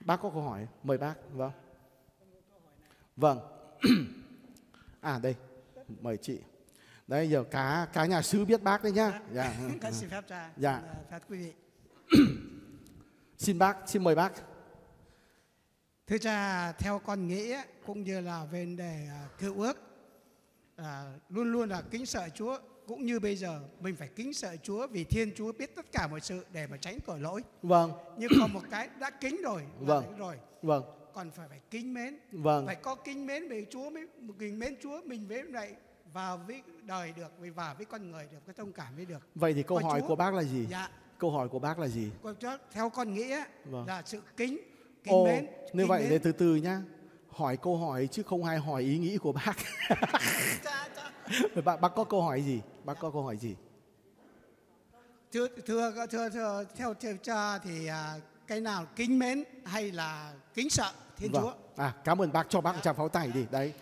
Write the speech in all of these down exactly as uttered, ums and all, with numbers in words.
Bác có câu hỏi, mời bác. Vâng. Vâng. À đây, mời chị. Đây giờ cả cả nhà sư biết bác đấy nhá. Dạ. Con xin phép cha. Dạ. Phép quý vị. Xin bác, xin mời bác. Thưa cha, theo con nghĩ cũng như là về vấn đề cựu ước, à, luôn luôn là kính sợ Chúa, cũng như bây giờ mình phải kính sợ Chúa vì Thiên Chúa biết tất cả mọi sự để mà tránh tội lỗi. Vâng. Nhưng còn một cái đã kính rồi, Vâng. rồi. Vâng. Còn phải phải kính mến. Vâng. Phải có kính mến về Chúa mới mình mến Chúa, mình với lại vào với đời được, vì vào với con người được, cái thông cảm với được. Vậy thì câu Có hỏi Chúa. của bác là gì? Dạ. Câu hỏi của bác là gì? Theo con nghĩ á, Vâng. là sự kính, kính Ồ, mến. như kính vậy mến. để từ từ nhá. Hỏi câu hỏi chứ không ai hỏi ý nghĩ của bác. Cha, cha. bác, bác có câu hỏi gì? Bác có câu hỏi gì? Thưa, thưa, thưa, thưa theo, theo cha thì à, cái nào kính mến hay là kính sợ Thiên Vâng. Chúa? À, cảm ơn bác, cho bác một tràng pháo tay đi. Đấy.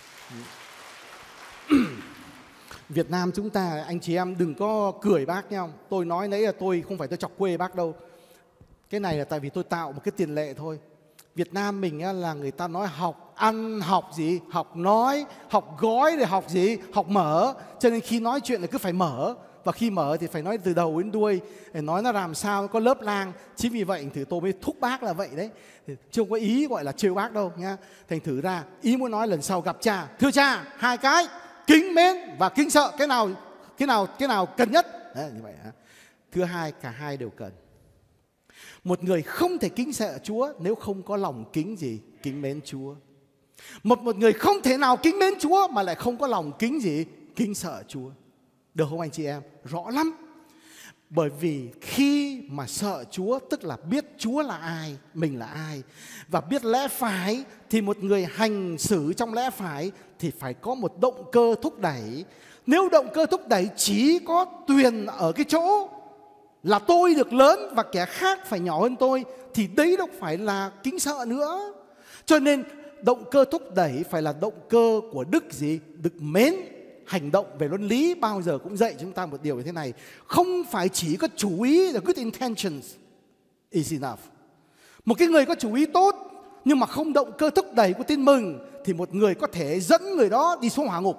Việt Nam chúng ta, anh chị em đừng có cười bác nhau. Tôi nói nãy là tôi không phải tôi chọc quê bác đâu. Cái này là tại vì tôi tạo một cái tiền lệ thôi. Việt Nam mình á, là người ta nói học ăn, học gì? Học nói, học gói để học gì? Học mở. Cho nên khi nói chuyện là cứ phải mở. Và khi mở thì phải nói từ đầu đến đuôi, để nói nó làm sao nó có lớp lang. Chính vì vậy thì tôi mới thúc bác là vậy đấy. Chứ không có ý gọi là trêu bác đâu nha. Thành thử ra ý muốn nói lần sau gặp cha, thưa cha, hai cái kính mến và kính sợ, cái nào cái nào cái nào cần nhất? Đấy, như vậy hả? Thứ hai, cả hai đều cần. Một người không thể kính sợ Chúa nếu không có lòng kính gì? Kính mến Chúa. Một một người không thể nào kính mến Chúa mà lại không có lòng kính gì? Kính sợ Chúa. Được không anh chị em? Rõ lắm. Bởi vì khi mà sợ Chúa tức là biết Chúa là ai, mình là ai, và biết lẽ phải, thì một người hành xử trong lẽ phải thì phải có một động cơ thúc đẩy. Nếu động cơ thúc đẩy chỉ có tuyền ở cái chỗ là tôi được lớn và kẻ khác phải nhỏ hơn tôi, thì đấy đâu phải là kính sợ nữa. Cho nên động cơ thúc đẩy phải là động cơ của đức gì? Đức mến. Hành động về luân lý bao giờ cũng dạy chúng ta một điều như thế này. Không phải chỉ có chủ ý là good intentions is enough. Một cái người có chủ ý tốt nhưng mà không động cơ thúc đẩy của tin mừng thì một người có thể dẫn người đó đi xuống hỏa ngục.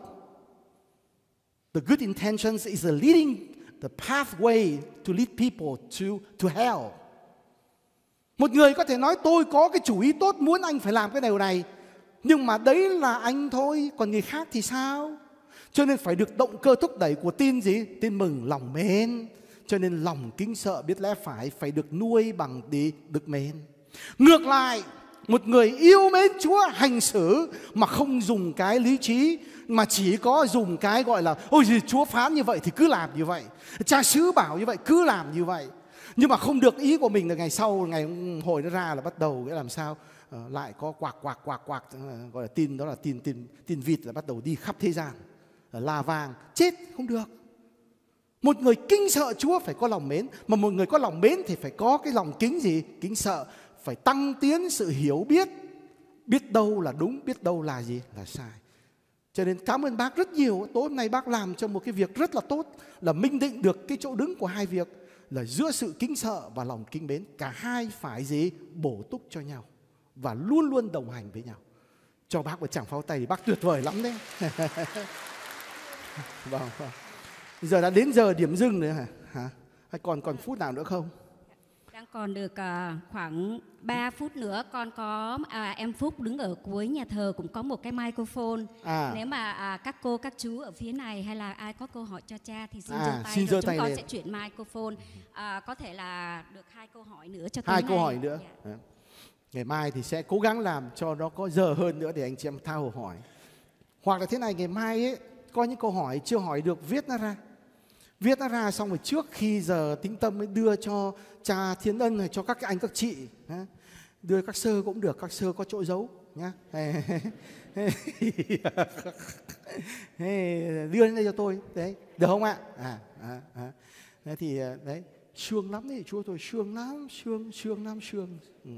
The good intentions is a leading the pathway to lead people to, to hell. Một người có thể nói tôi có cái chủ ý tốt muốn anh phải làm cái điều này, nhưng mà đấy là anh thôi, còn người khác thì sao? Cho nên phải được động cơ thúc đẩy của tin gì? Tin mừng, lòng mến. Cho nên lòng kính sợ biết lẽ phải phải được nuôi bằng đi đức mến. Ngược lại, một người yêu mến Chúa hành xử mà không dùng cái lý trí, mà chỉ có dùng cái gọi là ôi gì Chúa phán như vậy thì cứ làm như vậy, cha xứ bảo như vậy cứ làm như vậy. Nhưng mà không được ý của mình là ngày sau, ngày hồi nó ra là bắt đầu cái làm sao uh, lại có quạc quạc quạc quạc uh, gọi là tin, đó là tin tin tin vịt là bắt đầu đi khắp thế gian. La vàng, chết không được. Một người kính sợ Chúa phải có lòng mến. Mà một người có lòng mến thì phải có cái lòng kính gì? Kính sợ. Phải tăng tiến sự hiểu biết. Biết đâu là đúng, biết đâu là gì? Là sai. Cho nên cảm ơn bác rất nhiều. Tối hôm nay bác làm cho một cái việc rất là tốt, là minh định được cái chỗ đứng của hai việc, là giữa sự kính sợ và lòng kính mến. Cả hai phải gì? Bổ túc cho nhau và luôn luôn đồng hành với nhau. Cho bác một tràng pháo tay thì bác tuyệt vời lắm đấy. Vâng, vâng. Giờ đã đến giờ điểm dừng nữa hả? Hả? Hay còn còn phút nào nữa không? Đang còn được uh, khoảng ba phút nữa. Con có à, em Phúc đứng ở cuối nhà thờ cũng có một cái microphone. À. Nếu mà à, các cô các chú ở phía này hay là ai có câu hỏi cho cha thì xin giơ à, tay. Xin rồi chúng tay con lên. sẽ chuyển microphone. À, có thể là được hai câu hỏi nữa cho hai tối câu nay. hỏi nữa. Yeah. Ngày mai thì sẽ cố gắng làm cho nó có giờ hơn nữa để anh chị em thao hỏi. Hoặc là thế này, ngày mai ấy có những câu hỏi chưa hỏi được viết nó ra. Viết nó ra xong rồi trước khi giờ tĩnh tâm mới đưa cho cha Thiên Ân hay cho các anh các chị. Đưa các sơ cũng được, các sơ có chỗ giấu nhá. Đưa lên đây cho tôi. Đấy, được không ạ? À, à, à. Thế thì đấy, sương lắm đấy, Chúa tôi sương lắm, sương, sương lắm, sương. Ừ.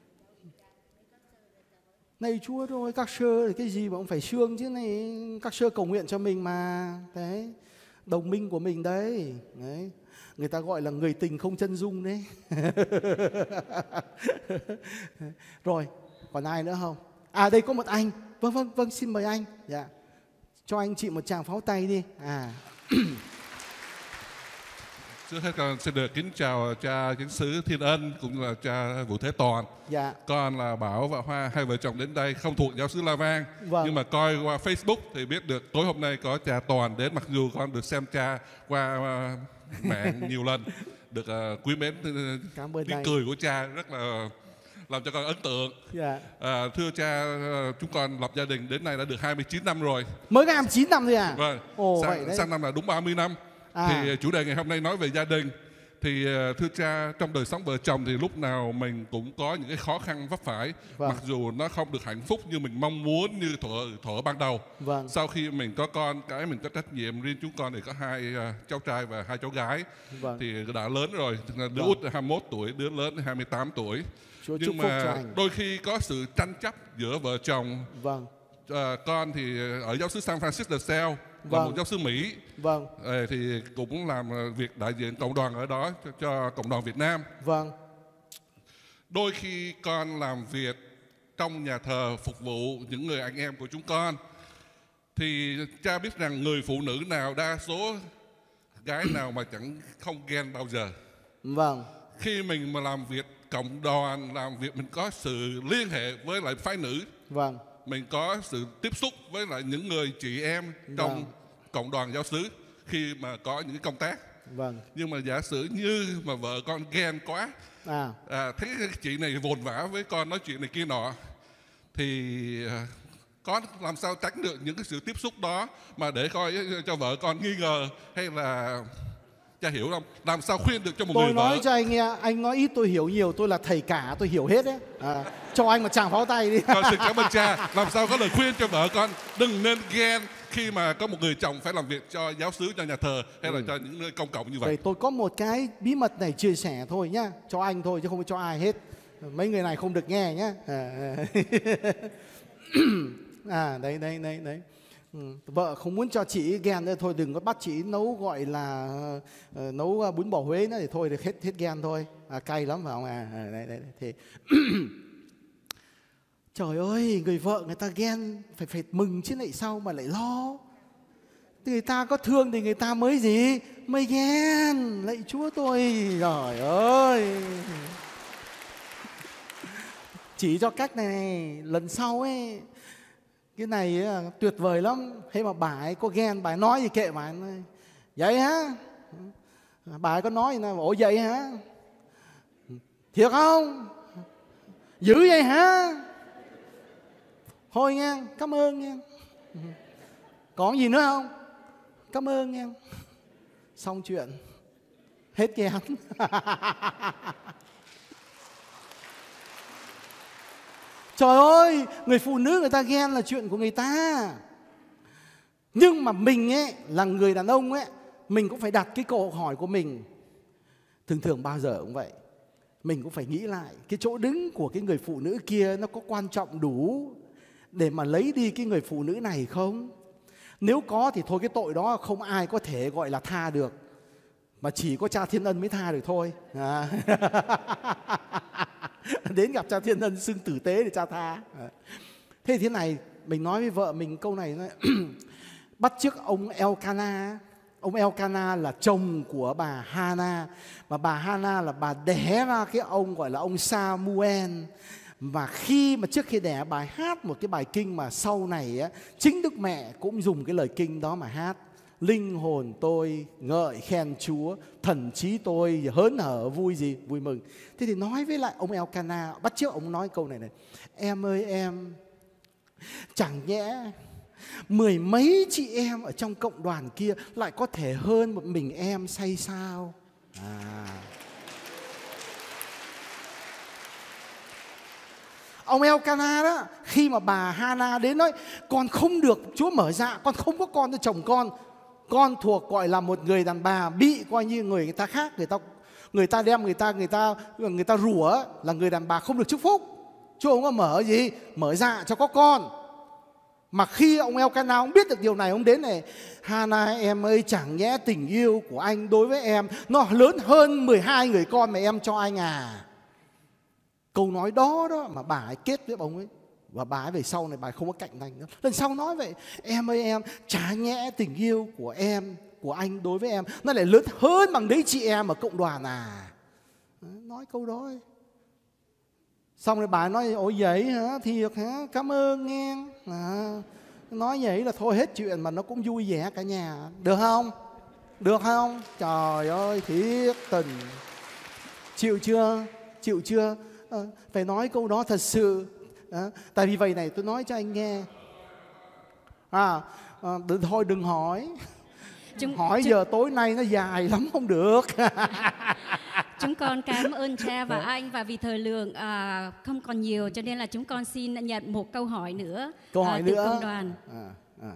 Này Chúa thôi, các sơ thì cái gì mà cũng phải sương chứ này, các sơ cầu nguyện cho mình mà. Đấy, đồng minh của mình đấy. Đấy. Người ta gọi là người tình không chân dung đấy. Rồi, còn ai nữa không? À đây có một anh. Vâng vâng vâng, xin mời anh. Dạ. Cho anh chị một tràng pháo tay đi. À. Trước hết con xin được kính chào cha kiến sứ Thiên Ân cũng là cha Vũ Thế Toàn. Dạ. Con là Bảo và Hoa, hai vợ chồng đến đây không thuộc giáo xứ La Vang. Vâng. Nhưng mà coi qua Facebook thì biết được tối hôm nay có cha Toàn đến, mặc dù con được xem cha qua uh, mạng nhiều lần, được uh, quý mến Cảm ơn tiếng anh. cười của cha rất là làm cho con ấn tượng. Dạ. À, thưa cha, chúng con lập gia đình đến nay đã được hai mươi chín năm rồi. Mới có hai mươi chín năm thôi à? Vâng. Ồ, sang, vậy đấy. sang năm là đúng ba mươi năm. À. Thì chủ đề ngày hôm nay nói về gia đình. Thì thưa cha, trong đời sống vợ chồng thì lúc nào mình cũng có những cái khó khăn vấp phải. Vâng. Mặc dù nó không được hạnh phúc như mình mong muốn, như thuở, thuở ban đầu. Vâng. Sau khi mình có con cái, mình có trách nhiệm. Riêng chúng con thì có hai uh, cháu trai và hai cháu gái. Vâng. Thì đã lớn rồi. Đứa vâng. út hai mươi mốt tuổi, đứa lớn hai mươi tám tuổi. Chúa Nhưng mà đôi khi có sự tranh chấp giữa vợ chồng. Vâng. Uh, con thì ở giáo xứ San Francisco de Sales, vâng. là một giáo xứ Mỹ. Vâng. À, thì cũng làm việc đại diện cộng đoàn ở đó cho, cho cộng đoàn Việt Nam. Vâng. Đôi khi con làm việc trong nhà thờ phục vụ những người anh em của chúng con, thì cha biết rằng người phụ nữ nào, đa số gái nào mà chẳng không ghen bao giờ. Vâng. Khi mình mà làm việc cộng đoàn, làm việc mình có sự liên hệ với lại phái nữ. Vâng. Mình có sự tiếp xúc với lại những người chị em trong vâng. cộng đoàn giáo xứ khi mà có những công tác. Vâng. Nhưng mà giả sử như mà vợ con ghen quá, à. À, thấy chị này vồn vã với con nói chuyện này kia nọ, thì có làm sao tránh được những cái sự tiếp xúc đó mà để coi cho vợ con nghi ngờ, hay là cha hiểu không? Làm sao khuyên được cho một tôi người vợ? Tôi nói cho anh nghe, anh nói ít tôi hiểu nhiều, tôi là thầy cả, tôi hiểu hết đấy. À, cho anh một tràng pháo tay đi. Con xin cảm ơn cha. Làm sao có lời khuyên cho vợ con đừng nên ghen khi mà có một người chồng phải làm việc cho giáo xứ, cho nhà thờ hay là ừ. cho những nơi công cộng như vậy? Vậy tôi có một cái bí mật này chia sẻ thôi nhá, cho anh thôi chứ không cho ai hết. Mấy người này không được nghe nhá. À, à đấy đấy đấy đấy. Ừ. Vợ không muốn cho chị ghen nữa, thôi đừng có bắt chị nấu gọi là uh, nấu bún bò Huế nữa thì thôi được hết hết ghen thôi. À, cay lắm phải không à? À đấy, đấy, đấy. Thì trời ơi, người vợ người ta ghen phải phải mừng chứ lại sao mà lại lo. Người ta có thương thì người ta mới gì? Mới ghen. Lạy Chúa tôi, trời ơi. Chỉ cho cách này, này lần sau ấy, cái này ấy, tuyệt vời lắm. Thế mà bà ấy có ghen, bà ấy nói gì kệ bà ấy. Vậy hả? Bà ấy có nói gì nào? Ủa vậy hả? Thiệt không? Dữ vậy hả? Thôi nghe, cảm ơn nghe. Có gì nữa không? Cảm ơn nghe. Xong chuyện. Hết ghen. Trời ơi, người phụ nữ người ta ghen là chuyện của người ta. Nhưng mà mình ấy, là người đàn ông ấy, mình cũng phải đặt cái câu hỏi của mình. Thường thường bao giờ cũng vậy. Mình cũng phải nghĩ lại cái chỗ đứng của cái người phụ nữ kia nó có quan trọng đủ để mà lấy đi cái người phụ nữ này không? Nếu có thì thôi cái tội đó không ai có thể gọi là tha được, mà chỉ có cha Thiên Ân mới tha được thôi. À. Đến gặp cha Thiên Ân xưng tử tế để cha tha. À. Thế thế này, mình nói với vợ mình câu này, bắt chước ông Elcana. Ông Elcana là chồng của bà Hana, mà bà Hana là bà đẻ ra cái ông gọi là ông Samuel. Và khi mà trước khi đẻ, bà hát một cái bài kinh mà sau này á, chính Đức Mẹ cũng dùng cái lời kinh đó mà hát. Linh hồn tôi ngợi khen Chúa, thần trí tôi hớn hở vui gì vui mừng. Thế thì nói với lại ông Elcana, bắt chước ông nói câu này này: em ơi em, chẳng nhẽ mười mấy chị em ở trong cộng đoàn kia lại có thể hơn một mình em say sao? À. Ông Elcana đó, khi mà bà Hana đến nói con không được Chúa mở dạ, con không có con cho chồng con, con thuộc gọi là một người đàn bà bị coi như người, người ta khác, người ta người ta đem người ta người ta người ta rủa là người đàn bà không được chúc phúc. Chúa không có mở gì, mở dạ cho có con. Mà khi ông Elkanah ông biết được điều này, ông đến này: Hana em ơi, chẳng nhẽ tình yêu của anh đối với em nó lớn hơn mười hai người con mà em cho anh à? Câu nói đó đó mà bà ấy kết với ông ấy. Và bà ấy về sau này bà ấy không có cạnh tranh nữa. Lần sau nói vậy: em ơi em, chả nhẽ tình yêu của em, của anh đối với em nó lại lớn hơn bằng đấy chị em ở cộng đoàn à? Nói câu đó ấy. Xong rồi bà ấy nói: ôi vậy hả, thiệt hả, cảm ơn nghe. À, nói vậy là thôi hết chuyện mà nó cũng vui vẻ cả nhà. Được không? Được không? Trời ơi, thiệt tình. Chịu chưa? Chịu chưa? À, phải nói câu đó thật sự. À, tại vì vậy này tôi nói cho anh nghe. À, à đừng, thôi đừng hỏi. Chúng, hỏi chúng... giờ tối nay nó dài lắm không được. Chúng con cảm ơn cha và anh, và vì thời lượng à, không còn nhiều cho nên là chúng con xin nhận một câu hỏi nữa. Câu hỏi à, nữa. Từ công đoàn. À, à.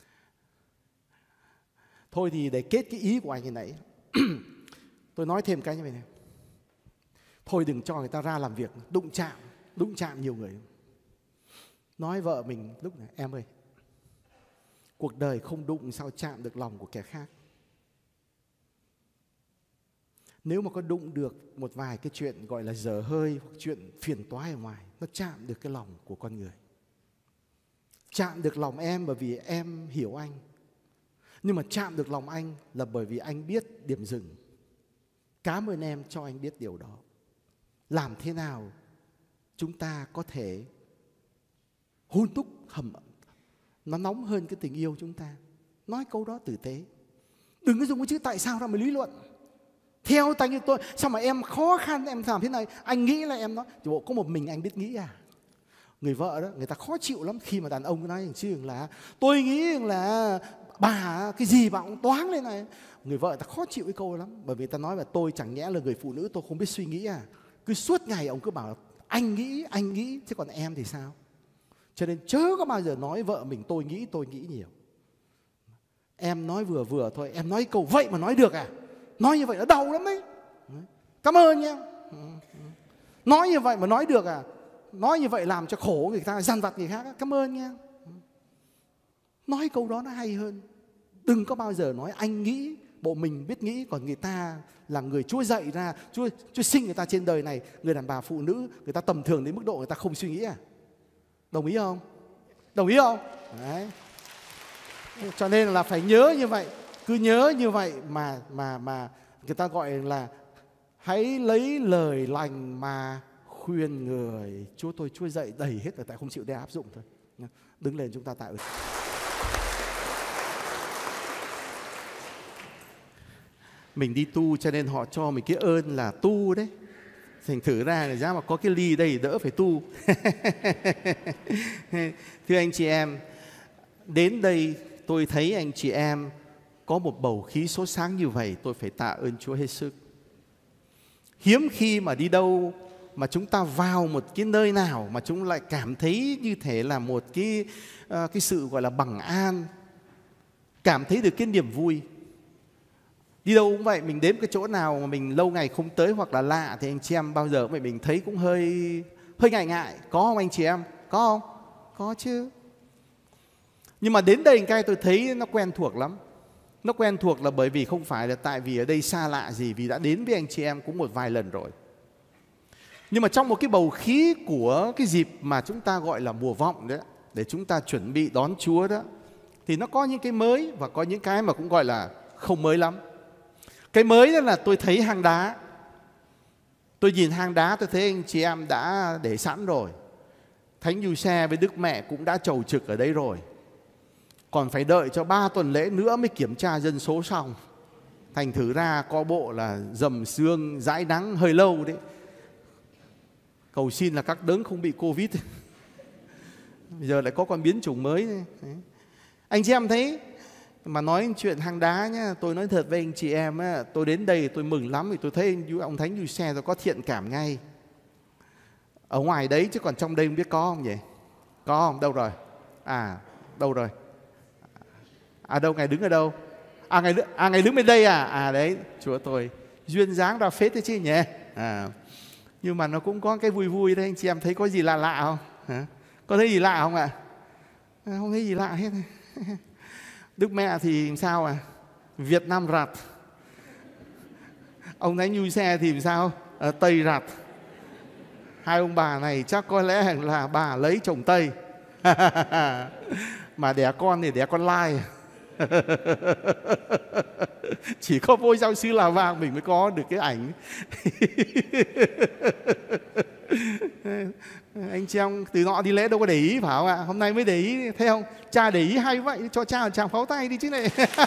Thôi thì để kết cái ý của anh như này, tôi nói thêm cái như vậy này. Thôi đừng cho người ta ra làm việc đụng chạm, đụng chạm nhiều người. Nói vợ mình lúc này: em ơi, cuộc đời không đụng sao chạm được lòng của kẻ khác. Nếu mà có đụng được một vài cái chuyện gọi là dở hơi hoặc chuyện phiền toái ở ngoài, nó chạm được cái lòng của con người. Chạm được lòng em bởi vì em hiểu anh. Nhưng mà chạm được lòng anh là bởi vì anh biết điểm dừng. Cảm ơn em cho anh biết điều đó. Làm thế nào chúng ta có thể hun túc hầm nó nóng hơn cái tình yêu chúng ta. Nói câu đó tử tế. Đừng có dùng cái chữ tại sao ra mà lý luận. Theo tay như tôi, sao mà em khó khăn em làm thế này, anh nghĩ là em nói, bộ có một mình anh biết nghĩ à? Người vợ đó, người ta khó chịu lắm khi mà đàn ông nói chứ là tôi nghĩ là bà cái gì bà cũng toáng lên này. Người vợ ta khó chịu cái câu lắm, bởi vì ta nói là tôi chẳng nhẽ là người phụ nữ tôi không biết suy nghĩ à? Cứ suốt ngày ông cứ bảo anh nghĩ, anh nghĩ, chứ còn em thì sao? Cho nên chớ có bao giờ nói vợ mình tôi nghĩ, tôi nghĩ nhiều. Em nói vừa vừa thôi, em nói câu vậy mà nói được à? Nói như vậy nó đau lắm đấy. Cảm ơn nha. Nói như vậy mà nói được à? Nói như vậy làm cho khổ người ta, dằn vặt người khác. Cảm ơn nha. Nói câu đó nó hay hơn. Đừng có bao giờ nói anh nghĩ, bộ mình biết nghĩ, còn người ta là người Chúa dạy ra, Chúa, Chúa sinh người ta trên đời này, người đàn bà phụ nữ, người ta tầm thường đến mức độ người ta không suy nghĩ à? Đồng ý không? Đồng ý không? Đấy. Cho nên là phải nhớ như vậy. Cứ nhớ như vậy mà mà mà người ta gọi là hãy lấy lời lành mà khuyên người. Chúa tôi Chúa dạy đầy hết rồi, tại không chịu để áp dụng thôi. Đứng lên chúng ta tạ ơn. Mình đi tu cho nên họ cho mình cái ơn là tu đấy. Thành thử ra là giá mà có cái ly đây đỡ phải tu. Thưa anh chị em, đến đây tôi thấy anh chị em có một bầu khí sốt sáng như vậy, tôi phải tạ ơn Chúa hết sức. Hiếm khi mà đi đâu mà chúng ta vào một cái nơi nào mà chúng lại cảm thấy như thế là một cái, uh, cái sự gọi là bằng an, cảm thấy được cái niềm vui. Đi đâu cũng vậy, mình đến cái chỗ nào mà mình lâu ngày không tới hoặc là lạ thì anh chị em bao giờ mình thấy cũng hơi hơi ngại ngại. Có không anh chị em? Có không? Có chứ. Nhưng mà đến đây cái tôi thấy nó quen thuộc lắm. Nó quen thuộc là bởi vì không phải là tại vì ở đây xa lạ gì, vì đã đến với anh chị em cũng một vài lần rồi. Nhưng mà trong một cái bầu khí của cái dịp mà chúng ta gọi là mùa vọng đấy, để chúng ta chuẩn bị đón Chúa đó, thì nó có những cái mới và có những cái mà cũng gọi là không mới lắm. Cái mới đó là tôi thấy hang đá. Tôi nhìn hang đá tôi thấy anh chị em đã để sẵn rồi. Thánh Giuse với Đức Mẹ cũng đã chầu trực ở đấy rồi. Còn phải đợi cho ba tuần lễ nữa mới kiểm tra dân số xong. Thành thử ra có bộ là dầm sương, dãi nắng hơi lâu đấy. Cầu xin là các đấng không bị Covid. Bây giờ lại có con biến chủng mới đấy. Anh chị em thấy, mà nói chuyện hang đá nhá, tôi nói thật với anh chị em á, tôi đến đây tôi mừng lắm vì tôi thấy ông Thánh Giuse tôi có thiện cảm ngay. Ở ngoài đấy chứ còn trong đây không biết có không nhỉ? Có không? Đâu rồi? À, đâu rồi? À đâu, Ngài đứng ở đâu? À Ngài, à, Ngài đứng bên đây à? À đấy, Chúa tôi duyên dáng ra phết đấy chứ nhỉ? À, nhưng mà nó cũng có cái vui vui đấy, anh chị em thấy có gì lạ lạ không? Hả? Có thấy gì lạ không ạ? Không thấy gì lạ hết. Đức mẹ thì sao à? Việt Nam rạt. Ông Thánh Giuse thì sao? À, Tây rạt. Hai ông bà này chắc có lẽ là bà lấy chồng Tây. Mà đẻ con thì đẻ con Lai. Chỉ có vôi giáo sư là vàng mình mới có được cái ảnh. Anh chị em từ nọ đi lễ đâu có để ý phải không ạ? Hôm nay mới để ý, thấy không? Cha để ý hay vậy, cho cha chàng pháo tay đi chứ này.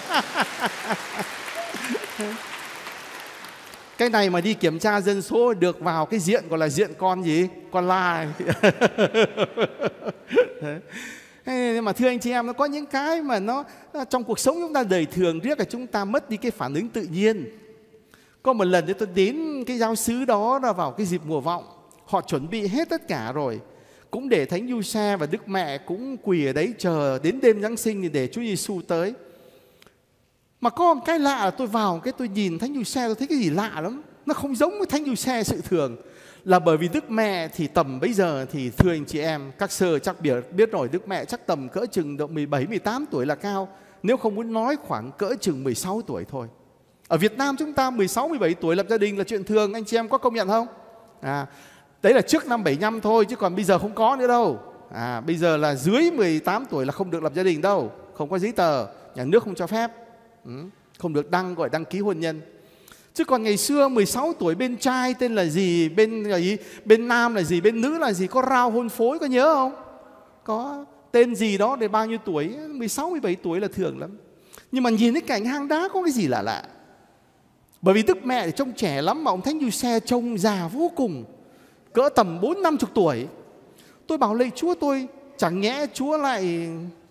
Cái này mà đi kiểm tra dân số được vào cái diện gọi là diện con gì? Con Lai. Nhưng mà thưa anh chị em, nó có những cái mà nó trong cuộc sống chúng ta đời thường riết là chúng ta mất đi cái phản ứng tự nhiên. Có một lần tôi đến cái giáo xứ đó là vào cái dịp mùa vọng. Họ chuẩn bị hết tất cả rồi, cũng để Thánh Giuse và Đức Mẹ cũng quỳ ở đấy chờ đến đêm Giáng sinh để Chúa Giêsu tới. Mà có một cái lạ là tôi vào cái tôi nhìn Thánh Giuse tôi thấy cái gì lạ lắm. Nó không giống với Thánh Giuse sự thường. Là bởi vì Đức Mẹ thì tầm bây giờ thì thưa anh chị em, các sơ chắc biết, biết rồi, Đức Mẹ chắc tầm cỡ chừng độ mười bảy, mười tám tuổi là cao. Nếu không muốn nói khoảng cỡ chừng mười sáu tuổi thôi. Ở Việt Nam chúng ta mười sáu, mười bảy tuổi lập gia đình là chuyện thường, anh chị em có công nhận không? À, đấy là trước năm bảy nhăm thôi, chứ còn bây giờ không có nữa đâu. À, bây giờ là dưới mười tám tuổi là không được lập gia đình đâu. Không có giấy tờ, nhà nước không cho phép. Ừ, không được đăng gọi đăng ký hôn nhân. Chứ còn ngày xưa mười sáu tuổi bên trai tên là gì, bên là gì, bên nam là gì, bên nữ là gì, có rao hôn phối có nhớ không? Có tên gì đó để bao nhiêu tuổi, mười sáu, mười bảy tuổi là thường lắm. Nhưng mà nhìn cái cảnh hang đá có cái gì lạ lạ. Bởi vì Đức Mẹ thì trông trẻ lắm mà ông Thánh Giuse trông già vô cùng, cỡ tầm bốn năm chục tuổi. Tôi bảo lạy Chúa, tôi chẳng nhẽ Chúa lại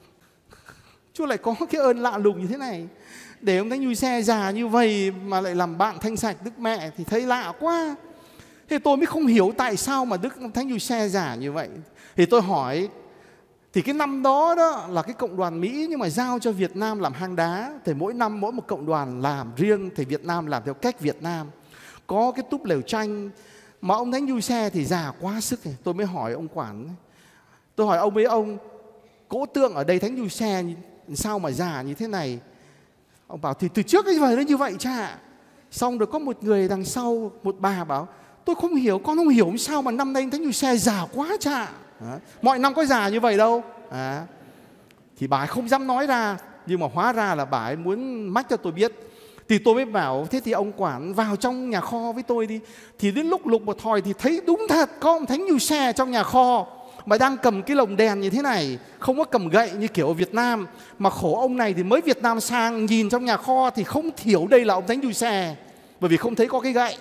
Chúa lại có cái ơn lạ lùng như thế này, để ông Thánh Giuse già như vậy mà lại làm bạn thanh sạch Đức Mẹ thì thấy lạ quá. Thế tôi mới không hiểu tại sao mà Đức Thánh Giuse già như vậy. Thì tôi hỏi, thì cái năm đó đó là cái cộng đoàn Mỹ nhưng mà giao cho Việt Nam làm hang đá. Thì mỗi năm mỗi một cộng đoàn làm riêng, thì Việt Nam làm theo cách Việt Nam. Có cái túp lều tranh. Mà ông Thánh Giuse thì già quá sức. Tôi mới hỏi ông quản, tôi hỏi ông ấy, ông cỗ tượng ở đây Thánh Giuse sao mà già như thế này? Ông bảo thì từ trước đến giờ nó như vậy cha. Xong rồi có một người đằng sau, một bà bảo, tôi không hiểu, con không hiểu sao mà năm nay anh Thánh Giuse già quá cha. À, mọi năm có già như vậy đâu. À, thì bà ấy không dám nói ra, nhưng mà hóa ra là bà ấy muốn mách cho tôi biết. Thì tôi mới bảo, thế thì ông quản vào trong nhà kho với tôi đi. Thì đến lúc lục một thòi thì thấy đúng thật có ông Thánh Giuse trong nhà kho, mà đang cầm cái lồng đèn như thế này, không có cầm gậy như kiểu ở Việt Nam. Mà khổ ông này thì mới Việt Nam sang, nhìn trong nhà kho thì không hiểu đây là ông Thánh Giuse, bởi vì không thấy có cái gậy.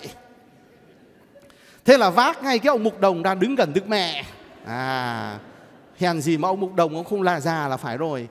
Thế là vác ngay cái ông mục đồng đang đứng gần Đức Mẹ. À, hèn gì mà ông mục đồng ông không là già là phải rồi.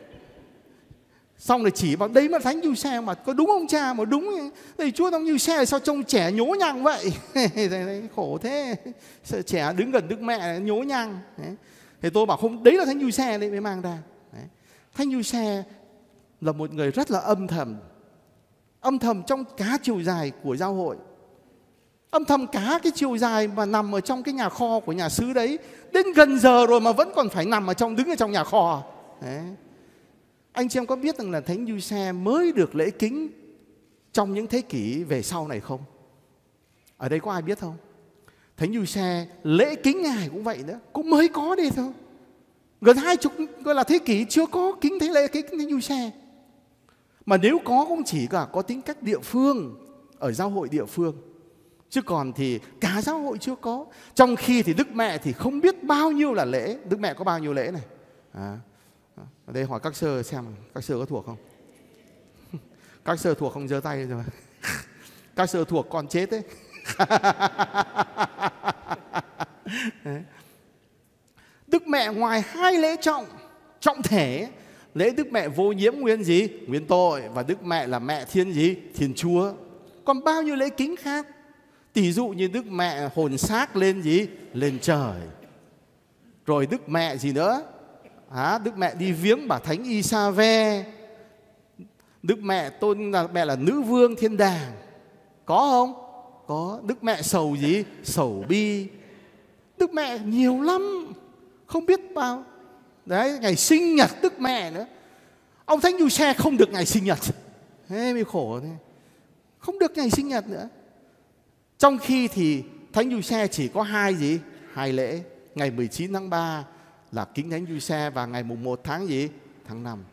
Xong rồi chỉ bảo đấy mà Thánh Giuse mà có đúng không cha? Mà đúng thì Chúa Thánh Giuse sao trông trẻ nhố nhăng vậy? Khổ thế, sợ trẻ đứng gần Đức Mẹ nhố nhăng. Thì tôi bảo không, đấy là Thánh Giuse đấy mới mang ra. Đấy. Thánh Giuse là một người rất là âm thầm, âm thầm trong cả chiều dài của giáo hội, âm thầm cả cái chiều dài mà nằm ở trong cái nhà kho của nhà xứ đấy. Đến gần giờ rồi mà vẫn còn phải nằm ở trong, đứng ở trong nhà kho. Đấy. Anh chị em có biết rằng là Thánh Giuse mới được lễ kính trong những thế kỷ về sau này không? Ở đây có ai biết không? Thánh Giuse lễ kính ngài cũng vậy nữa, cũng mới có đây thôi. Gần hai chục gọi là thế kỷ chưa có kính thế lễ kính Thánh Giuse. Mà nếu có cũng chỉ cả có tính cách địa phương, ở giáo hội địa phương. Chứ còn thì cả giáo hội chưa có. Trong khi thì Đức Mẹ thì không biết bao nhiêu là lễ. Đức Mẹ có bao nhiêu lễ này? À, ở đây hỏi các sơ xem các sơ có thuộc không? Các sơ thuộc không giơ tay rồi. Các sơ thuộc còn chết đấy. Đức Mẹ ngoài hai lễ trọng, trọng thể, lễ Đức Mẹ vô nhiễm nguyên gì? Nguyên tội. Và Đức Mẹ là mẹ thiên gì? Thiên Chúa. Còn bao nhiêu lễ kính khác? Tỷ dụ như Đức Mẹ hồn xác lên gì? Lên trời. Rồi Đức Mẹ gì nữa? À, Đức Mẹ đi viếng bà Thánh Isave. Đức Mẹ tôn là mẹ là nữ vương thiên đàng. Có không? Có. Đức Mẹ sầu gì? Sầu bi. Đức Mẹ nhiều lắm, không biết bao. Đấy, ngày sinh nhật Đức Mẹ nữa. Ông Thánh Giuse không được ngày sinh nhật. Thế mới khổ thế. Không được ngày sinh nhật nữa. Trong khi thì Thánh Giuse chỉ có hai gì? Hai lễ. Ngày mười chín tháng ba là kính Thánh Giuse và ngày mùng một tháng gì? Tháng năm.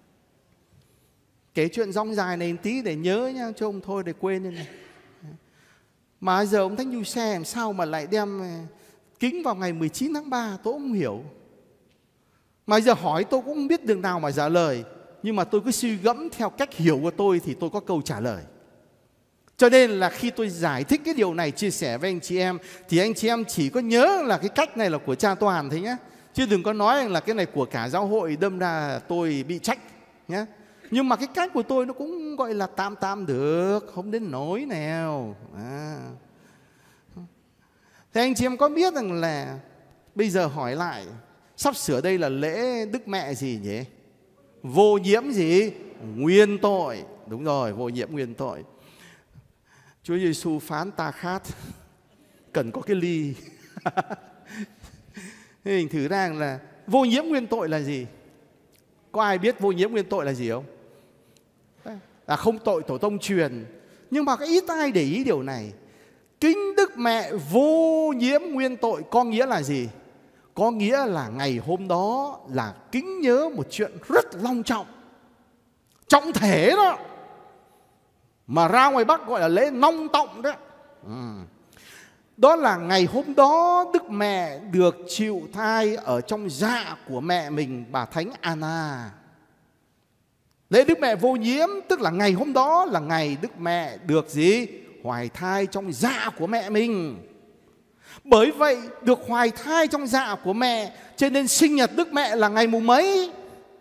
Kể chuyện rong dài này một tí để nhớ nha, chứ ông thôi để quên đây này. Mà giờ ông Thánh Giuse làm sao mà lại đem kính vào ngày mười chín tháng ba, tôi không hiểu. Mà giờ hỏi tôi cũng không biết đường nào mà trả lời. Nhưng mà tôi cứ suy gẫm theo cách hiểu của tôi thì tôi có câu trả lời. Cho nên là khi tôi giải thích cái điều này, chia sẻ với anh chị em, thì anh chị em chỉ có nhớ là cái cách này là của cha Toàn thôi nhé. Chứ đừng có nói là cái này của cả giáo hội, đâm ra tôi bị trách nhé. Nhưng mà cái cách của tôi nó cũng gọi là tam tam được, không đến nỗi nào. À. Thế anh chị em có biết rằng là bây giờ hỏi lại, sắp sửa đây là lễ Đức Mẹ gì nhỉ? Vô nhiễm gì? Nguyên tội. Đúng rồi, vô nhiễm nguyên tội. Chúa Giêsu phán ta khát, cần có cái ly. Thế mình thử rằng là vô nhiễm nguyên tội là gì? Có ai biết vô nhiễm nguyên tội là gì không? Là không tội tổ tông truyền. Nhưng mà cái ít ai để ý điều này. Kính Đức Mẹ vô nhiễm nguyên tội có nghĩa là gì? Có nghĩa là ngày hôm đó là kính nhớ một chuyện rất long trọng, trọng thể đó. Mà ra ngoài Bắc gọi là lễ nong tọng đó. Ừ. Đó là ngày hôm đó Đức Mẹ được chịu thai ở trong dạ của mẹ mình, bà Thánh Anna. Lễ Đức Mẹ vô nhiễm tức là ngày hôm đó là ngày Đức Mẹ được gì? Hoài thai trong dạ của mẹ mình. Bởi vậy được hoài thai trong dạ của mẹ, cho nên sinh nhật Đức Mẹ là ngày mùng mấy?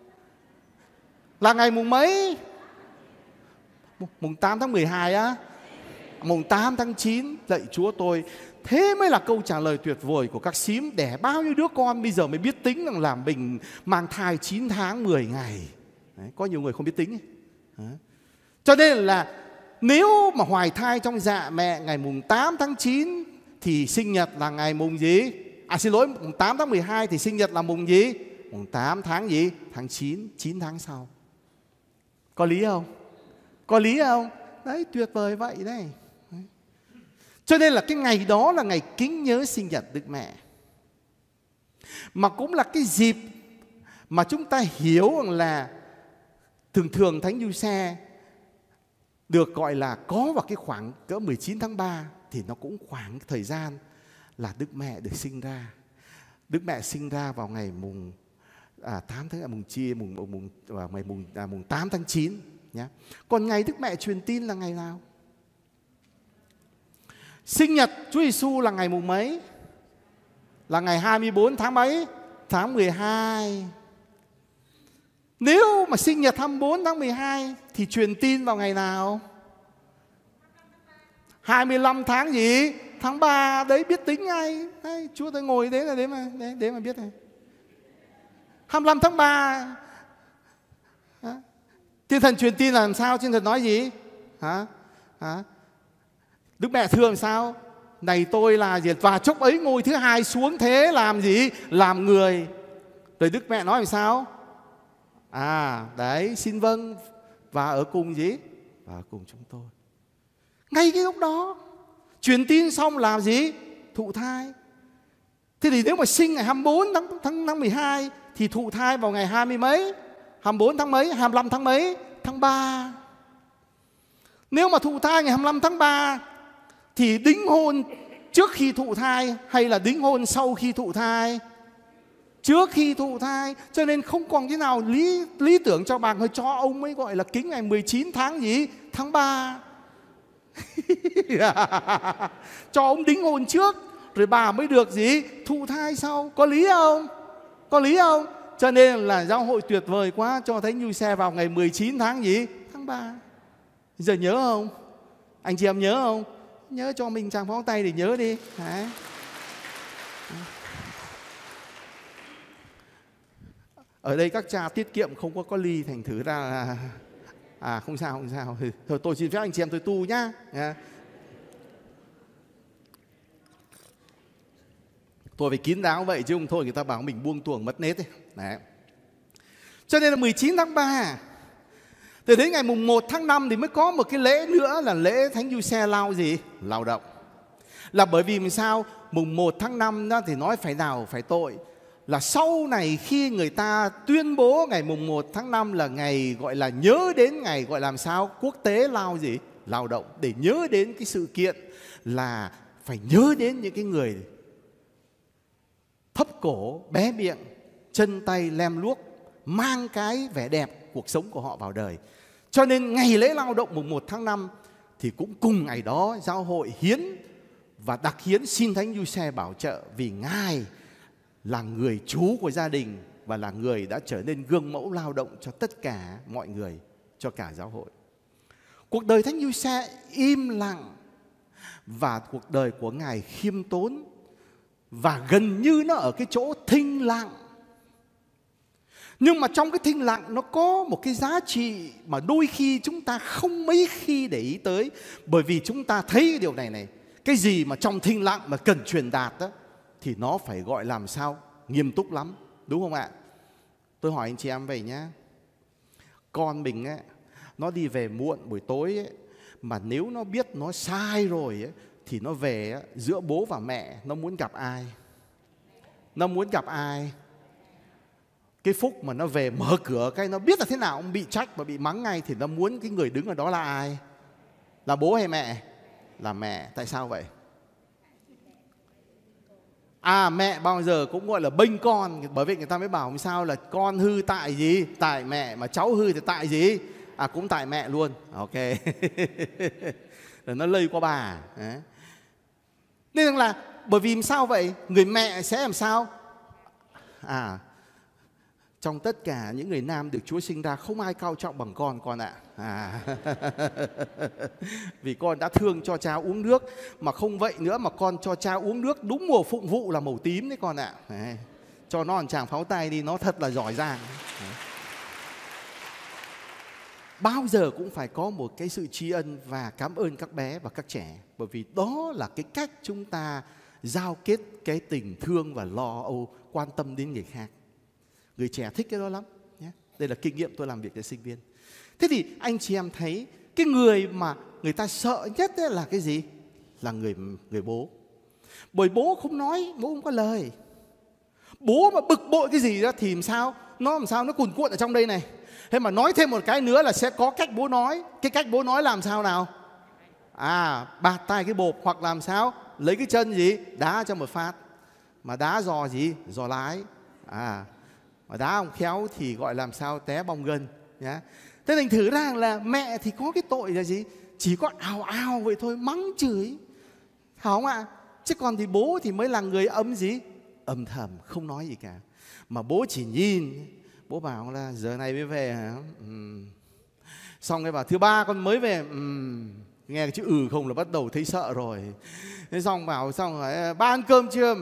Là ngày mùng mấy? Mùng tám tháng mười hai á? Mùng tám tháng chín. Lạy Chúa tôi, thế mới là câu trả lời tuyệt vời của các xím. Đẻ bao nhiêu đứa con bây giờ mới biết tính rằng là mình mang thai chín tháng mười ngày. Đấy, có nhiều người không biết tính. Đấy. Cho nên là nếu mà hoài thai trong dạ mẹ ngày mùng tám tháng chín thì sinh nhật là ngày mùng gì? À xin lỗi, mùng tám tháng mười hai thì sinh nhật là mùng gì? Mùng tám tháng gì? Tháng chín, chín tháng sau. Có lý không? Có lý không? Đấy, tuyệt vời vậy đấy. Đấy. Cho nên là cái ngày đó là ngày kính nhớ sinh nhật Đức Mẹ. Mà cũng là cái dịp mà chúng ta hiểu rằng là thường thường Thánh Giuse được gọi là có vào cái khoảng cỡ mười chín tháng ba thì nó cũng khoảng thời gian là Đức Mẹ được sinh ra. Đức Mẹ sinh ra vào ngày mùng à, tám tháng mùng chi mùng mùng vào ngày mùng à, mùng tám tháng chín nhé. Còn ngày Đức Mẹ truyền tin là ngày nào? Sinh nhật Chúa Giêsu là ngày mùng mấy? Là ngày hai mươi bốn tháng mấy? Tháng mười hai. Nếu mà sinh nhật hai mươi bốn tháng mười hai thì truyền tin vào ngày nào? hai mươi lăm tháng gì? Tháng ba. Đấy, biết tính ngay. Đấy, Chúa tôi ngồi đấy là đấy mà, đấy, đấy mà biết này. hai mươi lăm tháng ba. Thiên thần truyền tin là làm sao? Thiên thần nói gì? Hả? Hả? Đức Mẹ thưa làm sao? Này tôi là gì? Và chốc ấy ngôi thứ hai xuống thế làm gì? Làm người. Rồi Đức Mẹ nói làm sao? À đấy, xin vâng. Và ở cùng gì? Và ở cùng chúng tôi. Ngay cái lúc đó truyền tin xong làm gì? Thụ thai. Thế thì nếu mà sinh ngày hai mươi bốn tháng, tháng, tháng mười hai thì thụ thai vào ngày hai mươi mấy? hai mươi bốn tháng mấy? hai mươi lăm tháng mấy? Tháng ba. Nếu mà thụ thai ngày hai mươi lăm tháng ba thì đính hôn trước khi thụ thai hay là đính hôn sau khi thụ thai? Trước khi thụ thai. Cho nên không còn cái nào lý, lý tưởng cho bà, hơi cho ông ấy gọi là kính ngày mười chín tháng gì? Tháng ba. Cho ông đính hôn trước rồi bà mới được gì? Thụ thai sau. Có lý không? Có lý không? Cho nên là giáo hội tuyệt vời quá, cho Thánh Giuse vào ngày mười chín tháng gì? Tháng ba. Giờ nhớ không? Anh chị em nhớ không? Nhớ cho mình tràng pháo tay để nhớ đi. Đấy. Ở đây các cha tiết kiệm không có có ly, thành thử ra là à không sao không sao. Thôi tôi xin phép anh chị em tôi tu nhá. Tôi phải kín đáo vậy chứ không thôi người ta bảo mình buông tuồng mất nết ấy. Đấy. Cho nên là mười chín tháng ba, từ đến ngày mùng một tháng năm thì mới có một cái lễ nữa là lễ Thánh Giuse lao gì? Lao động. Là bởi vì làm sao? Mùng một tháng năm đó thì nói phải nào phải tội. Là sau này khi người ta tuyên bố ngày mùng một tháng năm là ngày gọi là nhớ đến ngày gọi làm sao? Quốc tế lao gì? Lao động. Để nhớ đến cái sự kiện là phải nhớ đến những cái người thấp cổ, bé miệng, chân tay lem luốc, mang cái vẻ đẹp cuộc sống của họ vào đời. Cho nên ngày lễ lao động mùng một tháng năm thì cũng cùng ngày đó giáo hội hiến và đặc hiến xin Thánh Giuse bảo trợ, vì Ngài là người chú của gia đình và là người đã trở nên gương mẫu lao động cho tất cả mọi người, cho cả giáo hội. Cuộc đời Thánh Giuse im lặng và cuộc đời của Ngài khiêm tốn, và gần như nó ở cái chỗ thinh lặng. Nhưng mà trong cái thinh lặng nó có một cái giá trị mà đôi khi chúng ta không mấy khi để ý tới. Bởi vì chúng ta thấy cái điều này này, cái gì mà trong thinh lặng mà cần truyền đạt đó, thì nó phải gọi làm sao? Nghiêm túc lắm, đúng không ạ? Tôi hỏi anh chị em vậy nhá. Con mình ấy, nó đi về muộn buổi tối ấy, mà nếu nó biết nó sai rồi ấy, thì nó về ấy, giữa bố và mẹ nó muốn gặp ai? Nó muốn gặp ai? Cái phúc mà nó về mở cửa cái nó biết là thế nào cũng bị trách và bị mắng ngay, thì nó muốn cái người đứng ở đó là ai? Là bố hay mẹ? Là mẹ. Tại sao vậy? À, mẹ bao giờ cũng gọi là bênh con, bởi vậy người ta mới bảo làm sao là con hư tại gì? Tại mẹ. Mà cháu hư thì tại gì? À, cũng tại mẹ luôn. Ok. Rồi nó lây qua bà. Đấy. Nên là bởi vì sao vậy? Người mẹ sẽ làm sao? À, trong tất cả những người nam được Chúa sinh ra, không ai cao trọng bằng con con ạ. À. Vì con đã thương cho cha uống nước. Mà không vậy nữa mà con cho cha uống nước đúng mùa phụng vụ là màu tím đấy con ạ. À. Cho nó một tràng pháo tay đi, nó thật là giỏi giang. À. Bao giờ cũng phải có một cái sự tri ân và cảm ơn các bé và các trẻ. Bởi vì đó là cái cách chúng ta giao kết cái tình thương và lo âu, quan tâm đến người khác. Người trẻ thích cái đó lắm nhé. Đây là kinh nghiệm tôi làm việc với sinh viên. Thế thì anh chị em thấy cái người mà người ta sợ nhất ấy là cái gì? Là người người bố. Bởi bố không nói, bố không có lời. Bố mà bực bội cái gì đó thì làm sao? Nó làm sao? Nó cuồn cuộn ở trong đây này. Thế mà nói thêm một cái nữa là sẽ có cách bố nói. Cái cách bố nói làm sao nào? À, bạt tai cái bộp, hoặc làm sao? Lấy cái chân gì? Đá cho một phát. Mà đá giò gì? Giò lái. À, mà đá không khéo thì gọi làm sao? Té bong gân nhá. Thế thành thử ra là mẹ thì có cái tội là gì? Chỉ có ào ào vậy thôi, mắng chửi. Phải không ạ? Chứ còn thì bố thì mới là người âm gì? Âm thầm, không nói gì cả. Mà bố chỉ nhìn. Bố bảo là giờ này mới về hả? Uhm. Xong cái bảo thứ ba con mới về. Uhm. Nghe cái chữ ừ không là bắt đầu thấy sợ rồi. Thế xong bảo xong rồi ba ăn cơm chưa?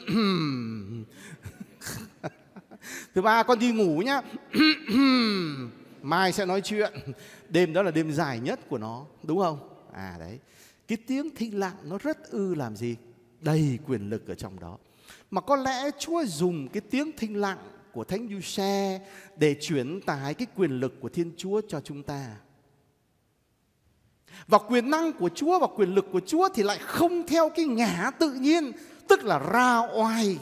Thứ ba con đi ngủ nhá. Mai sẽ nói chuyện. Đêm đó là đêm dài nhất của nó, đúng không? À đấy. Cái tiếng thinh lặng nó rất ư làm gì? Đầy quyền lực ở trong đó. Mà có lẽ Chúa dùng cái tiếng thinh lặng của Thánh Giuse để chuyển tải cái quyền lực của Thiên Chúa cho chúng ta. Và quyền năng của Chúa và quyền lực của Chúa thì lại không theo cái ngã tự nhiên, tức là ra oai,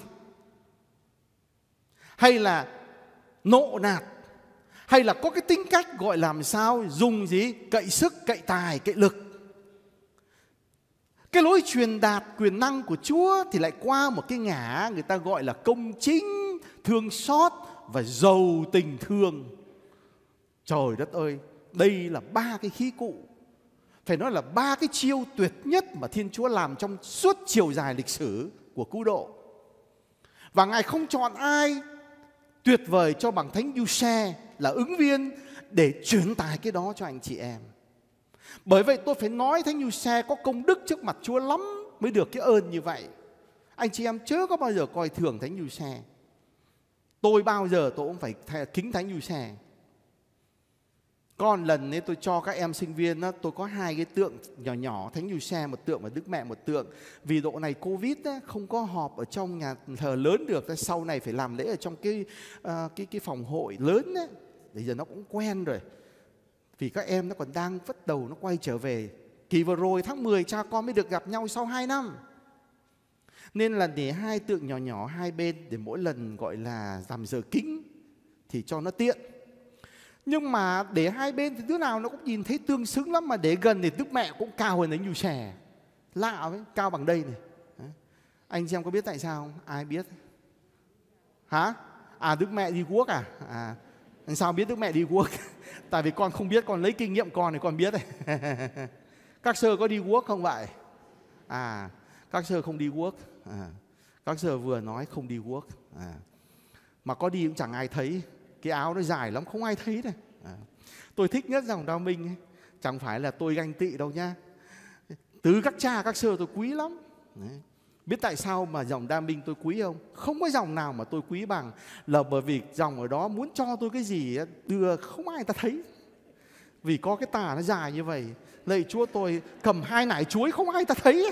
hay là nộ nạt, hay là có cái tính cách gọi làm sao dùng gì? Cậy sức, cậy tài, cậy lực. Cái lối truyền đạt quyền năng của Chúa thì lại qua một cái ngã người ta gọi là công chính, thương xót và giàu tình thương. Trời đất ơi, đây là ba cái khí cụ, phải nói là ba cái chiêu tuyệt nhất mà Thiên Chúa làm trong suốt chiều dài lịch sử của cứu độ. Và Ngài không chọn ai tuyệt vời cho bằng Thánh Giuse là ứng viên để truyền tải cái đó cho anh chị em. Bởi vậy tôi phải nói Thánh Giuse có công đức trước mặt Chúa lắm mới được cái ơn như vậy. Anh chị em chớ có bao giờ coi thường Thánh Giuse. Tôi bao giờ tôi cũng phải kính Thánh Giuse. Có một lần ấy tôi cho các em sinh viên đó, tôi có hai cái tượng nhỏ nhỏ, Thánh Giuse một tượng và Đức Mẹ một tượng. Vì độ này Covid á, không có họp ở trong nhà thờ lớn được, sau này phải làm lễ ở trong cái uh, cái cái phòng hội lớn ấy. Bây giờ nó cũng quen rồi. Vì các em nó còn đang vất đầu nó quay trở về. Kỳ vừa rồi tháng mười cha con mới được gặp nhau sau hai năm. Nên là để hai tượng nhỏ nhỏ hai bên để mỗi lần gọi là làm giờ kính thì cho nó tiện. Nhưng mà để hai bên thì đứa nào nó cũng nhìn thấy tương xứng lắm, mà để gần thì Đức Mẹ cũng cao hơn Thánh Giuse. Lạ ấy, cao bằng đây này. Đấy. Anh chị em có biết tại sao không? Ai biết? Hả? À Đức Mẹ đi guốc à? À làm sao biết Đức Mẹ đi guốc? Tại vì con không biết, con lấy kinh nghiệm con thì con biết đấy. Các sơ có đi guốc không vậy? À các sơ không đi guốc. À, các sơ vừa nói không đi guốc. À, mà có đi cũng chẳng ai thấy. Cái áo nó dài lắm không ai thấy này. À, tôi thích nhất dòng Đao Minh ấy. Chẳng phải là tôi ganh tị đâu nha. Từ các cha các sơ tôi quý lắm. Đấy. Biết tại sao mà dòng Đao Minh tôi quý không? Không có dòng nào mà tôi quý bằng. Là bởi vì dòng ở đó muốn cho tôi cái gì đưa không ai ta thấy. Vì có cái tà nó dài như vậy. Lạy Chúa tôi cầm hai nải chuối không ai ta thấy.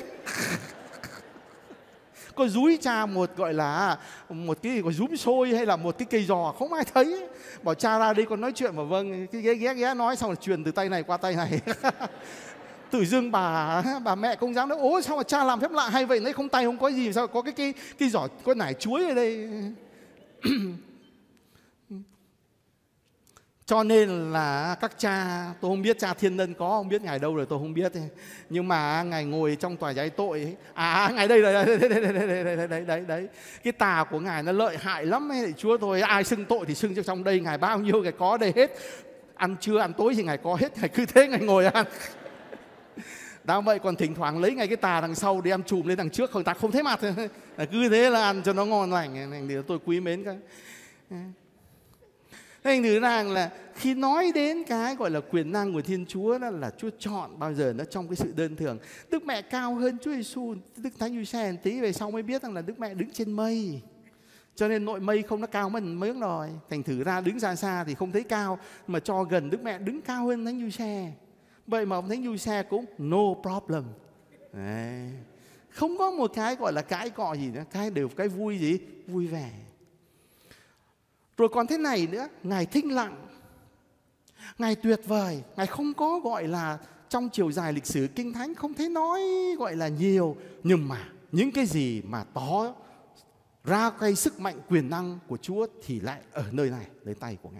Có dúi cha một gọi là một cái gọi rúm xôi hay là một cái cây giò không ai thấy. Bảo cha ra đây còn nói chuyện, mà vâng cái ghé ghé ghé nói xong rồi truyền từ tay này qua tay này. Tự dưng bà bà mẹ công giáo nói ố sao mà cha làm phép lạ hay vậy, lấy không tay không có gì, sao có cái cái cái giỏ có nải chuối ở đây. Cho nên là các cha, tôi không biết cha Thiên Ân có, không biết ngài đâu rồi tôi không biết. Nhưng mà ngài ngồi trong tòa giấy tội ấy. À ngài đây rồi, đấy, đấy, đấy, đấy, đấy, đấy, đấy. Cái tà của ngài nó lợi hại lắm ấy. Chúa tôi ai xưng tội thì xưng cho trong đây, ngài bao nhiêu ngài có đây hết. Ăn trưa ăn tối thì ngài có hết, ngài cứ thế ngài ngồi ăn. Đó vậy, còn thỉnh thoảng lấy ngay cái tà đằng sau để em chùm lên đằng trước, không ta không thấy mặt. Cứ thế là ăn cho nó ngon lành. Thì tôi quý mến cái. Thành thử rằng là khi nói đến cái gọi là quyền năng của Thiên Chúa, đó là Chúa chọn bao giờ nó trong cái sự đơn thường. Đức Mẹ cao hơn Chúa Giêsu, Đức Thánh Giuse một tí về sau mới biết rằng là Đức Mẹ đứng trên mây. Cho nên nội mây không nó cao mất miếng rồi. Thành thử ra đứng xa xa thì không thấy cao, mà cho gần Đức Mẹ đứng cao hơn Thánh Giuse. Vậy mà ông Thánh Giuse cũng no problem. Đấy. Không có một cái gọi là cãi cọ gì nữa, cái đều cái vui gì? Vui vẻ. Rồi còn thế này nữa, Ngài thinh lặng, Ngài tuyệt vời, Ngài không có gọi là trong chiều dài lịch sử Kinh Thánh không thấy nói gọi là nhiều. Nhưng mà những cái gì mà tỏ ra cái sức mạnh quyền năng của Chúa thì lại ở nơi này, nơi tay của Ngài.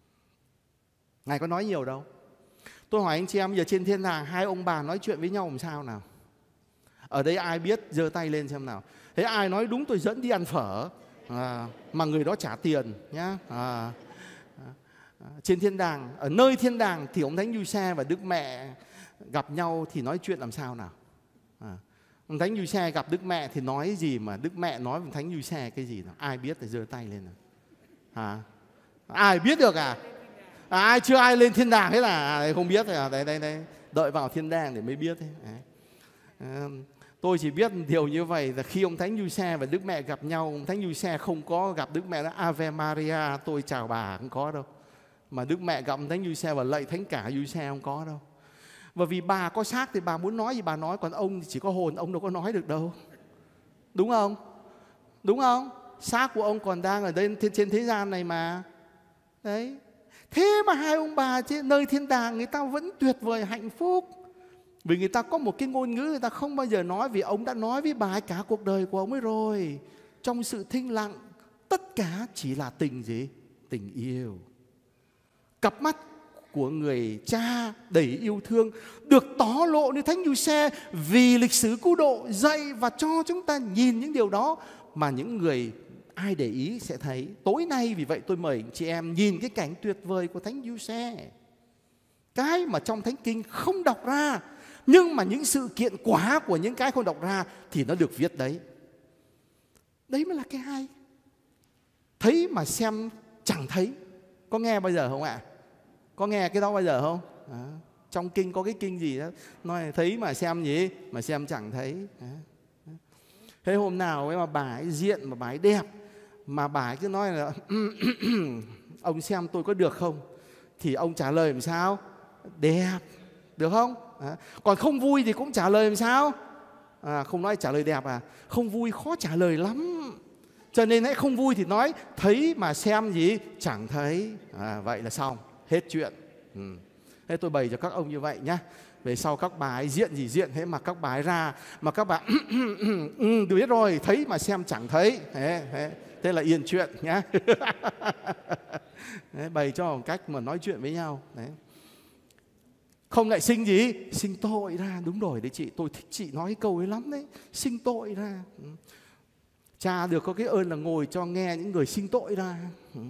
Ngài có nói nhiều đâu. Tôi hỏi anh chị em, bây giờ trên thiên đàng hai ông bà nói chuyện với nhau làm sao nào? Ở đây ai biết giơ tay lên xem nào. Thế ai nói đúng tôi dẫn đi ăn phở, à, mà người đó trả tiền nhá. À, à, trên thiên đàng, ở nơi thiên đàng thì ông Thánh Giuse và Đức Mẹ gặp nhau thì nói chuyện làm sao nào? À, ông Thánh Giuse gặp Đức Mẹ thì nói gì mà Đức Mẹ nói với Thánh Giuse cái gì nào? Ai biết thì giơ tay lên nào. À, ai biết được à? À, ai chưa ai lên thiên đàng hết là à, không biết rồi à? Đây đây đây, đợi vào thiên đàng để mới biết đấy. À, tôi chỉ biết điều như vậy là khi ông Thánh Giuse và Đức Mẹ gặp nhau, ông Thánh Giuse không có gặp Đức Mẹ là Ave Maria, tôi chào bà, không có đâu. Mà Đức Mẹ gặp ông Thánh Giuse và lạy Thánh cả Giuse không có đâu. Và vì bà có xác thì bà muốn nói gì bà nói, còn ông thì chỉ có hồn, ông đâu có nói được đâu. Đúng không? Đúng không? Xác của ông còn đang ở đây trên thế gian này mà. Đấy. Thế mà hai ông bà trên nơi thiên đàng người ta vẫn tuyệt vời hạnh phúc. Vì người ta có một cái ngôn ngữ người ta không bao giờ nói, vì ông đã nói với bà cả cuộc đời của ông ấy rồi. Trong sự thinh lặng, tất cả chỉ là tình gì? Tình yêu. Cặp mắt của người cha đầy yêu thương được tỏ lộ như Thánh Giuse vì lịch sử cứu độ dạy và cho chúng ta nhìn những điều đó mà những người ai để ý sẽ thấy. Tối nay vì vậy tôi mời chị em nhìn cái cảnh tuyệt vời của Thánh Giuse. Cái mà trong Thánh Kinh không đọc ra, nhưng mà những sự kiện quả của những cái không đọc ra thì nó được viết đấy. Đấy mới là cái hay. Thấy mà xem chẳng thấy. Có nghe bao giờ không ạ? Có nghe cái đó bao giờ không? À, trong kinh có cái kinh gì đó nói thấy mà xem gì? Mà xem chẳng thấy. À. Thế hôm nào ấy mà bà ấy diện mà bà ấy đẹp, mà bà ấy cứ nói là ông xem tôi có được không? thì ông trả lời làm sao? Đẹp, được không? À, còn không vui thì cũng trả lời làm sao? À, không nói trả lời đẹp à? Không vui khó trả lời lắm. Cho nên hãy không vui thì nói thấy mà xem gì chẳng thấy. À, vậy là xong, hết chuyện. Ừ. Thế tôi bày cho các ông như vậy nhá. Về sau các bà ấy diện gì diện, thế mà các bà ấy ra mà các bà ừ, tôi biết rồi, thấy mà xem chẳng thấy. Thế, thế, thế là yên chuyện nhá. Đấy, bày cho một cách mà nói chuyện với nhau. Đấy. Không lại sinh gì? Sinh tội ra. Đúng rồi đấy chị, tôi thích chị nói câu ấy lắm đấy. Sinh tội ra. Ừ. Cha được có cái ơn là ngồi cho nghe những người sinh tội ra. Ừ.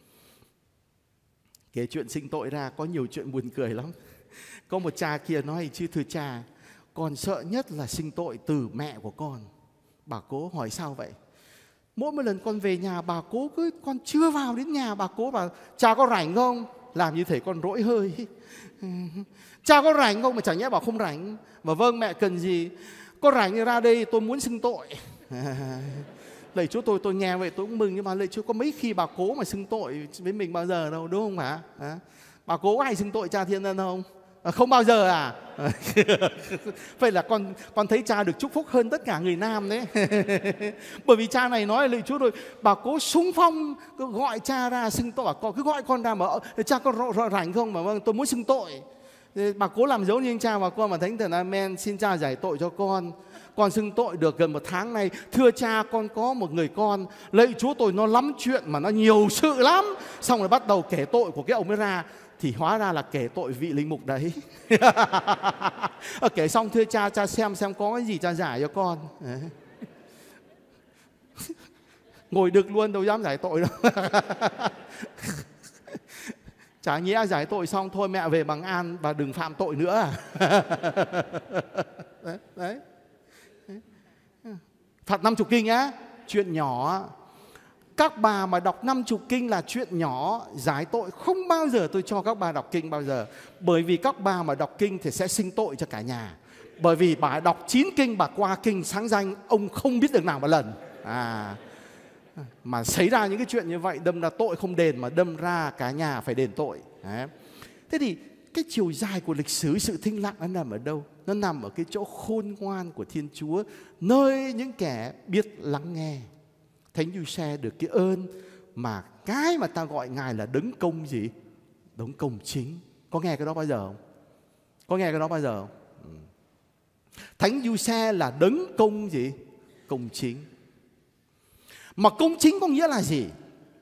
Kể chuyện sinh tội ra có nhiều chuyện buồn cười lắm. Có một cha kia nói: chứ thưa cha, con sợ nhất là sinh tội từ mẹ của con. Bà cố hỏi sao vậy? Mỗi một lần con về nhà bà cố cứ, con chưa vào đến nhà bà cố bảo: cha có rảnh không? Làm như thể con rỗi hơi. Cha có rảnh không? Mà chẳng nhẽ bảo không rảnh. Mà vâng mẹ cần gì? Có rảnh thì ra đây, tôi muốn xưng tội. Lạy Chúa, tôi tôi nghe vậy tôi cũng mừng, nhưng mà lạy Chúa, có mấy khi bà cố mà xưng tội với mình bao giờ đâu, đúng không hả? À? Bà cố có hay xưng tội cha thiên ân không? À, không bao giờ à? Vậy là con con thấy cha được chúc phúc hơn tất cả người nam đấy. Bởi vì cha này nói lạy Chúa rồi, bà cố súng phong cứ gọi cha ra xưng tội, con cứ gọi con ra mà cha có rảnh không, mà vâng tôi muốn xưng tội. Bà cố làm dấu như anh cha và con mà thánh thần amen, xin cha giải tội cho con. Con xưng tội được gần một tháng nay. Thưa cha, con có một người con, lạy Chúa tôi nó lắm chuyện mà nó nhiều sự lắm. Xong rồi bắt đầu kể tội của cái ông ấy ra. Thì hóa ra là kể tội vị linh mục đấy. Kể xong: thưa cha, cha xem xem có cái gì cha giải cho con. Đấy. Ngồi đực luôn, đâu dám giải tội đâu. Chả nhẽ giải tội xong thôi mẹ về bằng an và đừng phạm tội nữa à? Đấy, đấy. Phạt năm chục kinh á, chuyện nhỏ. Các bà mà đọc năm chục kinh là chuyện nhỏ, giải tội không bao giờ tôi cho các bà đọc kinh bao giờ. Bởi vì các bà mà đọc kinh thì sẽ sinh tội cho cả nhà. Bởi vì bà đọc chín kinh, bà qua kinh sáng danh, ông không biết được nào một lần. À, mà xảy ra những cái chuyện như vậy, đâm ra tội không đền mà đâm ra cả nhà phải đền tội. Đấy. Thế thì cái chiều dài của lịch sử sự thinh lặng nó nằm ở đâu? Nó nằm ở cái chỗ khôn ngoan của Thiên Chúa, nơi những kẻ biết lắng nghe. Thánh Giuse được cái ơn mà cái mà ta gọi Ngài là đấng công gì? Đấng công chính. Có nghe cái đó bao giờ không? Có nghe cái đó bao giờ không? Ừ. Thánh Giuse là đấng công gì? Công chính. Mà công chính có nghĩa là gì?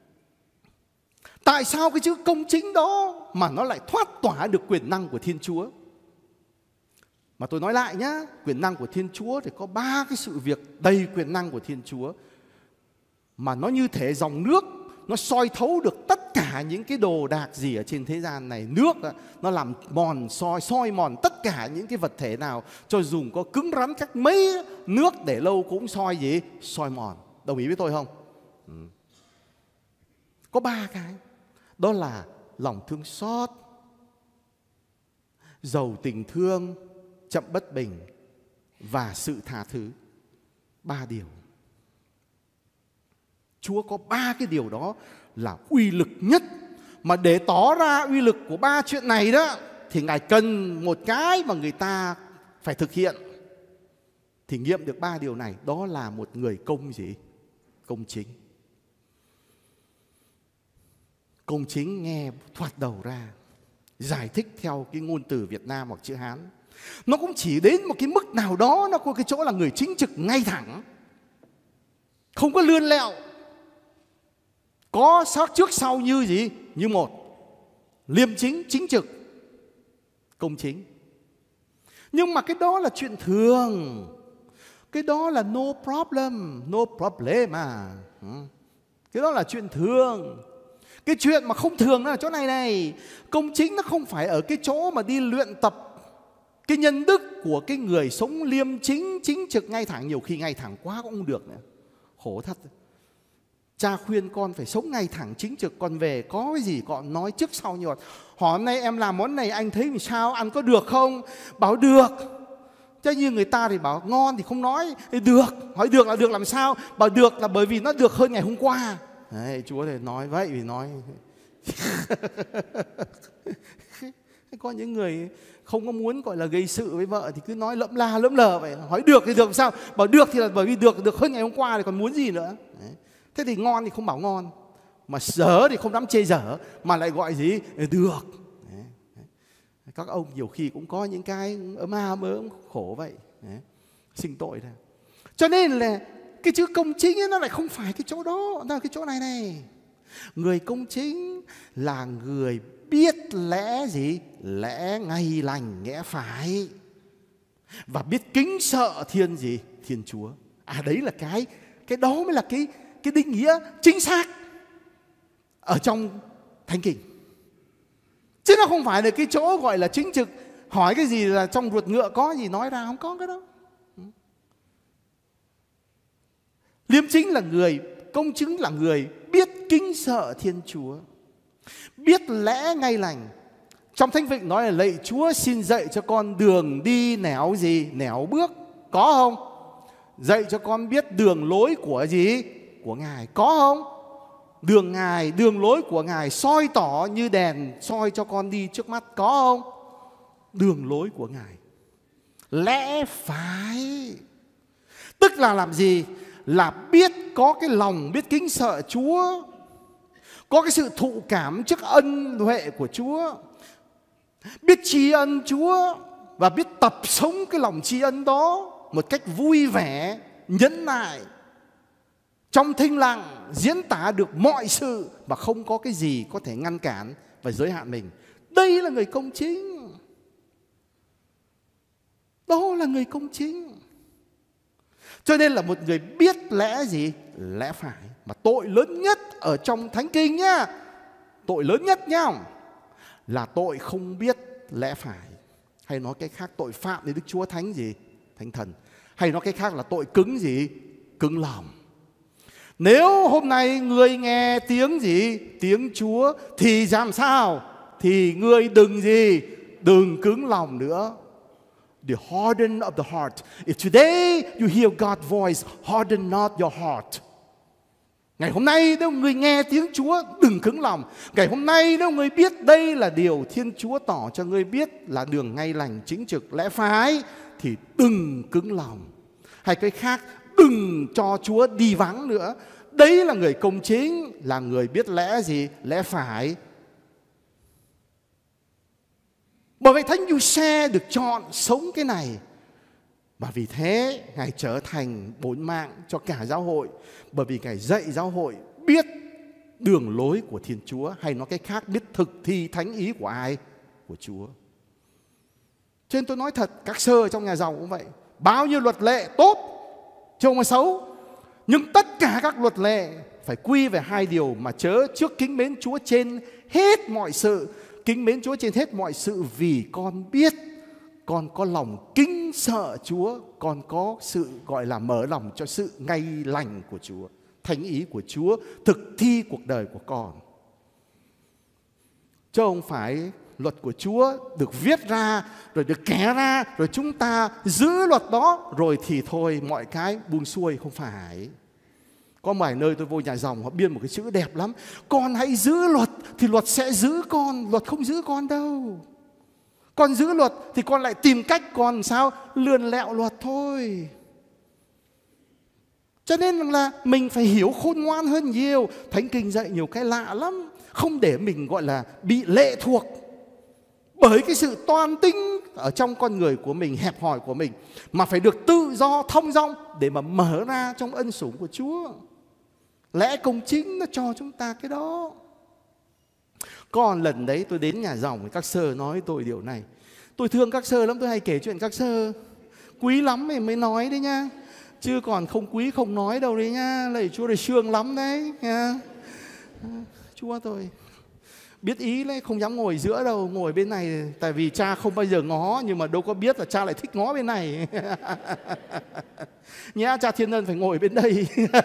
Tại sao cái chữ công chính đó mà nó lại thoát tỏa được quyền năng của Thiên Chúa? Mà tôi nói lại nhá, quyền năng của Thiên Chúa thì có ba cái sự việc đầy quyền năng của Thiên Chúa. Mà nó như thể dòng nước, nó soi thấu được tất cả những cái đồ đạc gì ở trên thế gian này. Nước nó làm mòn, soi, soi mòn tất cả những cái vật thể nào. Cho dù có cứng rắn cách mấy, nước để lâu cũng soi gì? Soi mòn. Đồng ý với tôi không? Ừ. Có ba cái. Đó là lòng thương xót, giàu tình thương, chậm bất bình và sự tha thứ. Ba điều. Chúa có ba cái điều đó là uy lực nhất. Mà để tỏ ra uy lực của ba chuyện này đó thì Ngài cần một cái mà người ta phải thực hiện. Thì nghiệm được ba điều này, đó là một người công gì? Công chính. Công chính nghe thoạt đầu ra, giải thích theo cái ngôn từ Việt Nam hoặc chữ Hán, nó cũng chỉ đến một cái mức nào đó. Nó có cái chỗ là người chính trực ngay thẳng, không có lươn lẹo, có sát trước sau như gì? Như một. Liêm chính, chính trực, công chính. Nhưng mà cái đó là chuyện thường. Cái đó là no problem, no problem à. Cái đó là chuyện thường. Cái chuyện mà không thường nó là chỗ này này. Công chính nó không phải ở cái chỗ mà đi luyện tập cái nhân đức của cái người sống liêm chính, chính trực, ngay thẳng. Nhiều khi ngay thẳng quá cũng không được nữa. Khổ thật. Cha khuyên con phải sống ngay thẳng chính trực, còn về có cái gì con nói trước sau nhiều. Hỏi hôm nay em làm món này anh thấy làm sao, ăn có được không? Bảo được. Chứ như người ta thì bảo ngon thì không nói. Được, hỏi được là được làm sao? Bảo được là bởi vì nó được hơn ngày hôm qua. Đấy, Chúa thì nói vậy vì nói Có những người không có muốn gọi là gây sự với vợ thì cứ nói lẫm la lẫm lờ vậy. Hỏi được thì được sao? Bảo được thì là bởi vì được được hơn ngày hôm qua thì còn muốn gì nữa. Đấy. Thế thì ngon thì không bảo ngon, mà dở thì không dám chê dở, mà lại gọi gì? Được. Đấy. Các ông nhiều khi cũng có những cái ấm ám ấm khổ vậy. Đấy. Sinh tội thôi. Cho nên là cái chữ công chính ấy, nó lại không phải cái chỗ đó, nó là cái chỗ này này. Người công chính là người biết lẽ gì? Lẽ ngay lành nghĩa phải, và biết kính sợ thiên gì? Thiên Chúa. À đấy là cái cái đó mới là cái cái định nghĩa chính xác ở trong Thánh Kinh. Chứ nó không phải là cái chỗ gọi là chính trực hỏi cái gì là trong ruột ngựa có gì nói ra, không có cái đó. Liêm chính là người, công chính là người biết kính sợ Thiên Chúa, biết lẽ ngay lành. Trong Thánh Vịnh nói là lạy Chúa xin dạy cho con đường đi nẻo gì? Nẻo bước. Có không? Dạy cho con biết đường lối của gì? Của Ngài. Có không? Đường Ngài, đường lối của Ngài soi tỏ như đèn soi cho con đi trước mắt. Có không? Đường lối của Ngài. Lẽ phải. Tức là làm gì? Là biết có cái lòng biết kính sợ Chúa, có cái sự thụ cảm trước ân huệ của Chúa, biết tri ân Chúa và biết tập sống cái lòng tri ân đó một cách vui vẻ, nhẫn nại, trong thinh lặng, diễn tả được mọi sự và không có cái gì có thể ngăn cản và giới hạn mình. Đây là người công chính. Đó là người công chính. Cho nên là một người biết lẽ gì? Lẽ phải. Mà tội lớn nhất ở trong Thánh Kinh nhá, tội lớn nhất nhá, là tội không biết lẽ phải. Hay nói cái khác, tội phạm đến Đức Chúa Thánh gì? Thánh Thần. Hay nói cái khác là tội cứng gì? Cứng lòng. Nếu hôm nay người nghe tiếng gì? Tiếng Chúa thì làm sao? Thì người đừng gì? Đừng cứng lòng nữa. The harden of the heart. If today you hear God's voice, harden not your heart. Ngày hôm nay nếu người nghe tiếng Chúa, đừng cứng lòng. Ngày hôm nay nếu người biết đây là điều Thiên Chúa tỏ cho người biết là đường ngay lành, chính trực, lẽ phải, thì đừng cứng lòng. Hay cái khác, đừng cho Chúa đi vắng nữa. Đấy là người công chính, là người biết lẽ gì? Lẽ phải. Bởi vậy Thánh Giuse được chọn sống cái này. Và vì thế Ngài trở thành bổn mạng cho cả giáo hội. Bởi vì Ngài dạy giáo hội biết đường lối của Thiên Chúa. Hay nói cái khác, biết thực thi thánh ý của ai? Của Chúa. Cho nên tôi nói thật, các sơ trong nhà giàu cũng vậy. Bao nhiêu luật lệ tốt chứ không phải xấu, nhưng tất cả các luật lệ phải quy về hai điều mà chớ trước kính mến Chúa trên hết mọi sự. Kính mến Chúa trên hết mọi sự vì con biết con có lòng kính sợ Chúa, con có sự gọi là mở lòng cho sự ngay lành của Chúa, thánh ý của Chúa thực thi cuộc đời của con. Chứ không phải luật của Chúa được viết ra rồi được kẻ ra rồi chúng ta giữ luật đó rồi thì thôi mọi cái buông xuôi. Không phải. Có vài nơi tôi vô nhà dòng họ biên một cái chữ đẹp lắm: con hãy giữ luật thì luật sẽ giữ con. Luật không giữ con đâu. Con giữ luật thì con lại tìm cách còn sao lươn lẹo luật thôi. Cho nên là mình phải hiểu khôn ngoan hơn nhiều. Thánh Kinh dạy nhiều cái lạ lắm. Không để mình gọi là bị lệ thuộc bởi cái sự toan tính ở trong con người của mình, hẹp hòi của mình, mà phải được tự do, thông dong để mà mở ra trong ân sủng của Chúa. Lẽ công chính nó cho chúng ta cái đó. Còn lần đấy tôi đến nhà dòng, các sơ nói tôi điều này. Tôi thương các sơ lắm, tôi hay kể chuyện các sơ. Quý lắm thì mới nói đấy nha, chứ còn không quý không nói đâu đấy nha. Lạy Chúa, này sương lắm đấy nha. Chúa tôi biết ý đấy, không dám ngồi giữa đâu, ngồi bên này. Tại vì cha không bao giờ ngó, nhưng mà đâu có biết là cha lại thích ngó bên này. Nhã cha Thiên Ân phải ngồi bên đây.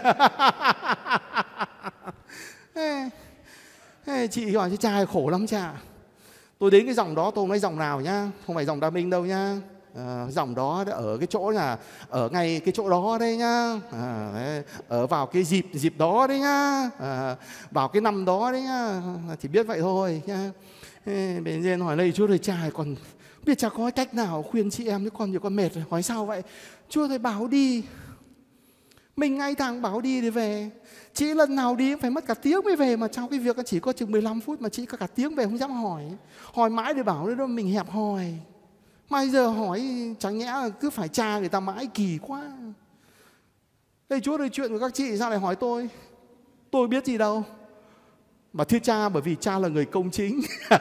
Ê, chị hỏi chứ cha khổ lắm cha. Tôi đến cái dòng đó tôi nói dòng nào nhá, không phải dòng Đa Minh đâu nhá. À, dòng đó ở cái chỗ là ở ngay cái chỗ đó đấy nhá. À, đấy, ở vào cái dịp dịp đó đấy nhá. À, vào cái năm đó đấy nhá. Thì biết vậy thôi nhá. Bên trên hỏi đây Chúa thầy cha còn biết cha có cách nào khuyên chị em, chứ con nhiều con mệt rồi. Hỏi sao vậy? Chúa thầy bảo đi, mình ngay thẳng bảo đi để về. Chị lần nào đi phải mất cả tiếng mới về, mà trong cái việc chỉ có chừng mười lăm phút mà chị có cả tiếng về không dám hỏi. Hỏi mãi để bảo nữa mình hẹp hòi. Mà giờ hỏi chẳng nhẽ cứ phải tra người ta mãi, kỳ quá. Đây Chúa ơi, chuyện của các chị sao lại hỏi tôi? Tôi biết gì đâu. Mà thưa cha, bởi vì cha là người công chính.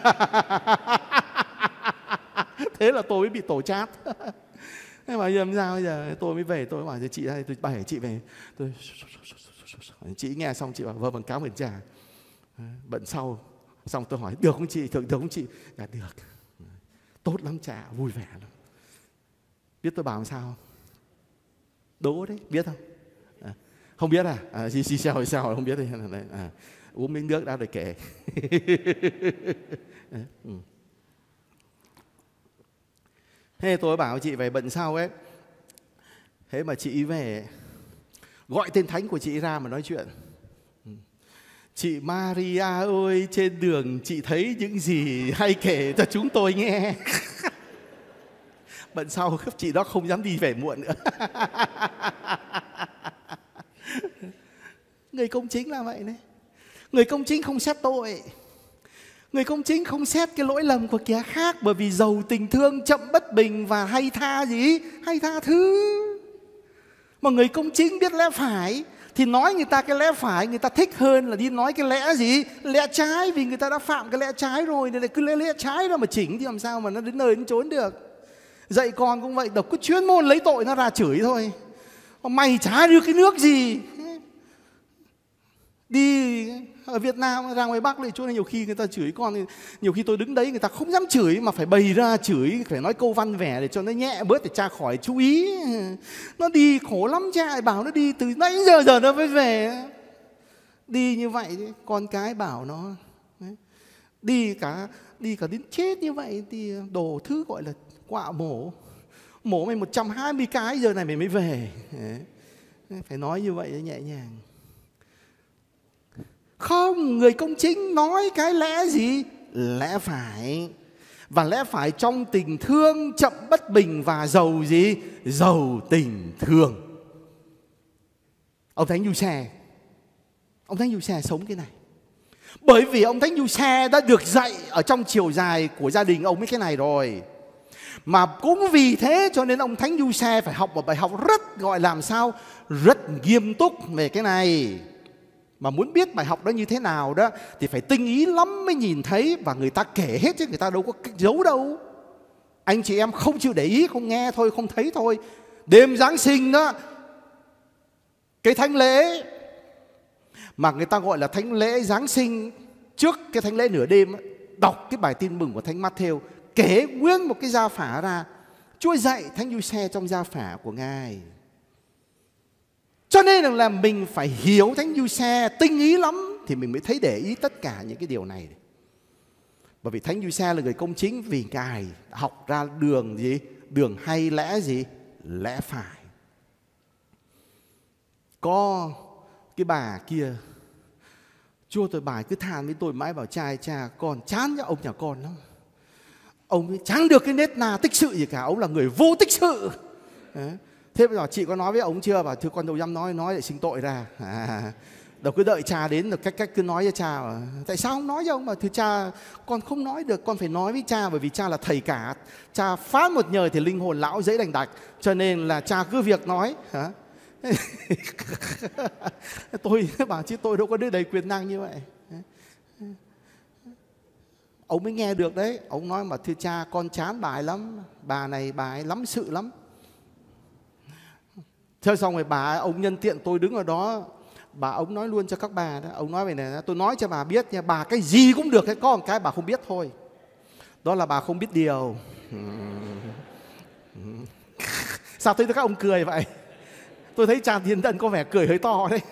Thế là tôi mới bị tổ chát. Thế mà giờ sao bây giờ tôi mới về, tôi bảo cho chị đây, tôi bày chị về. Tôi chị nghe xong chị bảo vâng vâng, cảm ơn cha. Bận sau, xong tôi hỏi được không chị, được, được không chị? Dạ được. Tốt lắm cha, vui vẻ lắm. Biết tôi bảo làm sao không? Đố đấy, biết không? À, không biết à? À gì gì sao sao không biết thì à, uống miếng nước đã rồi kể. À, ừ. Thế tôi bảo chị về bận sau ấy. Thế mà chị về gọi tên thánh của chị ra mà nói chuyện. Chị Maria ơi, trên đường chị thấy những gì hay kể cho chúng tôi nghe. Bận sau chị đó không dám đi về muộn nữa. Người công chính là vậy đấy. Người công chính không xét tội. Người công chính không xét cái lỗi lầm của kẻ khác, bởi vì giàu tình thương, chậm bất bình và hay tha gì? Hay tha thứ. Mà người công chính biết lẽ phải thì nói người ta cái lẽ phải người ta thích hơn là đi nói cái lẽ gì? Lẽ trái, vì người ta đã phạm cái lẽ trái rồi, nên là cứ lẽ, lẽ trái đó mà chỉnh thì làm sao mà nó đến nơi đến chốn được. Dạy con cũng vậy, đọc cứ chuyên môn lấy tội nó ra chửi thôi. Mày chả được cái nước gì. Đi ở Việt Nam ra ngoài Bắc này, chỗ này nhiều khi người ta chửi con, nhiều khi tôi đứng đấy người ta không dám chửi mà phải bày ra chửi, phải nói câu văn vẻ để cho nó nhẹ bớt để cha khỏi chú ý. Nó đi khổ lắm, cha bảo nó đi từ nãy giờ giờ nó mới về. Đi như vậy con cái bảo nó đấy. Đi cả đi cả đến chết như vậy thì đồ thứ gọi là quạ mổ. Mổ mày một trăm hai mươi cái giờ này mày mới về. Đấy. Phải nói như vậy nhẹ nhàng. Không, người công chính nói cái lẽ gì? Lẽ phải. Và lẽ phải trong tình thương, chậm bất bình và giàu gì? Giàu tình thương. Ông Thánh Giuse, ông Thánh Giuse sống cái này. Bởi vì ông Thánh Giuse đã được dạy ở trong chiều dài của gia đình ông ấy cái này rồi. Mà cũng vì thế cho nên ông Thánh Giuse phải học một bài học rất gọi làm sao? Rất nghiêm túc về cái này. Mà muốn biết bài học đó như thế nào đó thì phải tinh ý lắm mới nhìn thấy. Và người ta kể hết chứ người ta đâu có giấu đâu. Anh chị em không chịu để ý, không nghe thôi, không thấy thôi. Đêm Giáng sinh đó, cái thánh lễ mà người ta gọi là thánh lễ Giáng sinh, trước cái thánh lễ nửa đêm, đọc cái bài tin mừng của Thánh Matthew, kể nguyên một cái gia phả ra. Chúa dạy Thánh Giuse trong gia phả của Ngài. Cho nên là mình phải hiểu Thánh Giuse tinh ý lắm thì mình mới thấy để ý tất cả những cái điều này. Bởi vì Thánh Giuse là người công chính, vì Ngài học ra đường gì? Đường hay lẽ gì? Lẽ phải. Có cái bà kia, Chúa tôi bài cứ than với tôi mãi bảo cha cha con chán với ông nhà con lắm. Ông ấy chẳng được cái nết na tích sự gì cả, ông là người vô tích sự. Đấy. Thế bây giờ chị có nói với ông chưa? Bảo thưa con đâu dám nói, nói lại sinh tội ra. À, đâu cứ đợi cha đến rồi cách cách cứ nói cho cha. Mà. Tại sao không nói với ông? Mà thưa cha, con không nói được, con phải nói với cha bởi vì cha là thầy cả. Cha phán một nhời thì linh hồn lão dễ đành đạch. Cho nên là cha cứ việc nói. Hả? Tôi bảo chứ tôi đâu có đứa đầy quyền năng như vậy. Ông mới nghe được đấy. Ông nói mà thưa cha con chán bà ấy lắm. Bà này bà ấy lắm sự lắm. Thế xong rồi bà ông nhân tiện tôi đứng ở đó, bà ông nói luôn cho các bà đó, ông nói về này, tôi nói cho bà biết nha, bà cái gì cũng được, có một cái bà không biết thôi, đó là bà không biết điều. Sao thấy các ông cười vậy? Tôi thấy cha Thiên Tân có vẻ cười hơi to đấy.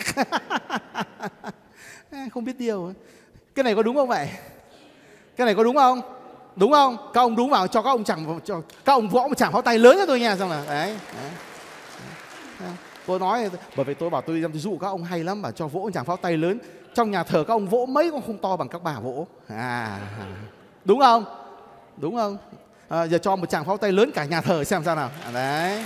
Không biết điều. Cái này có đúng không vậy? Cái này có đúng không? Đúng không? Các ông đúng vào cho các ông chẳng cho các ông võ một tràng pháo tay lớn cho tôi nghe xong là đấy. Đấy. Tôi nói bởi vì tôi bảo tôi tôi dụ các ông hay lắm, bảo cho vỗ một tràng pháo tay lớn. Trong nhà thờ các ông vỗ mấy cũng không to bằng các bà vỗ. À. Đúng không? Đúng không? À, giờ cho một tràng pháo tay lớn cả nhà thờ xem sao nào. À, đấy.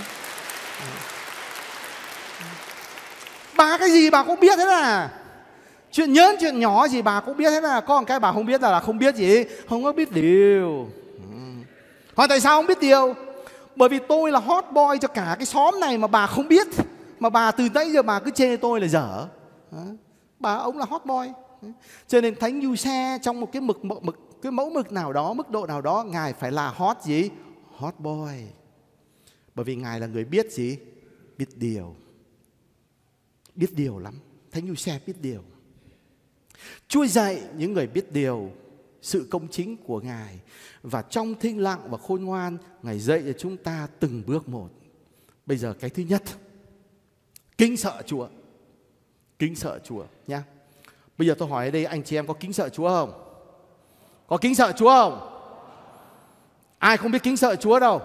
Bà cái gì bà cũng biết hết à. Chuyện nhớn chuyện nhỏ gì bà cũng biết hết à. Có một cái bà không biết là, là không biết gì. Không có biết điều. Hỏi tại sao không biết điều? Bởi vì tôi là hot boy cho cả cái xóm này mà bà không biết. Mà bà từ nãy giờ bà cứ chê tôi là dở. Bà ông là hot boy. Cho nên Thánh Giuse trong một cái mực, mực cái mẫu mực nào đó, mức độ nào đó, Ngài phải là hot gì? Hot boy. Bởi vì Ngài là người biết gì? Biết điều. Biết điều lắm. Thánh Giuse biết điều. Chúa dạy những người biết điều sự công chính của Ngài. Và trong thinh lặng và khôn ngoan, Ngài dạy cho chúng ta từng bước một. Bây giờ cái thứ nhất, kính sợ Chúa. Kính sợ Chúa nhá. Bây giờ tôi hỏi ở đây anh chị em có kính sợ Chúa không? Có kính sợ Chúa không? Ai không biết kính sợ Chúa đâu.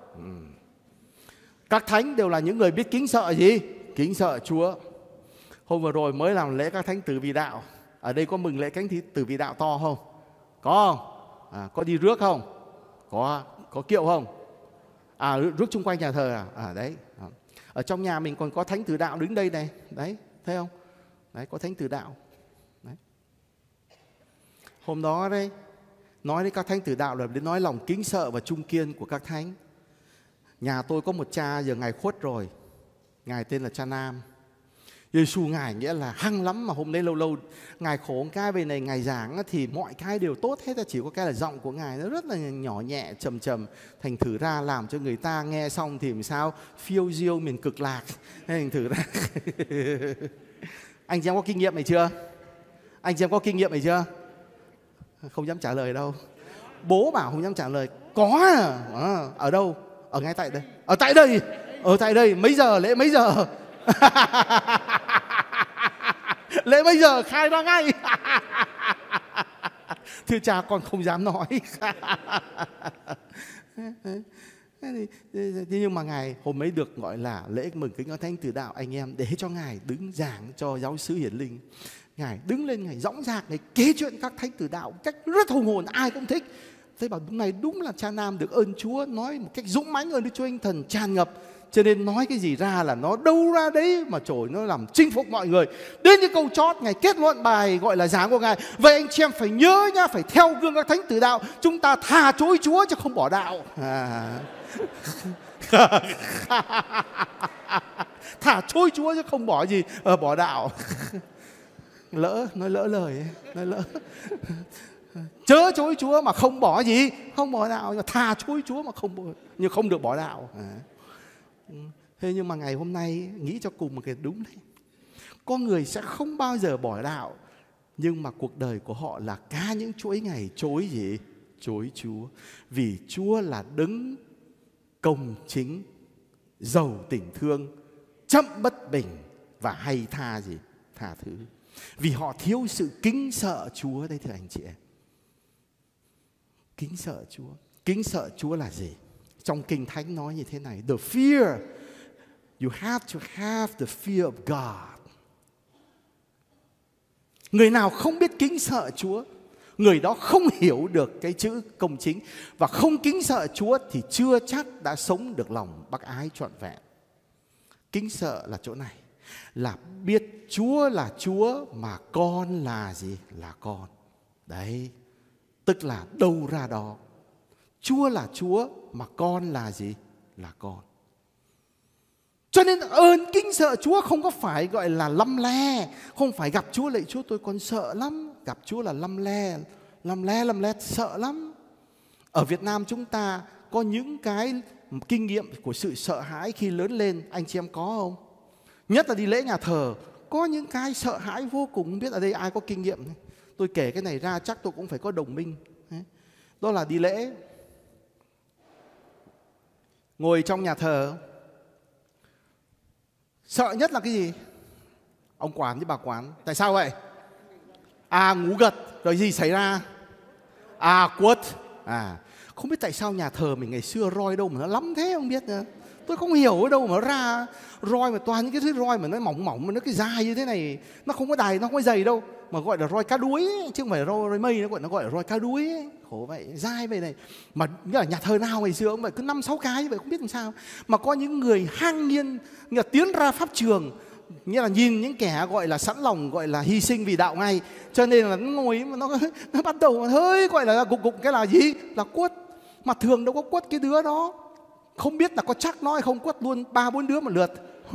Các thánh đều là những người biết kính sợ gì? Kính sợ Chúa. Hôm vừa rồi mới làm lễ các thánh tử vì đạo. Ở đây có mừng lễ cánh tử vì đạo to không? Có không? À, có đi rước không? Có. Có kiệu không? À, rước chung quanh nhà thờ à? À đấy. Ở trong nhà mình còn có thánh tử đạo đứng đây này. Đấy, thấy không? Đấy, có thánh tử đạo. Đấy. Hôm đó đấy, nói đến các thánh tử đạo là đến nói lòng kính sợ và trung kiên của các thánh. Nhà tôi có một cha giờ Ngài khuất rồi. Ngài tên là cha Nam. Giê-xu Ngài nghĩa là hăng lắm. Mà hôm nay lâu lâu Ngài khổ cái về này Ngài giảng thì mọi cái đều tốt hết. Chỉ có cái là giọng của Ngài nó rất là nhỏ nhẹ, trầm trầm. Thành thử ra làm cho người ta nghe xong thì làm sao phiêu diêu miền cực lạc. Thành thử ra anh chị em có kinh nghiệm này chưa? Anh chị em có kinh nghiệm này chưa? Không dám trả lời đâu. Bố bảo không dám trả lời. Có à? Ở đâu? Ở ngay tại đây. Ở tại đây. Ở tại đây. Mấy giờ? Lễ mấy giờ? Lễ mấy giờ? Khai ra ngay. Thưa cha con không dám nói. Thế nhưng mà Ngài hôm ấy được gọi là lễ mừng kính các thánh tử đạo anh em, để cho Ngài đứng giảng cho giáo xứ hiển linh. Ngài đứng lên, Ngài dõng dạc, Ngài kể chuyện các thánh tử đạo cách rất hùng hồn, ai cũng thích. Thế bảo này đúng là cha Nam được ơn Chúa, nói một cách dũng mãnh ơn Đức Chúa Anh Thần tràn ngập. Cho nên nói cái gì ra là nó đâu ra đấy mà trồi nó làm chinh phục mọi người. Đến những câu chót Ngài kết luận bài gọi là giảng của Ngài. Vậy anh chị em phải nhớ nhá, phải theo gương các thánh tử đạo. Chúng ta thà chối Chúa chứ không bỏ đạo. À. Thà chối Chúa chứ không bỏ gì, ờ, bỏ đạo. Lỡ, nói lỡ lời ấy, nói lỡ. Chớ chối Chúa mà không bỏ gì, không bỏ đạo. Thà chối Chúa mà không bỏ, nhưng không được bỏ đạo. À. Thế nhưng mà ngày hôm nay nghĩ cho cùng một cái đúng đấy. Có người sẽ không bao giờ bỏ đạo, nhưng mà cuộc đời của họ là cả những chuỗi ngày chối gì? Chối Chúa. Vì Chúa là đấng công chính, giàu tình thương, chậm bất bình và hay tha gì? Tha thứ. Vì họ thiếu sự kính sợ Chúa đấy thưa anh chị em. Kính sợ Chúa. Kính sợ Chúa là gì? Trong Kinh Thánh nói như thế này. The fear, you have to have the fear of God. Người nào không biết kính sợ Chúa, người đó không hiểu được cái chữ công chính. Và không kính sợ Chúa thì chưa chắc đã sống được lòng bác ái trọn vẹn. Kính sợ là chỗ này, là biết Chúa là Chúa mà con là gì? Là con. Đấy, tức là đâu ra đó. Chúa là Chúa mà con là gì? Là con. Cho nên ơn kính sợ Chúa không có phải gọi là lăm le. Không phải gặp Chúa lạy Chúa tôi còn sợ lắm. Gặp Chúa là lăm le. Lăm le lăm le sợ lắm. Ở Việt Nam chúng ta có những cái kinh nghiệm của sự sợ hãi khi lớn lên. Anh chị em có không? Nhất là đi lễ nhà thờ, có những cái sợ hãi vô cùng. Không biết ở đây ai có kinh nghiệm. Tôi kể cái này ra chắc tôi cũng phải có đồng minh. Đó là đi lễ, ngồi trong nhà thờ, sợ nhất là cái gì? Ông quản với bà quản. Tại sao vậy? À ngủ gật. Rồi gì xảy ra? À quất. À không biết tại sao nhà thờ mình ngày xưa roi đâu mà nó lắm thế không biết nữa. Tôi không hiểu ở đâu mà ra roi mà toàn những cái thứ roi mà nó mỏng mỏng mà nó cái dài như thế này, nó không có đài, nó không có dày đâu, mà gọi là roi cá đuối ấy, chứ không phải roi, roi mây, nó gọi nó gọi là roi cá đuối ấy. Khổ vậy, dai vậy này. Mà như là nhà thờ nào ngày xưa cũng vậy, cứ năm sáu cái như vậy không biết làm sao. Mà có những người hang nhiên như là tiến ra pháp trường, nghĩa là nhìn những kẻ gọi là sẵn lòng gọi là hy sinh vì đạo ngay, cho nên là nó ngồi mà nó, nó bắt đầu hơi gọi là gục gục cái là gì, là quất. Mà thường đâu có quất cái đứa đó, không biết là có chắc nó hay không, quất luôn ba bốn đứa một lượt.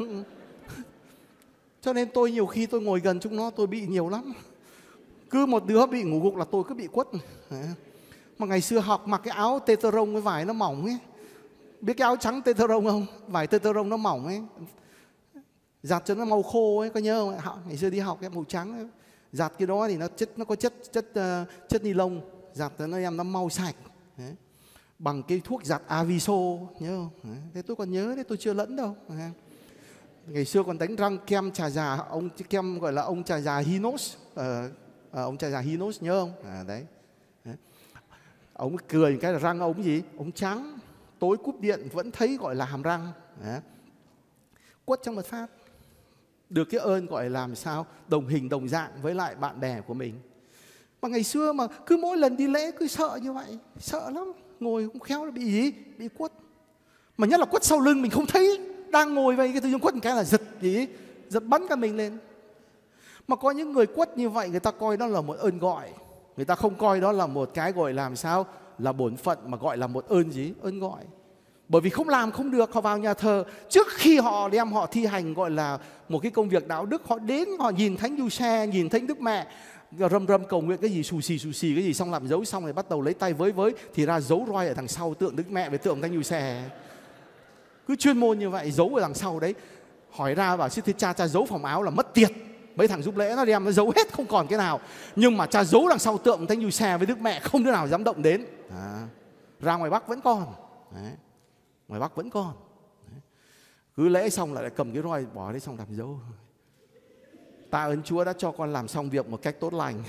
Cho nên tôi nhiều khi tôi ngồi gần chúng nó tôi bị nhiều lắm. Cứ một đứa bị ngủ gục là tôi cứ bị quất. Mà ngày xưa học mặc cái áo tê tơ rông, cái vải nó mỏng ấy. Biết cái áo trắng tê tơ rông không? Vải tê tơ rông nó mỏng ấy, giặt cho nó màu khô ấy, có nhớ không? Ngày xưa đi học cái màu trắng ấy. Giặt cái đó thì nó chất nó có chất chất uh, chất ni lông, giặt cho nó em nó mau sạch. Đấy. Bằng cái thuốc giặt Aviso, nhớ không? Đấy. Thế tôi còn nhớ đấy, tôi chưa lẫn đâu. Đấy. Ngày xưa còn đánh răng kem trà già, ông kem gọi là ông trà già Hinos, uh, uh, ông trà già Hinos nhớ không? À, đấy. Đấy. Ông cười cái là răng ông gì? Ông trắng, tối cúp điện vẫn thấy gọi là hàm răng. Đấy. Quất trong một phát, được cái ơn gọi làm sao đồng hình đồng dạng với lại bạn bè của mình. Mà ngày xưa mà cứ mỗi lần đi lễ cứ sợ như vậy, sợ lắm, ngồi không khéo là bị gì, bị quất. Mà nhất là quất sau lưng mình không thấy, đang ngồi vậy cái tự nhiên quất một cái là giật gì, giật bắn cả mình lên. Mà có những người quất như vậy người ta coi đó là một ơn gọi, người ta không coi đó là một cái gọi làm sao là bổn phận, mà gọi là một ơn gì, ơn gọi. Bởi vì không làm không được, họ vào nhà thờ trước khi họ đem họ thi hành gọi là một cái công việc đạo đức, họ đến họ nhìn Thánh Giuse, nhìn Thánh Đức Mẹ, râm râm cầu nguyện cái gì xù xì xù xì cái gì, xong làm dấu xong rồi bắt đầu lấy tay với với thì ra dấu roi ở đằng sau tượng Đức Mẹ với tượng Thánh Giuse. Cứ chuyên môn như vậy, giấu ở đằng sau đấy. Hỏi ra bảo sư thưa cha, cha giấu phòng áo là mất tiệt. Mấy thằng giúp lễ nó đem nó giấu hết không còn cái nào. Nhưng mà cha giấu đằng sau tượng Thánh Giuse với Đức Mẹ không đứa nào dám động đến. À, ra ngoài Bắc vẫn còn. Đấy. Ngoài Bắc vẫn còn. Đấy. Cứ lễ xong lại cầm cái roi bỏ đấy xong làm dấu. Tạ ơn Chúa đã cho con làm xong việc một cách tốt lành.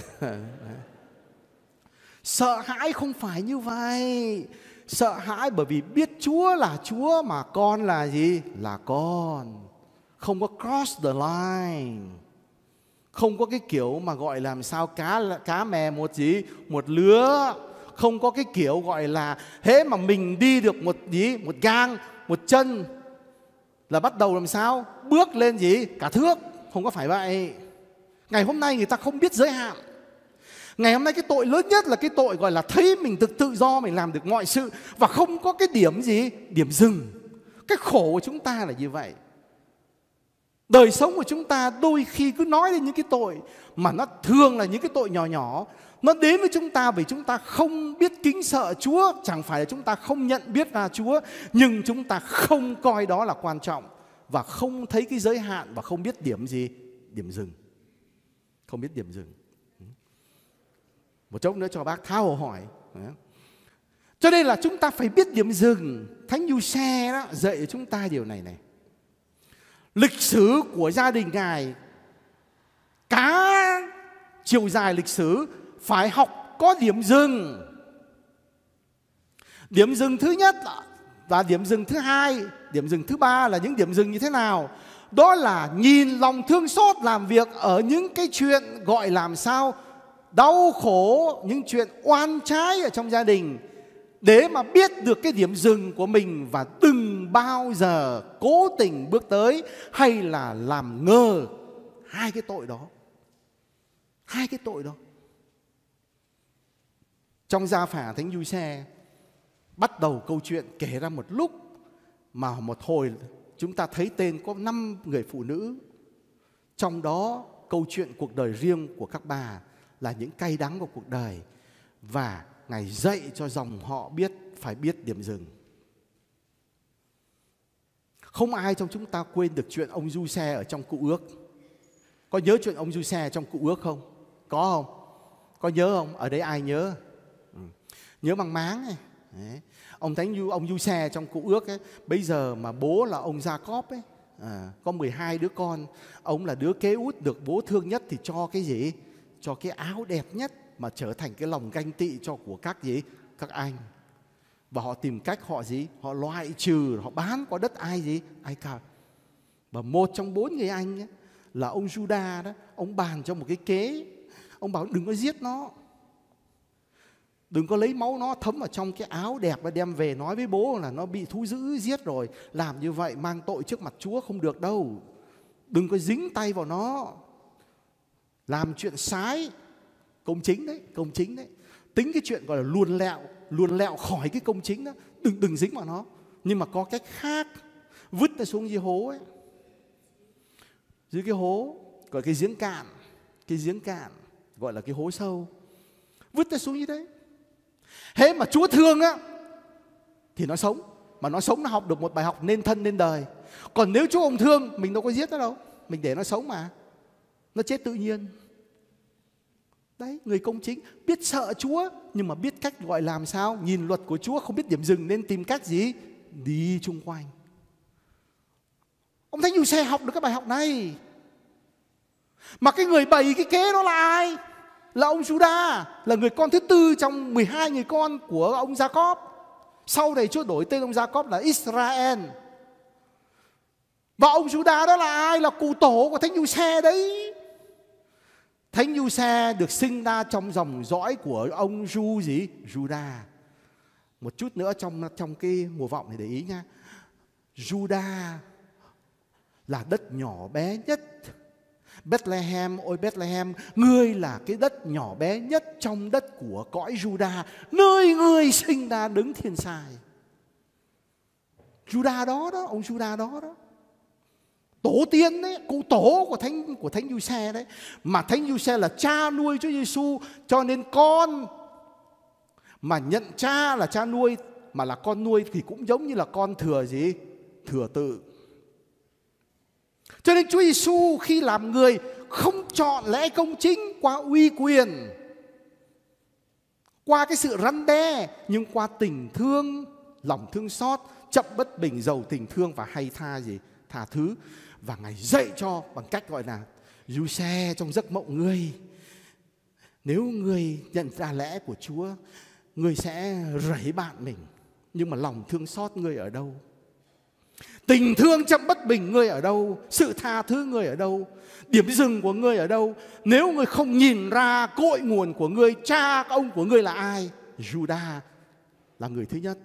Sợ hãi không phải như vậy. Sợ hãi bởi vì biết Chúa là Chúa mà con là gì? Là con. Không có cross the line. Không có cái kiểu mà gọi làm sao cá cá mè một gì, một lứa. Không có cái kiểu gọi là hễ mà mình đi được một gì, một gang, một chân là bắt đầu làm sao bước lên gì cả thước. Không có phải vậy. Ngày hôm nay người ta không biết giới hạn. Ngày hôm nay cái tội lớn nhất là cái tội gọi là thấy mình được tự do, mình làm được mọi sự và không có cái điểm gì, điểm dừng. Cái khổ của chúng ta là như vậy. Đời sống của chúng ta đôi khi cứ nói đến những cái tội mà nó thường là những cái tội nhỏ nhỏ. Nó đến với chúng ta vì chúng ta không biết kính sợ Chúa. Chẳng phải là chúng ta không nhận biết ra Chúa, nhưng chúng ta không coi đó là quan trọng và không thấy cái giới hạn và không biết điểm gì, điểm dừng. Không biết điểm dừng. Một chốc nữa cho bác Thao Hồ hỏi. Cho nên là chúng ta phải biết điểm dừng. Thánh Giuse đó dạy cho chúng ta điều này này. Lịch sử của gia đình Ngài, cả chiều dài lịch sử phải học có điểm dừng. Điểm dừng thứ nhất và điểm dừng thứ hai, điểm dừng thứ ba là những điểm dừng như thế nào? Đó là nhìn lòng thương xót làm việc ở những cái chuyện gọi làm sao đau khổ, những chuyện oan trái ở trong gia đình, để mà biết được cái điểm dừng của mình và đừng bao giờ cố tình bước tới hay là làm ngơ hai cái tội đó. Hai cái tội đó. Trong Gia Phả Thánh Giuse bắt đầu câu chuyện kể ra một lúc mà một hồi chúng ta thấy tên có năm người phụ nữ. Trong đó câu chuyện cuộc đời riêng của các bà là những cay đắng của cuộc đời. Và Ngài dạy cho dòng họ biết phải biết điểm dừng. Không ai trong chúng ta quên được chuyện ông Giuse ở trong Cựu Ước. Có nhớ chuyện ông Giuse trong Cựu Ước không? Có không? Có nhớ không? Ở đây ai nhớ? Ừ. Nhớ mang máng này. Đấy. Ông Thánh ông Giuse trong Cựu Ước ấy, bây giờ mà bố là ông Gia-cóp ấy, à, có mười hai đứa con, ông là đứa kế út được bố thương nhất thì cho cái gì? Cho cái áo đẹp nhất mà trở thành cái lòng ganh tị cho của các gì? Các anh. Và họ tìm cách họ gì? Họ loại trừ, họ bán qua đất Ai gì? Ai Cập. Và một trong bốn người anh ấy, là ông Juda đó, ông bàn cho một cái kế. Ông bảo đừng có giết nó, đừng có lấy máu nó thấm vào trong cái áo đẹp và đem về nói với bố là nó bị thú dữ giết rồi. Làm như vậy mang tội trước mặt Chúa không được đâu. Đừng có dính tay vào nó. Làm chuyện sai, công chính đấy, công chính đấy. Tính cái chuyện gọi là luồn lẹo, luồn lẹo khỏi cái công chính đó. Đừng đừng dính vào nó. Nhưng mà có cách khác. Vứt nó xuống dưới hố ấy. Dưới cái hố, gọi cái giếng cạn. Cái giếng cạn, gọi là cái hố sâu. Vứt nó xuống như đấy. Thế mà Chúa thương á thì nó sống. Mà nó sống nó học được một bài học nên thân nên đời. Còn nếu Chúa không thương, mình đâu có giết nó đâu. Mình để nó sống mà. Nó chết tự nhiên. Đấy, người công chính biết sợ Chúa, nhưng mà biết cách gọi làm sao. Nhìn luật của Chúa không biết điểm dừng nên tìm cách gì? Đi chung quanh. Ông Thánh Giuse học được cái bài học này. Mà cái người bày cái kế đó là ai? Là ông Juda, là người con thứ tư trong mười hai người con của ông Jacob. Sau này Chúa đổi tên ông Jacob là Israel. Và ông Juda đó là ai? Là cụ tổ của Thánh Giuse đấy. Thánh Giuse được sinh ra trong dòng dõi của ông Ju gì? Juda. Một chút nữa trong trong cái mùa vọng này để ý nha. Juda là đất nhỏ bé nhất. Bethlehem, ôi Bethlehem, ngươi là cái đất nhỏ bé nhất trong đất của cõi Juda, nơi ngươi sinh ra Đấng Thiên Sai. Juda đó đó, ông Juda đó đó. Tổ tiên đấy, cụ tổ của Thánh của Thánh Giuse đấy. Mà Thánh Giuse là cha nuôi Chúa Giêsu, cho nên con mà nhận cha là cha nuôi, mà là con nuôi thì cũng giống như là con thừa gì? Thừa tự. Cho nên Chúa Giêsu khi làm người không chọn lẽ công chính qua uy quyền, qua cái sự răn đe, nhưng qua tình thương, lòng thương xót, chậm bất bình, giàu tình thương và hay tha gì? Tha thứ. Và Ngài dạy cho bằng cách gọi là Giuse trong giấc mộng ngươi. Nếu ngươi nhận ra lẽ của Chúa, ngươi sẽ rảy bạn mình. Nhưng mà lòng thương xót ngươi ở đâu? Tình thương chậm bất bình ngươi ở đâu? Sự tha thứ ngươi ở đâu? Điểm dừng của ngươi ở đâu? Nếu ngươi không nhìn ra cội nguồn của ngươi, cha ông của ngươi là ai? Juda là người thứ nhất.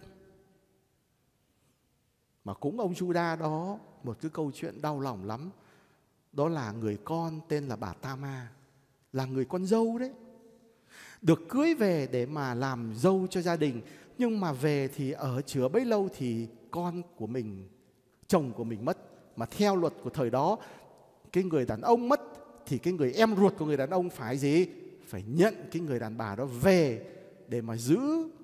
Mà cũng ông Juda đó, một cái câu chuyện đau lòng lắm. Đó là người con tên là bà Tama, là người con dâu đấy. Được cưới về để mà làm dâu cho gia đình. Nhưng mà về thì ở chữa bấy lâu thì con của mình, chồng của mình mất. Mà theo luật của thời đó, cái người đàn ông mất thì cái người em ruột của người đàn ông phải gì? Phải nhận cái người đàn bà đó về để mà giữ,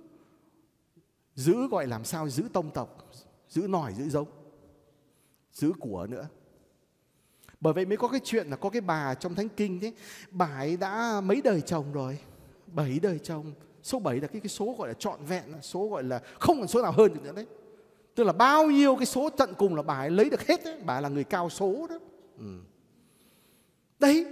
giữ gọi làm sao? Giữ tông tộc, giữ nòi, giữ giống, giữ của nữa. Bởi vậy mới có cái chuyện là có cái bà trong Thánh Kinh đấy, bà ấy đã mấy đời chồng rồi, bảy đời chồng. Số bảy là cái, cái số gọi là trọn vẹn, số gọi là không còn số nào hơn được nữa đấy. Tức là bao nhiêu cái số tận cùng là bà ấy lấy được hết đấy. Bà là người cao số đó. Ừ. Đấy.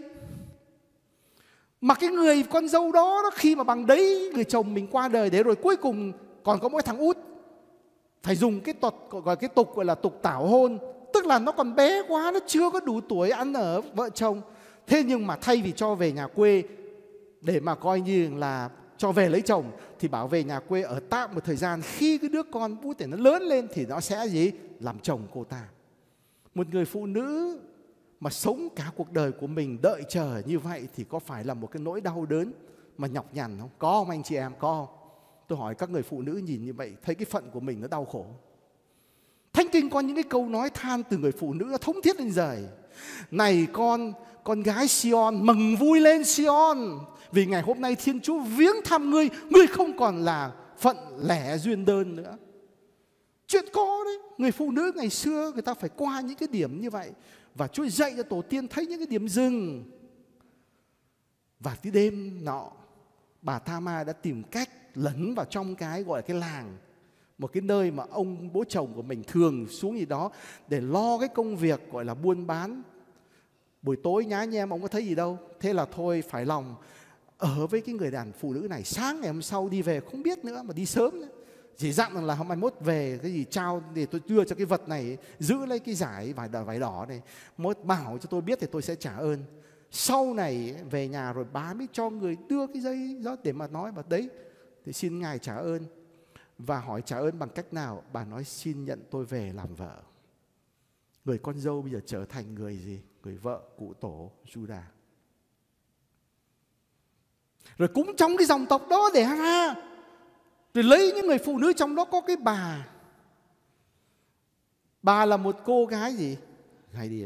Mà cái người con dâu đó, đó khi mà bằng đấy người chồng mình qua đời để rồi cuối cùng còn có mỗi thằng út, phải dùng cái tục gọi cái tục gọi là tục tảo hôn. Tức là nó còn bé quá, nó chưa có đủ tuổi ăn ở vợ chồng. Thế nhưng mà thay vì cho về nhà quê để mà coi như là cho về lấy chồng, thì bảo về nhà quê ở tạm một thời gian. Khi cái đứa con bút để nó lớn lên thì nó sẽ gì? Làm chồng cô ta. Một người phụ nữ mà sống cả cuộc đời của mình đợi chờ như vậy thì có phải là một cái nỗi đau đớn mà nhọc nhằn không? Có không anh chị em? Có. Tôi hỏi các người phụ nữ nhìn như vậy, thấy cái phận của mình nó đau khổ. Thánh Kinh có những cái câu nói than từ người phụ nữ nó thống thiết lên rời. Này con, con gái Sion, mừng vui lên Sion, vì ngày hôm nay Thiên Chúa viếng thăm ngươi, ngươi không còn là phận lẻ duyên đơn nữa. Chuyện có đấy. Người phụ nữ ngày xưa người ta phải qua những cái điểm như vậy. Và Chúa dạy cho tổ tiên thấy những cái điểm dừng. Và cái đêm nọ, bà Tama đã tìm cách lẫn vào trong cái gọi là cái làng, một cái nơi mà ông bố chồng của mình thường xuống gì đó để lo cái công việc gọi là buôn bán. Buổi tối nhá anh em, ông có thấy gì đâu. Thế là thôi phải lòng ở với cái người đàn phụ nữ này. Sáng ngày hôm sau đi về không biết nữa, mà đi sớm nữa. Chỉ dặn rằng là hôm mai mốt về cái gì trao để tôi đưa cho cái vật này, giữ lấy cái giải vải đỏ, vải đỏ này, mốt bảo cho tôi biết thì tôi sẽ trả ơn. Sau này về nhà rồi bà mới cho người đưa cái dây đó để mà nói bà đấy, thì xin ngài trả ơn. Và hỏi trả ơn bằng cách nào? Bà nói xin nhận tôi về làm vợ. Người con dâu bây giờ trở thành người gì? Người vợ cụ tổ Judah. Rồi cũng trong cái dòng tộc đó để ra, rồi lấy những người phụ nữ trong đó có cái bà. Bà là một cô gái gì? Gái điếm.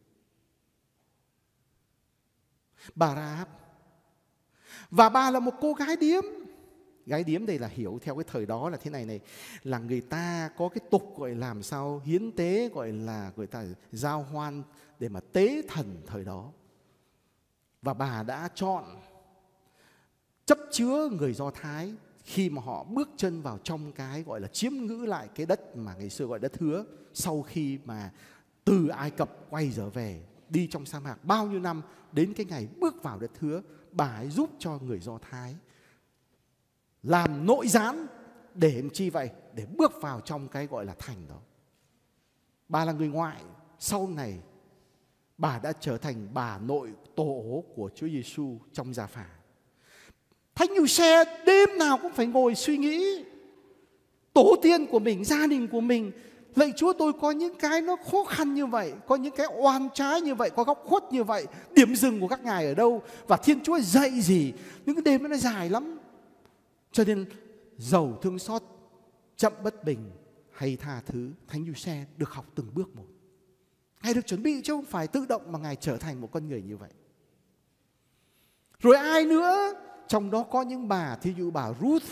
Bà Rahab. Và bà là một cô gái điếm. Gái điếm đây là hiểu theo cái thời đó là thế này này, là người ta có cái tục gọi làm sao hiến tế, gọi là người ta giao hoan để mà tế thần thời đó. Và bà đã chọn chấp chứa người Do Thái khi mà họ bước chân vào trong cái gọi là chiếm ngữ lại cái đất mà ngày xưa gọi đất hứa, sau khi mà từ Ai Cập quay trở về, đi trong sa mạc bao nhiêu năm, đến cái ngày bước vào đất hứa, bà ấy giúp cho người Do Thái làm nội gián để làm chi vậy? Để bước vào trong cái gọi là thành đó. Bà là người ngoại, sau này bà đã trở thành bà nội tổ của Chúa Giêsu trong Gia Phả. Thánh Giuse đêm nào cũng phải ngồi suy nghĩ tổ tiên của mình, gia đình của mình. Lạy Chúa, tôi có những cái nó khó khăn như vậy, có những cái oan trái như vậy, có góc khuất như vậy, điểm dừng của các ngài ở đâu, và Thiên Chúa dạy gì? Những cái đêm nó dài lắm. Cho nên giàu thương xót, chậm bất bình hay tha thứ, Thánh Giuse được học từng bước một. Ngài được chuẩn bị chứ không phải tự động mà Ngài trở thành một con người như vậy. Rồi ai nữa? Trong đó có những bà, thí dụ bà Ruth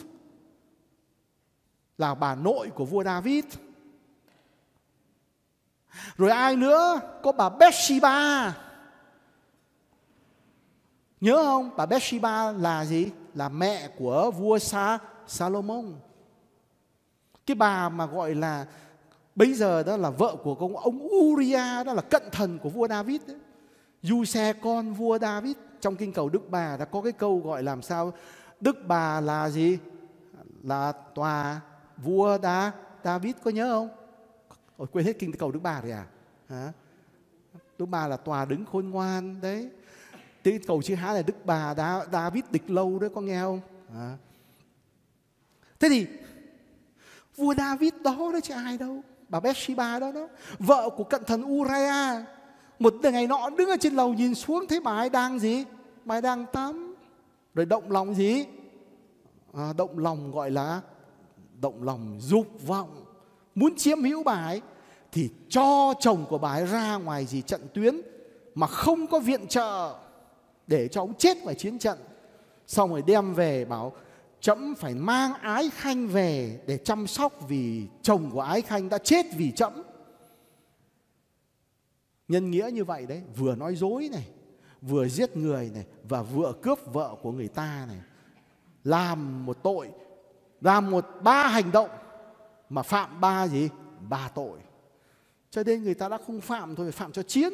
là bà nội của vua David. Rồi ai nữa? Có bà Bathsheba. Nhớ không? Bà Bathsheba là gì? Là mẹ của vua Sa Salomon. Cái bà mà gọi là bây giờ đó là vợ của ông, ông Uriah, đó là cận thần của vua David đấy. Giuse con vua David. Trong kinh cầu Đức Bà đã có cái câu gọi làm sao? Đức Bà là gì? Là tòa vua Đa, David, có nhớ không? Ôi, quên hết kinh cầu Đức Bà rồi à? Hả? Đức Bà là tòa đứng khôn ngoan đấy. Cái cầu chữ Hán là Đức Bà Đa, David địch lâu đấy, có nghe không? À. Thế thì vua David đó đấy chứ ai đâu. Bà Bathsheba đó đó, vợ của cận thần Uriah. Một ngày nọ đứng ở trên lầu nhìn xuống thấy bà ấy đang gì? Bà ấy đang tắm. Rồi động lòng gì? À, động lòng gọi là động lòng dục vọng, muốn chiếm hữu bà ấy, thì cho chồng của bà ấy ra ngoài gì trận tuyến mà không có viện trợ để cho ông chết ngoài chiến trận. Xong rồi đem về bảo trẫm phải mang Ái Khanh về để chăm sóc vì chồng của Ái Khanh đã chết vì trẫm. Nhân nghĩa như vậy đấy, vừa nói dối này, vừa giết người này, và vừa cướp vợ của người ta này. Làm một tội, làm một ba hành động mà phạm ba gì? Ba tội. Cho nên người ta đã không phạm thôi, phải phạm cho chiến.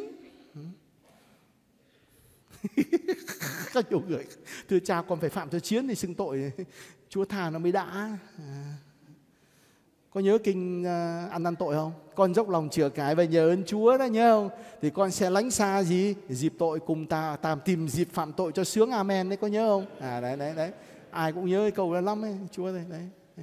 Có nhiều người thưa cha con phải phạm cho chiến thì xưng tội, Chúa tha nó mới đã. À. Có nhớ kinh uh, ăn năn tội không? Con dốc lòng chừa cải và nhờ ơn Chúa đó, nhớ không? Thì con sẽ lánh xa gì? Dịp tội cùng ta tạm tìm dịp phạm tội cho sướng, amen đấy, có nhớ không? À đấy đấy đấy. Ai cũng nhớ cái câu đó lắm ấy, Chúa đấy, đấy. đấy.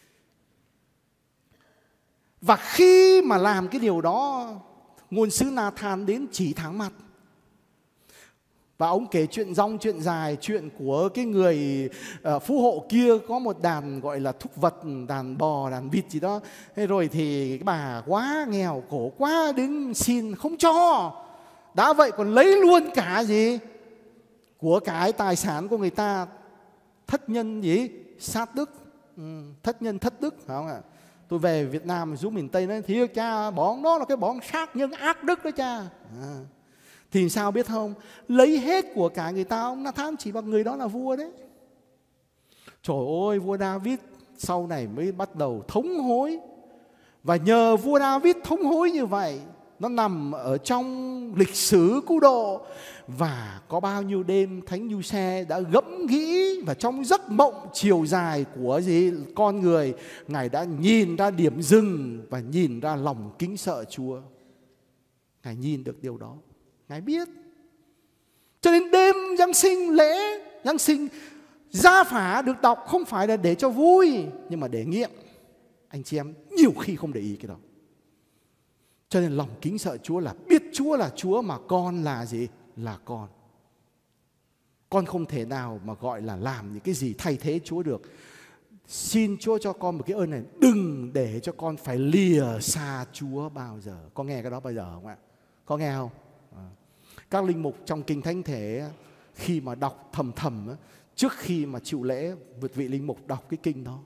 Và khi mà làm cái điều đó, ngôn sứ Nathan đến chỉ thẳng mặt. Và ông kể chuyện rong chuyện dài, chuyện của cái người uh, phú hộ kia có một đàn gọi là thúc vật, đàn bò, đàn vịt gì đó. Thế rồi thì cái bà quá nghèo khổ quá đến xin không cho. Đã vậy còn lấy luôn cả gì? Của cái tài sản của người ta. Thất nhân gì? Sát đức. Ừ, thất nhân thất đức, phải không ạ? Tôi về Việt Nam giúp miền Tây nói thì cha, bọn đó là cái bọn sát nhân ác đức đó cha. À. Thì sao biết không? Lấy hết của cả người ta, ông Nathan chỉ bằng người đó là vua đấy. Trời ơi, vua David sau này mới bắt đầu thống hối. Và nhờ vua David thống hối như vậy, nó nằm ở trong lịch sử cứu độ. Và có bao nhiêu đêm Thánh Giuse đã gẫm nghĩ, và trong giấc mộng chiều dài của gì con người, Ngài đã nhìn ra điểm dừng và nhìn ra lòng kính sợ Chúa. Ngài nhìn được điều đó, Ngài biết. Cho nên đêm Giáng sinh, lễ Giáng sinh, gia phả được đọc không phải là để cho vui, nhưng mà để nghiệm. Anh chị em nhiều khi không để ý cái đó. Cho nên lòng kính sợ Chúa là biết Chúa là Chúa, mà con là gì? Là con. Con không thể nào mà gọi là làm những cái gì thay thế Chúa được. Xin Chúa cho con một cái ơn này, đừng để cho con phải lìa xa Chúa bao giờ. Có nghe cái đó bao giờ không ạ? Có nghe không? À. Các linh mục trong Kinh Thánh Thể khi mà đọc thầm thầm, trước khi mà chịu lễ, một vị linh mục đọc cái kinh đó: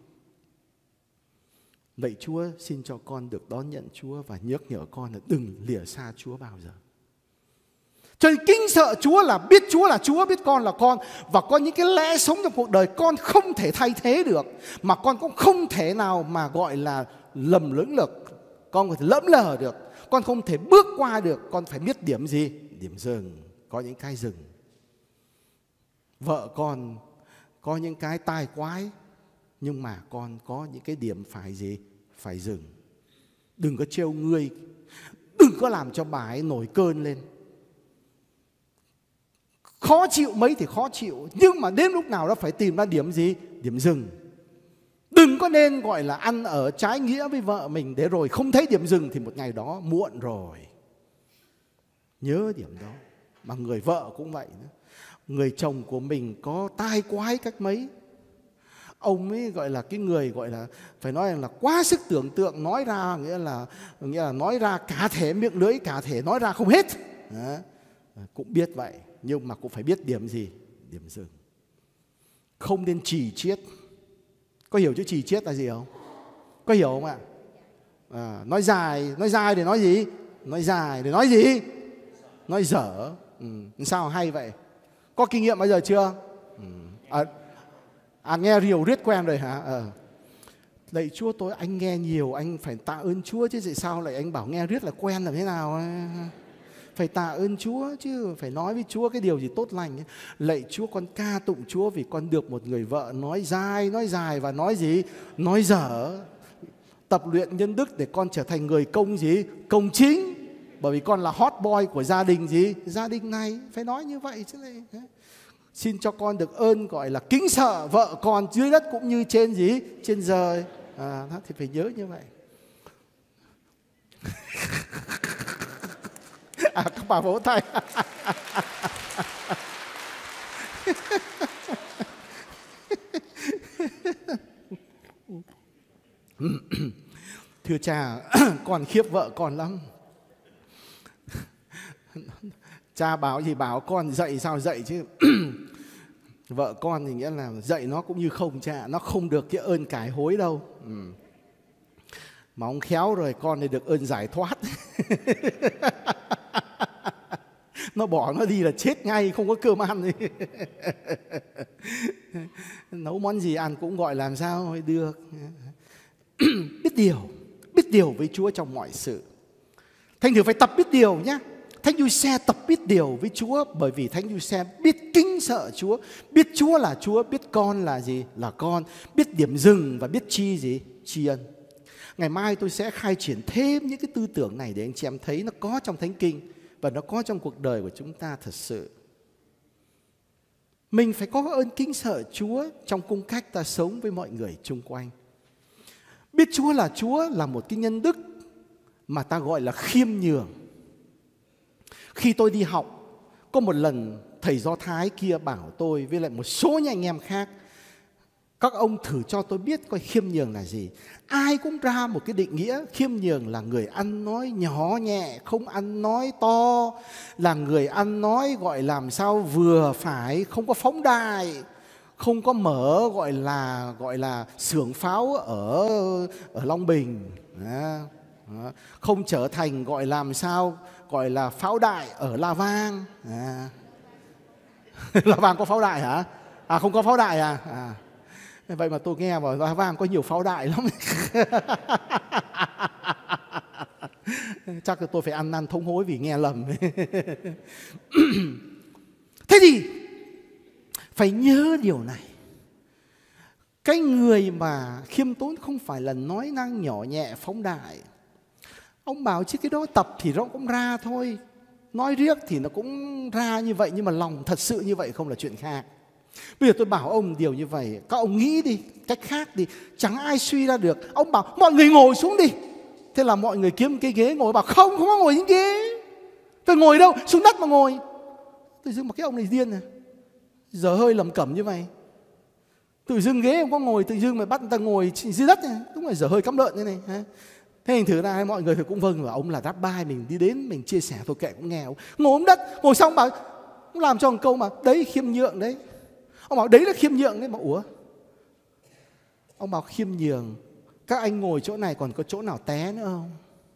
lạy Chúa, xin cho con được đón nhận Chúa và nhắc nhở con là đừng lìa xa Chúa bao giờ. Cho nên kính sợ Chúa là biết Chúa là Chúa, biết con là con. Và có những cái lẽ sống trong cuộc đời con không thể thay thế được, mà con cũng không thể nào mà gọi là lầm lững lực, con có thể lẫm lờ được, con không thể bước qua được. Con phải biết điểm gì? Điểm dừng. Có những cái dừng. Vợ con có những cái tai quái, nhưng mà con có những cái điểm phải gì? Phải dừng. Đừng có trêu ngươi, đừng có làm cho bà ấy nổi cơn lên. Khó chịu mấy thì khó chịu, nhưng mà đến lúc nào đó phải tìm ra điểm gì? Điểm dừng. Đừng có nên gọi là ăn ở trái nghĩa với vợ mình, để rồi không thấy điểm dừng thì một ngày đó muộn rồi. Nhớ điểm đó. Mà người vợ cũng vậy nữa. Người chồng của mình có tai quái cách mấy, ông ấy gọi là cái người gọi là phải nói là quá sức tưởng tượng, nói ra nghĩa là nghĩa là nói ra cả thể, miệng lưỡi cả thể nói ra không hết. Đó. Cũng biết vậy, nhưng mà cũng phải biết điểm gì? Điểm dừng. Không nên trì chiết. Có hiểu chữ trì chiết là gì không? Có hiểu không ạ? À, nói dài, nói dài để nói gì? Nói dài để nói gì? Nói dở. Ừ. Sao hay vậy? Có kinh nghiệm bao giờ chưa? Ừ. À, à nghe riều riết quen rồi hả? Ờ. Lạy Chúa, tôi anh nghe nhiều, anh phải tạ ơn Chúa chứ, tại sao lại anh bảo nghe riết là quen là thế nào? Phải tạ ơn Chúa chứ, phải nói với Chúa cái điều gì tốt lành ấy. Lạy Chúa, con ca tụng Chúa vì con được một người vợ nói dài, nói dài và nói gì? Nói dở. Tập luyện nhân đức để con trở thành người công gì? Công chính. Bởi vì con là hot boy của gia đình gì? Gia đình này. Phải nói như vậy chứ này. Xin cho con được ơn gọi là kính sợ vợ con dưới đất cũng như trên gì? Trên trời. À, thì phải nhớ như vậy. À, các bà vỗ tay. Thưa cha, con khiếp vợ con lắm. Cha bảo gì bảo, con dạy sao dạy chứ. Vợ con thì nghĩa là dạy nó cũng như không cha, nó không được cái ơn cải hối đâu. Ừ. Mà ông khéo rồi, con thì được ơn giải thoát. Nó bỏ nó đi là chết ngay, không có cơm ăn. Nấu món gì ăn cũng gọi làm sao mới được. Biết điều, biết điều với Chúa trong mọi sự. Thành thử phải tập biết điều nhé. Thánh Giuse tập biết điều với Chúa, bởi vì Thánh Giuse biết kính sợ Chúa, biết Chúa là Chúa, biết con là gì? Là con, biết điểm dừng và biết chi gì? Tri ân. Ngày mai tôi sẽ khai triển thêm những cái tư tưởng này để anh chị em thấy nó có trong Thánh Kinh và nó có trong cuộc đời của chúng ta thật sự. Mình phải có ơn kính sợ Chúa trong cung cách ta sống với mọi người chung quanh. Biết Chúa là Chúa là một cái nhân đức mà ta gọi là khiêm nhường. Khi tôi đi học, có một lần thầy Do Thái kia bảo tôi với lại một số những anh em khác: các ông thử cho tôi biết coi khiêm nhường là gì. Ai cũng ra một cái định nghĩa. Khiêm nhường là người ăn nói nhỏ nhẹ, không ăn nói to, là người ăn nói gọi làm sao vừa phải, không có phóng đại, không có mở gọi là gọi là xưởng pháo ở ở Long Bình, đó. Đó. Không trở thành gọi làm sao gọi là pháo đại ở La Vang. À. La Vang có pháo đại hả? À không có pháo đại à? À. Vậy mà tôi nghe vào La Vang có nhiều pháo đại lắm. Chắc là tôi phải ăn năn thống hối vì nghe lầm. Thế thì phải nhớ điều này. Cái người mà khiêm tốn không phải là nói năng nhỏ nhẹ phóng đại. Ông bảo chứ cái đó tập thì nó cũng ra thôi, nói riết thì nó cũng ra như vậy, nhưng mà lòng thật sự như vậy không là chuyện khác. Bây giờ tôi bảo ông điều như vậy, các ông nghĩ đi, cách khác đi, chẳng ai suy ra được. Ông bảo mọi người ngồi xuống đi. Thế là mọi người kiếm cái ghế ngồi, bảo không, không có ngồi những ghế. Phải ngồi đâu, xuống đất mà ngồi. Tự dưng mà cái ông này điên à, giờ hơi lầm cẩm như vậy. Tự dưng ghế không có ngồi, tự dưng mà bắt người ta ngồi dưới đất này, đúng là giờ hơi cắm lợn như này. Thế hình thử ra mọi người thì cũng vâng, và ông là rap bai, mình đi đến mình chia sẻ thôi kệ cũng nghe. Ông ngồi xuống đất, ngồi xong bảo, ông làm cho một câu mà đấy khiêm nhượng đấy. Ông bảo đấy là khiêm nhượng đấy. Mà ủa, ông bảo khiêm nhường, các anh ngồi chỗ này còn có chỗ nào té nữa không?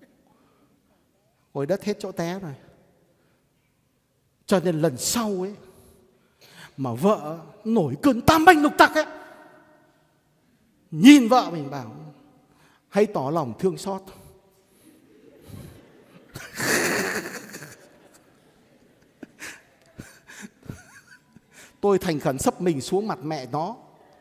Ngồi đất hết chỗ té rồi. Cho nên lần sau ấy mà vợ nổi cơn tam banh lục tặc ấy, nhìn vợ mình bảo hãy tỏ lòng thương xót. Tôi thành khẩn sấp mình xuống mặt mẹ nó.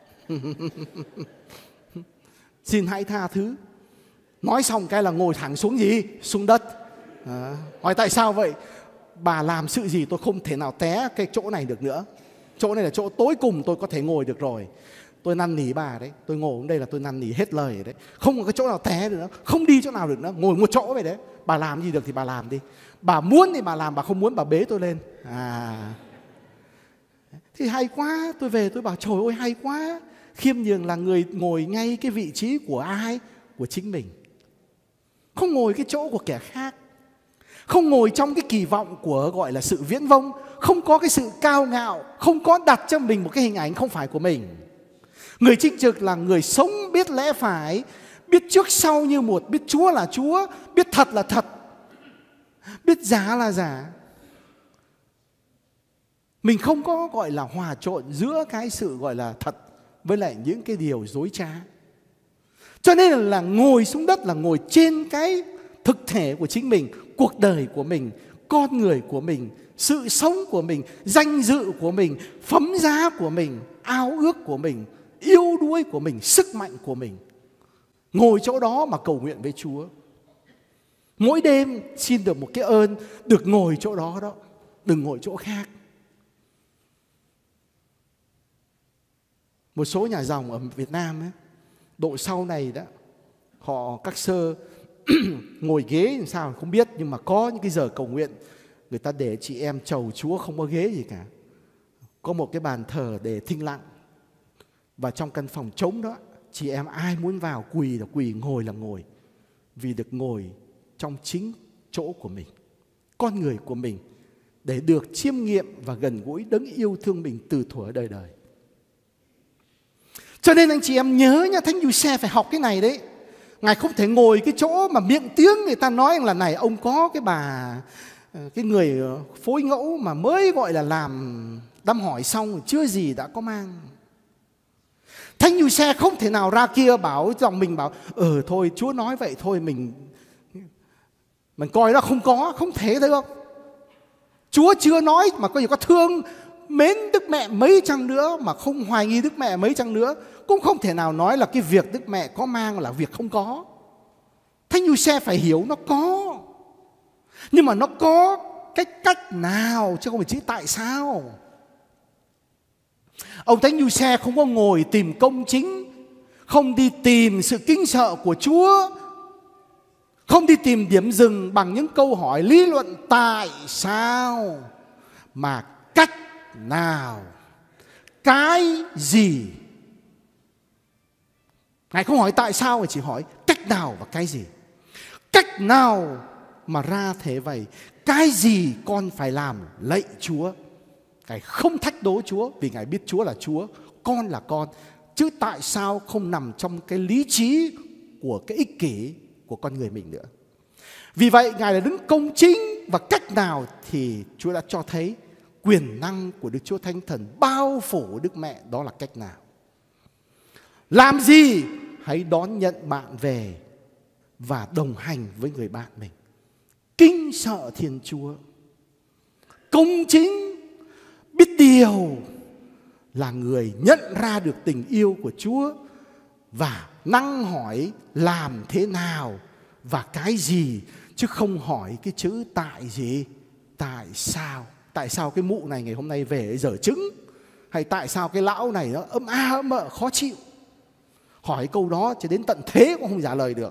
Xin hãy tha thứ. Nói xong cái là ngồi thẳng xuống gì? Xuống đất. À, hỏi tại sao vậy? Bà làm sự gì tôi không thể nào té cái chỗ này được nữa. Chỗ này là chỗ tối cùng tôi có thể ngồi được rồi. Tôi năn nỉ bà đấy. Tôi ngồi ở đây là tôi năn nỉ hết lời đấy. Không có cái chỗ nào té được nữa, không đi chỗ nào được nữa, ngồi một chỗ vậy đấy. Bà làm gì được thì bà làm đi. Bà muốn thì bà làm, bà không muốn bà bế tôi lên. À, thì hay quá. Tôi về tôi bảo trời ơi hay quá. Khiêm nhường là người ngồi ngay cái vị trí của ai? Của chính mình. Không ngồi cái chỗ của kẻ khác. Không ngồi trong cái kỳ vọng của gọi là sự viễn vông. Không có cái sự cao ngạo. Không có đặt cho mình một cái hình ảnh không phải của mình. Người chính trực là người sống biết lẽ phải, biết trước sau như một, biết Chúa là Chúa, biết thật là thật, biết giả là giả. Mình không có gọi là hòa trộn giữa cái sự gọi là thật với lại những cái điều dối trá. Cho nên là, là ngồi xuống đất là ngồi trên cái thực thể của chính mình, cuộc đời của mình, con người của mình, sự sống của mình, danh dự của mình, phẩm giá của mình, ao ước của mình, yêu đuối của mình, sức mạnh của mình. Ngồi chỗ đó mà cầu nguyện với Chúa. Mỗi đêm xin được một cái ơn được ngồi chỗ đó đó, đừng ngồi chỗ khác. Một số nhà dòng ở Việt Nam ấy, độ sau này đó, họ các sơ ngồi ghế làm sao không biết, nhưng mà có những cái giờ cầu nguyện người ta để chị em chầu Chúa không có ghế gì cả. Có một cái bàn thờ để thinh lặng. Và trong căn phòng trống đó, chị em ai muốn vào quỳ là quỳ, ngồi là ngồi. Vì được ngồi trong chính chỗ của mình, con người của mình, để được chiêm nghiệm và gần gũi đấng yêu thương mình từ thuở đời đời. Cho nên anh chị em nhớ nha, Thánh Giuse phải học cái này đấy. Ngài không thể ngồi cái chỗ mà miệng tiếng người ta nói là này ông có cái bà, cái người phối ngẫu mà mới gọi là làm đám hỏi xong chưa gì đã có mang. Thánh Giuse không thể nào ra kia bảo dòng mình bảo ờ thôi Chúa nói vậy thôi mình mình coi nó không có, không thể thấy không? Chúa chưa nói mà có gì có thương mến Đức Mẹ mấy chăng nữa, mà không hoài nghi Đức Mẹ mấy chăng nữa, cũng không thể nào nói là cái việc Đức Mẹ có mang là việc không có. Thánh Giuse phải hiểu nó có, nhưng mà nó có cách cách nào chứ không phải chỉ tại sao. Ông Thánh Giuse không có ngồi tìm công chính, không đi tìm sự kính sợ của Chúa, không đi tìm điểm dừng bằng những câu hỏi lý luận tại sao, mà cách nào, cái gì. Ngài không hỏi tại sao, mà chỉ hỏi cách nào và cái gì. Cách nào mà ra thế vậy, cái gì con phải làm lạy Chúa. Ngài không thách đố Chúa, vì Ngài biết Chúa là Chúa, con là con. Chứ tại sao không nằm trong cái lý trí của cái ích kỷ của con người mình nữa. Vì vậy Ngài là đứng công chính, và cách nào thì Chúa đã cho thấy quyền năng của Đức Chúa Thánh Thần bao phủ Đức Mẹ, đó là cách nào. Làm gì? Hãy đón nhận bạn về và đồng hành với người bạn mình. kính sợ Thiên Chúa, công chính, biết điều, là người nhận ra được tình yêu của Chúa và năng hỏi làm thế nào và cái gì, chứ không hỏi cái chữ tại gì, tại sao. Tại sao cái mụ này ngày hôm nay về dở trứng, hay tại sao cái lão này nó ấm a ấm ợ khó chịu. Hỏi câu đó cho đến tận thế cũng không trả lời được.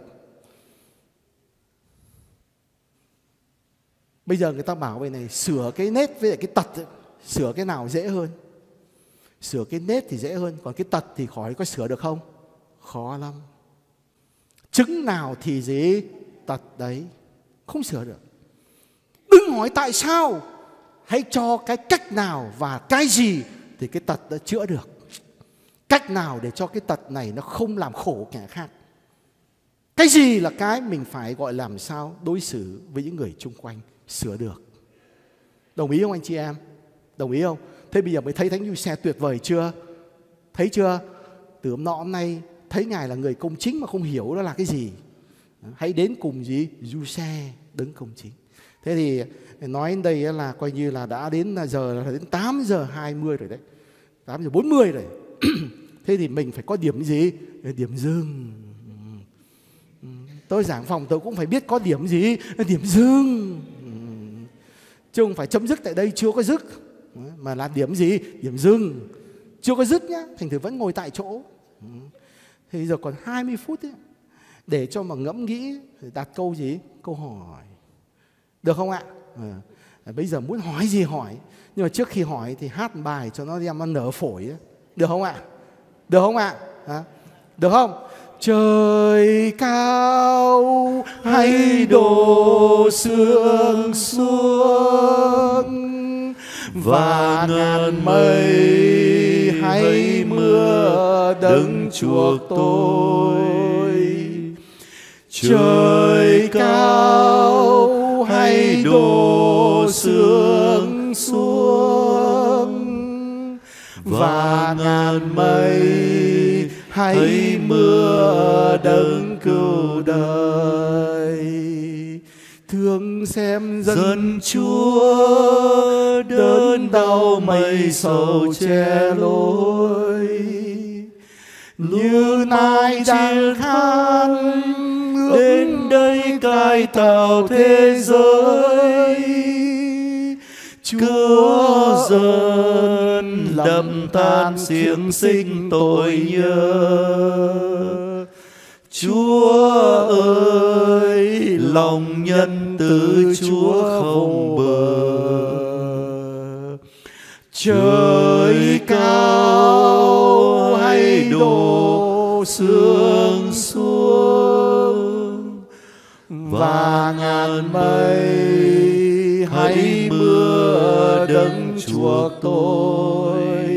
Bây giờ người ta bảo về này, sửa cái nết với lại cái tật ấy, sửa cái nào dễ hơn? Sửa cái nết thì dễ hơn, còn cái tật thì khỏi có sửa được không? Khó lắm. Chứng nào thì gì? Tật đấy, không sửa được. Đừng hỏi tại sao, hãy cho cái cách nào và cái gì thì cái tật đã chữa được. Cách nào để cho cái tật này nó không làm khổ kẻ khác. Cái gì là cái mình phải gọi làm sao đối xử với những người chung quanh, sửa được. Đồng ý không anh chị em? Đồng ý không? Thế bây giờ mới thấy Thánh Giuse tuyệt vời chưa? Thấy chưa? Từ hôm nọ hôm nay thấy Ngài là người công chính mà không hiểu đó là cái gì. Hãy đến cùng gì? Giuse đấng công chính. Thế thì nói đến đây là coi như là đã đến giờ là đến tám giờ hai mươi rồi đấy. tám giờ bốn mươi rồi. Thế thì mình phải có điểm gì? Điểm dừng. Tôi giảng phòng tôi cũng phải biết có điểm gì? Điểm dừng. Chứ không phải chấm dứt tại đây chưa có dứt, mà là điểm gì? Điểm dừng. Chưa có dứt nhá, thành thử vẫn ngồi tại chỗ. Thì giờ còn hai mươi phút ấy, để cho mà ngẫm nghĩ, đặt câu gì? Câu hỏi. Được không ạ? À, bây giờ muốn hỏi gì hỏi. Nhưng mà trước khi hỏi thì hát bài cho nó đem nó nở phổi ấy. Được không ạ? Được không ạ? À, được không? Trời cao hãy đổ sương xuống, và ngàn mây hãy mưa đấng chuộc tôi. Trời cao hãy đổ sương xuống, và ngàn mây hãy mưa đấng cứu đời. Thương xem dân Chúa đớn đau mây sầu che lối, như nai đang khát đến đây cai tạo thế giới. Chúa dân lầm than xiềng xích tội nhớ. Chúa ơi, lòng nhân từ Chúa không bờ. Trời cao hãy đổ sương xuống, và ngàn mây hãy mưa đấng chuộc tôi.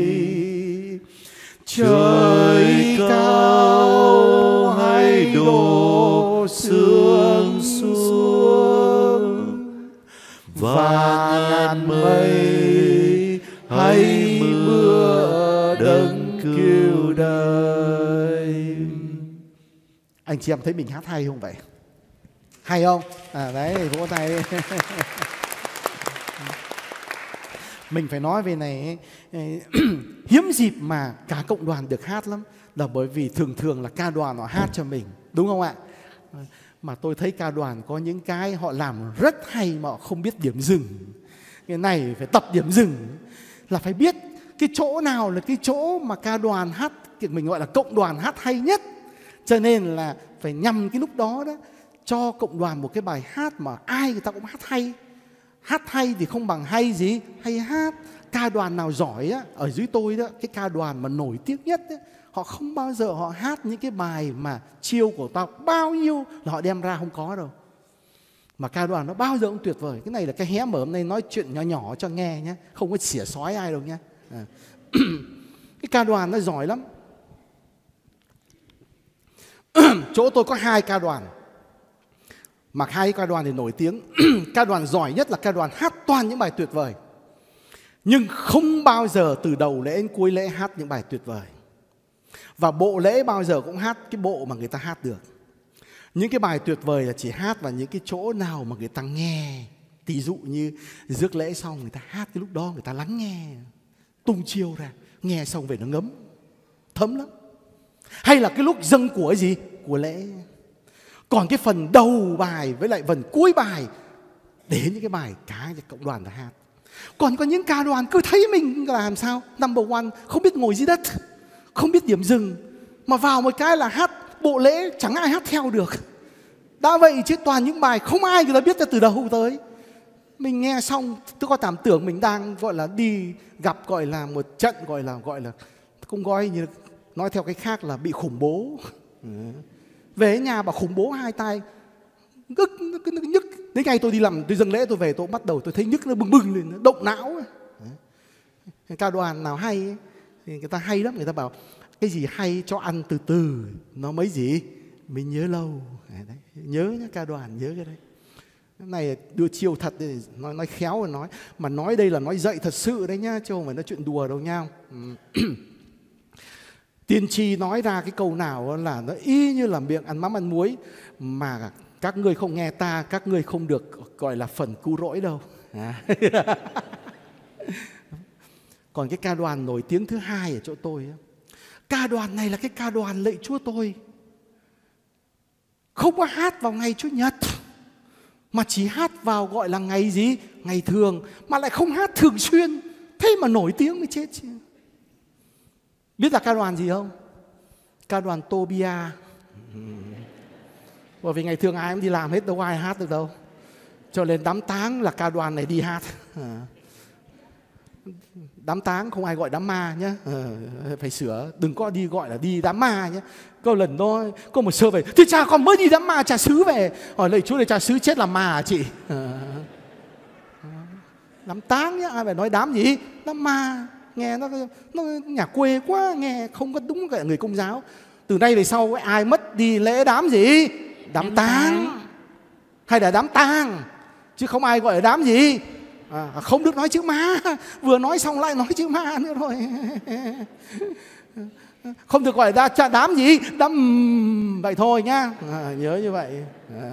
Trời cao hãy đổ sương xuống, và ngàn mây hãy mưa đấng cứu đời. Anh chị em thấy mình hát hay không vậy? Hay không? À đấy, vỗ tay. Mình phải nói về này, hiếm dịp mà cả cộng đoàn được hát lắm, là bởi vì thường thường là ca đoàn họ hát cho mình, đúng không ạ? Mà tôi thấy ca đoàn có những cái họ làm rất hay mà họ không biết điểm dừng. Cái này phải tập điểm dừng, là phải biết cái chỗ nào là cái chỗ mà ca đoàn hát, mình gọi là cộng đoàn hát hay nhất. Cho nên là phải nhằm cái lúc đó đó cho cộng đoàn một cái bài hát mà ai người ta cũng hát hay. Hát hay thì không bằng hay gì? Hay hát. Ca đoàn nào giỏi á, ở dưới tôi đó, cái ca đoàn mà nổi tiếng nhất á, họ không bao giờ họ hát những cái bài mà chiêu của tao bao nhiêu là họ đem ra, không có đâu. Mà ca đoàn nó bao giờ cũng tuyệt vời. Cái này là cái hé mở hôm nay nói chuyện nhỏ nhỏ cho nghe nhé, không có xỉa xói ai đâu nhé. À. Cái ca đoàn nó giỏi lắm. Chỗ tôi có hai ca đoàn, mà hai ca đoàn thì nổi tiếng. Ca đoàn giỏi nhất là ca đoàn hát toàn những bài tuyệt vời, nhưng không bao giờ từ đầu lễ đến cuối lễ hát những bài tuyệt vời. Và bộ lễ bao giờ cũng hát cái bộ mà người ta hát được. Những cái bài tuyệt vời là chỉ hát vào những cái chỗ nào mà người ta nghe. Ví dụ như rước lễ xong người ta hát, cái lúc đó người ta lắng nghe, tung chiêu ra, nghe xong về nó ngấm, thấm lắm. Hay là cái lúc dâng của gì? Của lễ. Còn cái phần đầu bài với lại phần cuối bài, đến những cái bài cả cộng đoàn là hát. Còn có những ca đoàn cứ thấy mình là làm sao number one, không biết ngồi dưới đất, không biết điểm dừng, mà vào một cái là hát bộ lễ chẳng ai hát theo được. Đã vậy chứ toàn những bài không ai người ta biết ra từ đầu tới. Mình nghe xong tôi có cảm tưởng mình đang gọi là đi gặp gọi là một trận gọi là gọi là không gọi như nói theo cái khác là bị khủng bố. Về nhà bảo khủng bố hai tay, nhức, nhức, nhức. Đến ngày tôi đi làm, tôi dâng lễ tôi về tôi bắt đầu tôi thấy nhức nó bừng bừng lên, nó động não ấy. Ca đoàn nào hay ấy, thì người ta hay lắm, người ta bảo cái gì hay cho ăn từ từ nó mới gì mình nhớ lâu. Đấy, nhớ nhá, ca đoàn nhớ cái đấy. Cái này đưa chiêu thật, nói nói khéo rồi nói, mà nói đây là nói dạy thật sự đấy nhá, chứ không phải nói chuyện đùa đâu nha. Tiên tri nói ra cái câu nào là nó y như là miệng ăn mắm ăn muối, mà các ngươi không nghe ta, các ngươi không được gọi là phần cứu rỗi đâu. À. Còn cái ca đoàn nổi tiếng thứ hai ở chỗ tôi, ca đoàn này là cái ca đoàn lạy Chúa tôi. Không có hát vào ngày Chủ nhật, mà chỉ hát vào gọi là ngày gì? Ngày thường, mà lại không hát thường xuyên. Thế mà nổi tiếng mới chết chứ. Biết là ca đoàn gì không? Ca đoàn Tobia. Bởi vì ngày thường ai cũng đi làm hết, đâu ai hát được đâu. Cho nên đám táng là ca đoàn này đi hát. Đám táng không ai gọi đám ma nhé, phải sửa, đừng có đi gọi là đi đám ma nhé. Có lần đó có một sơ về, thì cha con mới đi đám ma cha xứ về, hỏi lạy Chúa này cha xứ chết làm ma à chị? Đám táng nhé, ai phải nói đám gì? Đám ma, nghe nó nó nhà quê quá, nghe không có đúng cái người Công giáo. Từ nay về sau ai mất đi lễ đám gì? Đám táng hay là đám tang, chứ không ai gọi là đám gì. À, không được nói chữ ma, vừa nói xong lại nói chữ ma nữa rồi. Không được gọi là đám, đám gì, đám vậy thôi nhá, à, nhớ như vậy. À.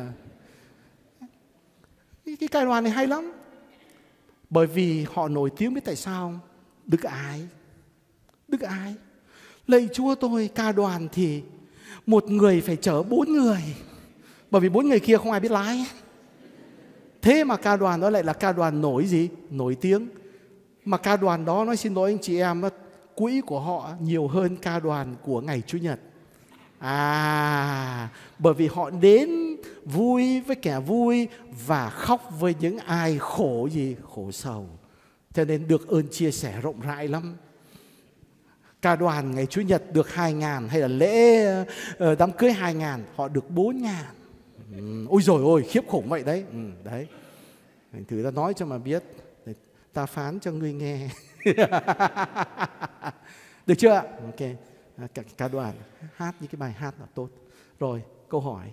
Cái, cái ca đoàn này hay lắm, bởi vì họ nổi tiếng biết tại sao không? Đức ái, đức ái. Lạy Chúa tôi, ca đoàn thì một người phải chở bốn người, bởi vì bốn người kia không ai biết lái. Thế mà ca đoàn đó lại là ca đoàn nổi gì? Nổi tiếng. Mà ca đoàn đó, nói xin lỗi anh chị em, quỹ của họ nhiều hơn ca đoàn của ngày Chủ nhật. À, bởi vì họ đến vui với kẻ vui và khóc với những ai khổ gì? Khổ sầu. Cho nên được ơn chia sẻ rộng rãi lắm. Ca đoàn ngày Chủ nhật được hai ngàn, hay là lễ uh, đám cưới hai ngàn, họ được bốn ngàn. Ôi dồi ôi, khiếp khủng vậy đấy. Ừ, đấy. Thử ta nói cho mà biết, ta phán cho ngươi nghe. Được chưa ạ? Ok. Cả, cả đoàn hát những cái bài hát là tốt. Rồi, câu hỏi.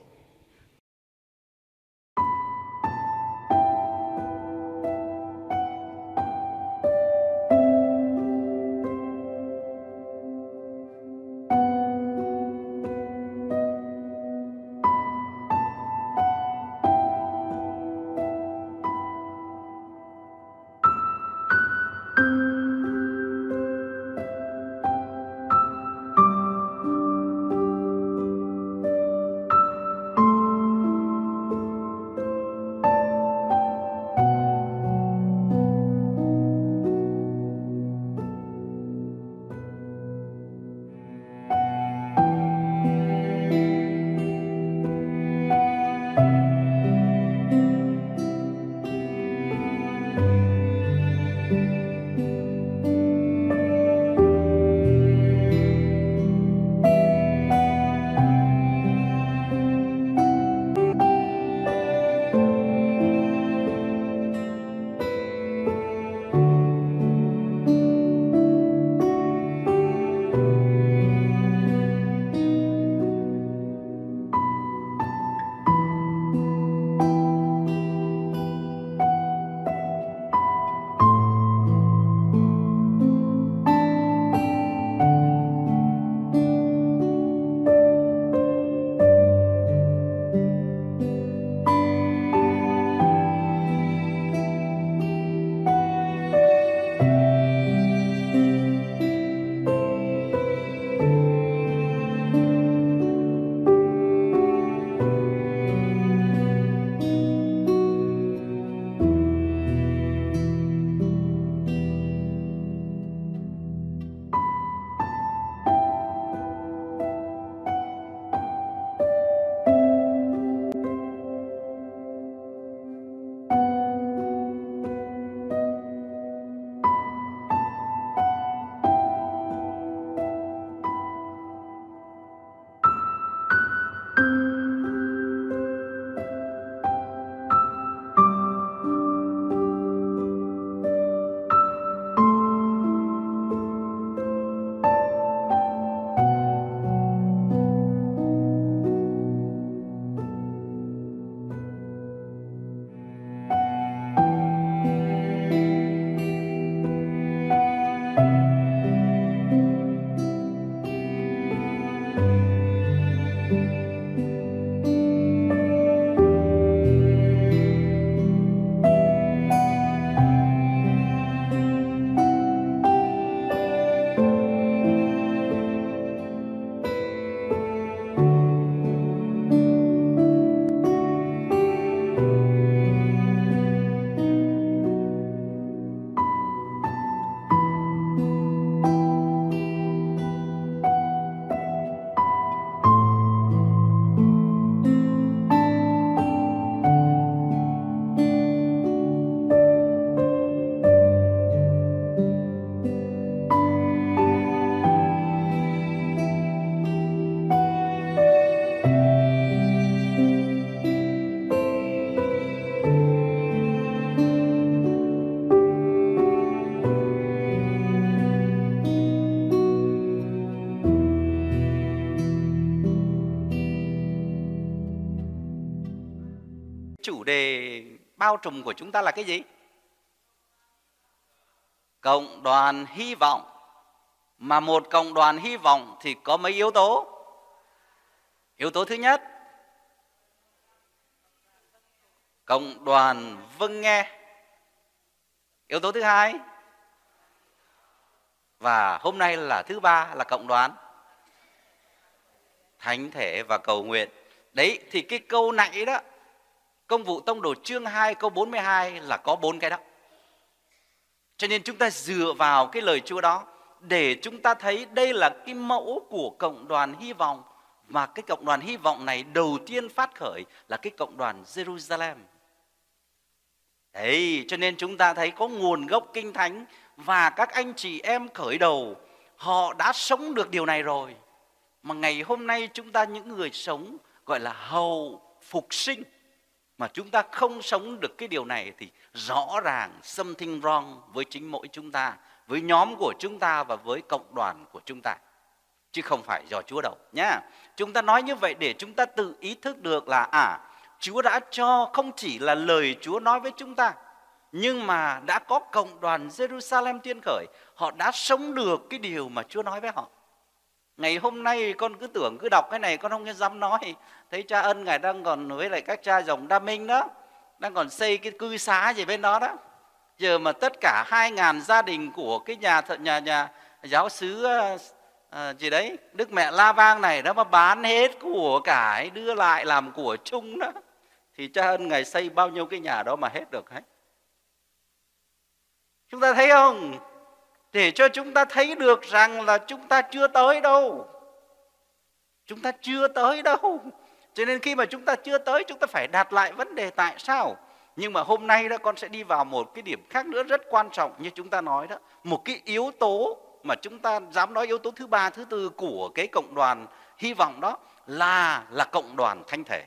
bao trùm của chúng ta là cái gì? Cộng đoàn hy vọng. Mà một cộng đoàn hy vọng thì có mấy yếu tố? Yếu tố thứ nhất, cộng đoàn vâng nghe. Yếu tố thứ hai, và hôm nay là thứ ba, là cộng đoàn thánh thể và cầu nguyện. Đấy, thì cái câu nãy đó, Công vụ Tông Đồ chương hai câu bốn mươi hai là có bốn cái đó. Cho nên chúng ta dựa vào cái lời Chúa đó để chúng ta thấy đây là cái mẫu của cộng đoàn hy vọng. Mà cái cộng đoàn hy vọng này đầu tiên phát khởi là cái cộng đoàn Jerusalem. Đấy, cho nên chúng ta thấy có nguồn gốc Kinh Thánh và các anh chị em khởi đầu họ đã sống được điều này rồi. Mà ngày hôm nay chúng ta những người sống gọi là hậu phục sinh mà chúng ta không sống được cái điều này thì rõ ràng something wrong với chính mỗi chúng ta, với nhóm của chúng ta và với cộng đoàn của chúng ta, chứ không phải do Chúa đâu nhá. Chúng ta nói như vậy để chúng ta tự ý thức được là à, Chúa đã cho không chỉ là lời Chúa nói với chúng ta, nhưng mà đã có cộng đoàn Jerusalem tuyên khởi, họ đã sống được cái điều mà Chúa nói với họ. Ngày hôm nay con cứ tưởng cứ đọc cái này con không dám nói. Thấy cha Ân ngài đang còn với lại các cha dòng Đa Minh đó, đang còn xây cái cư xá gì bên đó đó. Giờ mà tất cả hai ngàn gia đình của cái nhà nhà nhà giáo xứ à, gì đấy Đức Mẹ La Vang này đó mà bán hết của cải đưa lại làm của chung đó, thì cha Ân ngài xây bao nhiêu cái nhà đó mà hết được hết. Chúng ta thấy không? Để cho chúng ta thấy được rằng là chúng ta chưa tới đâu. Chúng ta chưa tới đâu. Cho nên khi mà chúng ta chưa tới, chúng ta phải đặt lại vấn đề tại sao. Nhưng mà hôm nay đó con sẽ đi vào một cái điểm khác nữa rất quan trọng như chúng ta nói đó. Một cái yếu tố mà chúng ta dám nói yếu tố thứ ba, thứ tư của cái cộng đoàn hy vọng đó là là cộng đoàn thánh thể.